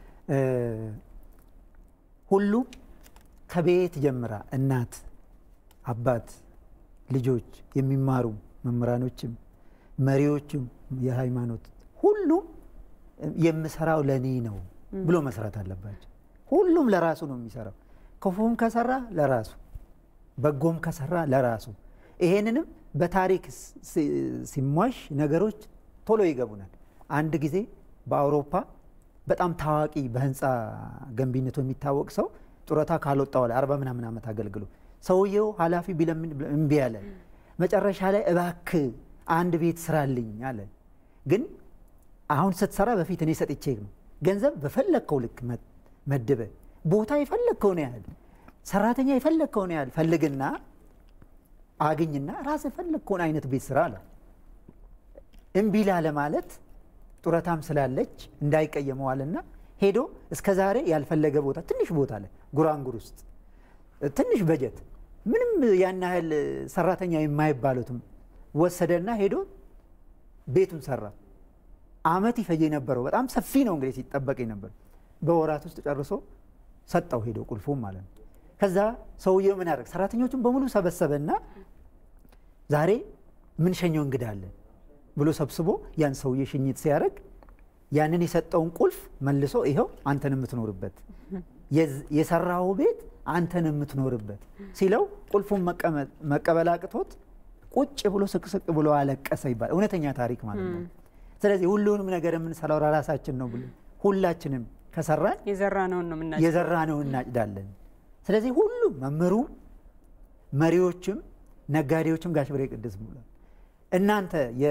ሁሉ ከቤት ጀምራ እናት አባት ልጆች የሚማሩ መምህራኖችም መሪዎችም የሃይማኖት ሁሉ የምሰራው ለኔ ነው ብሎ መስራት አለባቸው። ሁሉም ለራሱ ነው የሚሰራው። ክፉም ከሰራ ለራሱ በጎም ከሰራ ለራሱ። ይሄንንም በታሪክ ሲሟሽ ነገሮች ቶሎ ይገቡናል። አንድ ጊዜ በአውሮፓ በጣም ታዋቂ በህንፃ ገንቢነቱ የሚታወቅ ሰው ጡረታ ካልወጣው 40 ምናምን ዓመት አገልግሎ ሰውየው ኃላፊ ቢለምን እምቢ አለ። መጨረሻ ላይ እባክህ አንድ ቤት ስራልኝ አለ። ግን አሁን ስትሰራ በፊት እኔ ሰጥቼ ነው ገንዘብ በፈለከው ልክ መድበ ቦታ ይፈልከው ነው ያህል ሰራተኛ ይፈልከው ነው ያህል ፈልግና አግኝና ራስ ፈለከው አይነት ቤት ስራ አለ። እምቢ ላለ ማለት ጡረታም ስላለች እንዳይቀየመዋልና ሄዶ እስከዛሬ ያልፈለገ ቦታ ትንሽ ቦታ አለ ጉራንጉር ውስጥ ትንሽ በጀት ምንም ያን ያህል ሰራተኛ የማይባሉትም ወሰደና ሄዶ ቤቱን ሰራ። አመት ይፈጀ ነበረው በጣም ሰፊ ነው እንግዲህ ሲጠበቅ ነበር። በወራት ውስጥ ጨርሶ ሰጣው ሄዶ ቁልፉም ማለት ነው። ከዛ ሰውየው ምን አደረገ? ሰራተኞቹን በሙሉ ሰበሰበና ዛሬ ምን ሸኘው እንግዳ አለ ብሎ ሰብስቦ ያን ሰውዬ ሽኝት ሲያደርግ ያንን የሰጠውን ቁልፍ መልሶ ይሄው አንተን የምትኖርበት የሰራው ቤት አንተን የምትኖርበት ሲለው ቁልፉን መቀበል አቅቶት ቁጭ ብሎ ስቅስቅ ብሎ አለቀሰ ይባል። እውነተኛ ታሪክ ማለት ነው። ስለዚህ ሁሉንም ነገር የምንሰራው ራሳችን ነው ብሎ ሁላችንም ከሰራን የዘራነውን እናጭዳለን። ስለዚህ ሁሉም መምህሩም መሪዎችም ነጋዴዎችም ጋሽ ብሬ ቅድስ ብሏል። እናንተ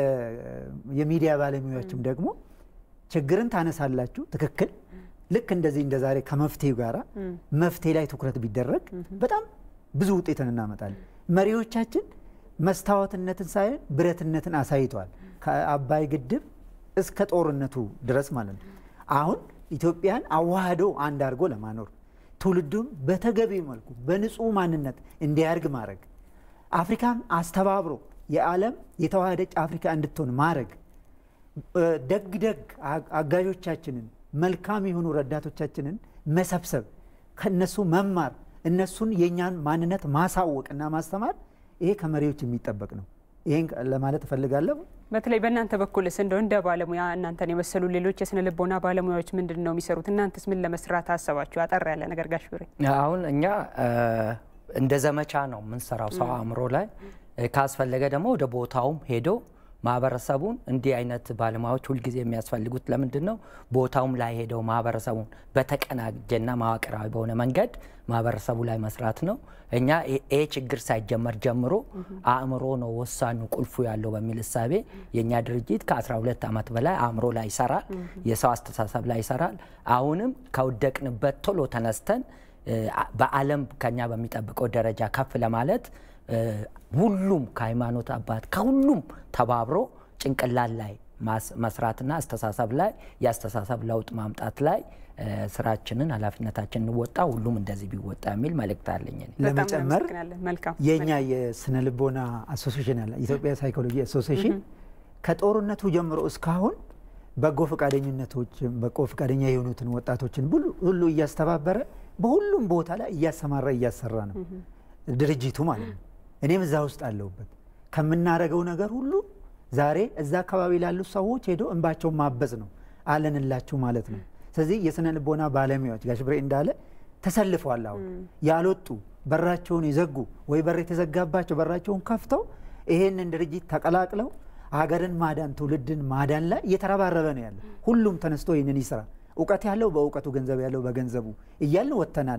የሚዲያ ባለሙያዎችም ደግሞ ችግርን ታነሳላችሁ ትክክል ልክ እንደዚህ እንደዛሬ ከመፍትሄው ጋራ መፍትሄ ላይ ትኩረት ቢደረግ በጣም ብዙ ውጤትን እናመጣለን። መሪዎቻችን መስታወትነትን ሳይሆን ብረትነትን አሳይተዋል። ከአባይ ግድብ እስከ ጦርነቱ ድረስ ማለት ነው። አሁን ኢትዮጵያን አዋህዶ አንድ አድርጎ ለማኖር ትውልዱን በተገቢ መልኩ በንጹህ ማንነት እንዲያርግ ማድረግ አፍሪካን አስተባብሮ የዓለም የተዋሃደች አፍሪካ እንድትሆን ማድረግ ደግ አጋዦቻችንን መልካም የሆኑ ረዳቶቻችንን መሰብሰብ ከነሱ መማር እነሱን የኛን ማንነት ማሳወቅና ማስተማር ይሄ ከመሪዎች የሚጠበቅ ነው። ይሄን ለማለት እፈልጋለሁ። በተለይ በእናንተ በኩልስ እንደው እንደ ባለሙያ እናንተን የመሰሉ ሌሎች የስነ ልቦና ባለሙያዎች ምንድነው የሚሰሩት? እናንተስ ምን ለመስራት አሰባችሁ? አጠር ያለ ነገር ጋሽ ብሬ። አሁን እኛ እንደ ዘመቻ ነው የምንሰራው ሰው አእምሮ ላይ ካስፈለገ ደግሞ ወደ ቦታውም ሄዶ ማህበረሰቡን እንዲህ አይነት ባለሙያዎች ሁሉ ጊዜ የሚያስፈልጉት ለምንድነው ቦታውም ላይ ሄደው ማህበረሰቡን በተቀናጀና ማዋቀራዊ በሆነ መንገድ ማህበረሰቡ ላይ መስራት ነው። እኛ ኤ ችግር ሳይጀመር ጀምሮ አእምሮ ነው ወሳኙ ቁልፉ ያለው በሚል እሳቤ የኛ ድርጅት ከ12 ዓመት በላይ አእምሮ ላይ ይሰራል፣ የሰው አስተሳሰብ ላይ ይሰራል። አሁንም ከወደቅንበት ቶሎ ተነስተን በዓለም ከኛ በሚጠብቀው ደረጃ ከፍ ለማለት ሁሉም ከሃይማኖት አባት ከሁሉም ተባብሮ ጭንቅላት ላይ መስራትና አስተሳሰብ ላይ ያስተሳሰብ ለውጥ ማምጣት ላይ ስራችንን ኃላፊነታችንን እንወጣ ሁሉም እንደዚህ ቢወጣ የሚል መልእክት አለኝ። ለመጨመር የኛ የስነ ልቦና አሶሲዬሽን አለ ኢትዮጵያ ሳይኮሎጂ አሶሲዬሽን ከጦርነቱ ጀምሮ እስካሁን በጎ ፈቃደኝነቶች በጎ ፈቃደኛ የሆኑትን ወጣቶችን ሁሉ እያስተባበረ በሁሉም ቦታ ላይ እያሰማራ እያሰራ ነው ድርጅቱ ማለት ነው። እኔም እዛ ውስጥ አለሁበት ከምናረገው ነገር ሁሉ ዛሬ እዛ አካባቢ ላሉ ሰዎች ሄዶ እንባቸው ማበዝ ነው አለንላችሁ ማለት ነው። ስለዚህ የስነ ልቦና ባለሙያዎች ጋሽ ብሬ እንዳለ ተሰልፈዋል። አሁን ያልወጡ በራቸውን ይዘጉ ወይ በር የተዘጋባቸው በራቸውን ከፍተው ይሄንን ድርጅት ተቀላቅለው ሀገርን ማዳን ትውልድን ማዳን ላይ እየተረባረበ ነው ያለ። ሁሉም ተነስቶ ይሄንን ይስራ። እውቀት ያለው በእውቀቱ ገንዘብ ያለው በገንዘቡ እያልን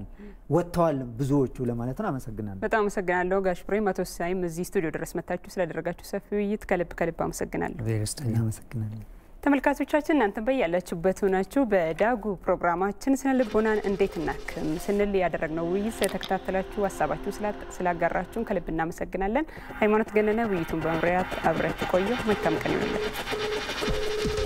ወጥተዋል ብዙዎቹ ለማለት ነው። አመሰግናለሁ። በጣም አመሰግናለሁ ጋሽ ብሬ መቶሳይም እዚህ ስቱዲዮ ድረስ መጣችሁ ስለደረጋችሁ ሰፊ ውይይት ከልብ አመሰግናለሁ። አመሰግናለሁ። ተመልካቾቻችን እናንተ በያላችሁበት ሆናችሁ በዳጉ ፕሮግራማችን ስነ ልቦናን እንዴት እናክም ስንል ያደረግነው ውይይት ስለተከታተላችሁ ሀሳባችሁ ስላጋራችሁን ከልብ እናመሰግናለን። ሃይማኖት ገነነ ውይይቱን በመምሪያት አብራችሁ ቆዩ። መልካም ቀን ይሁንላችሁ።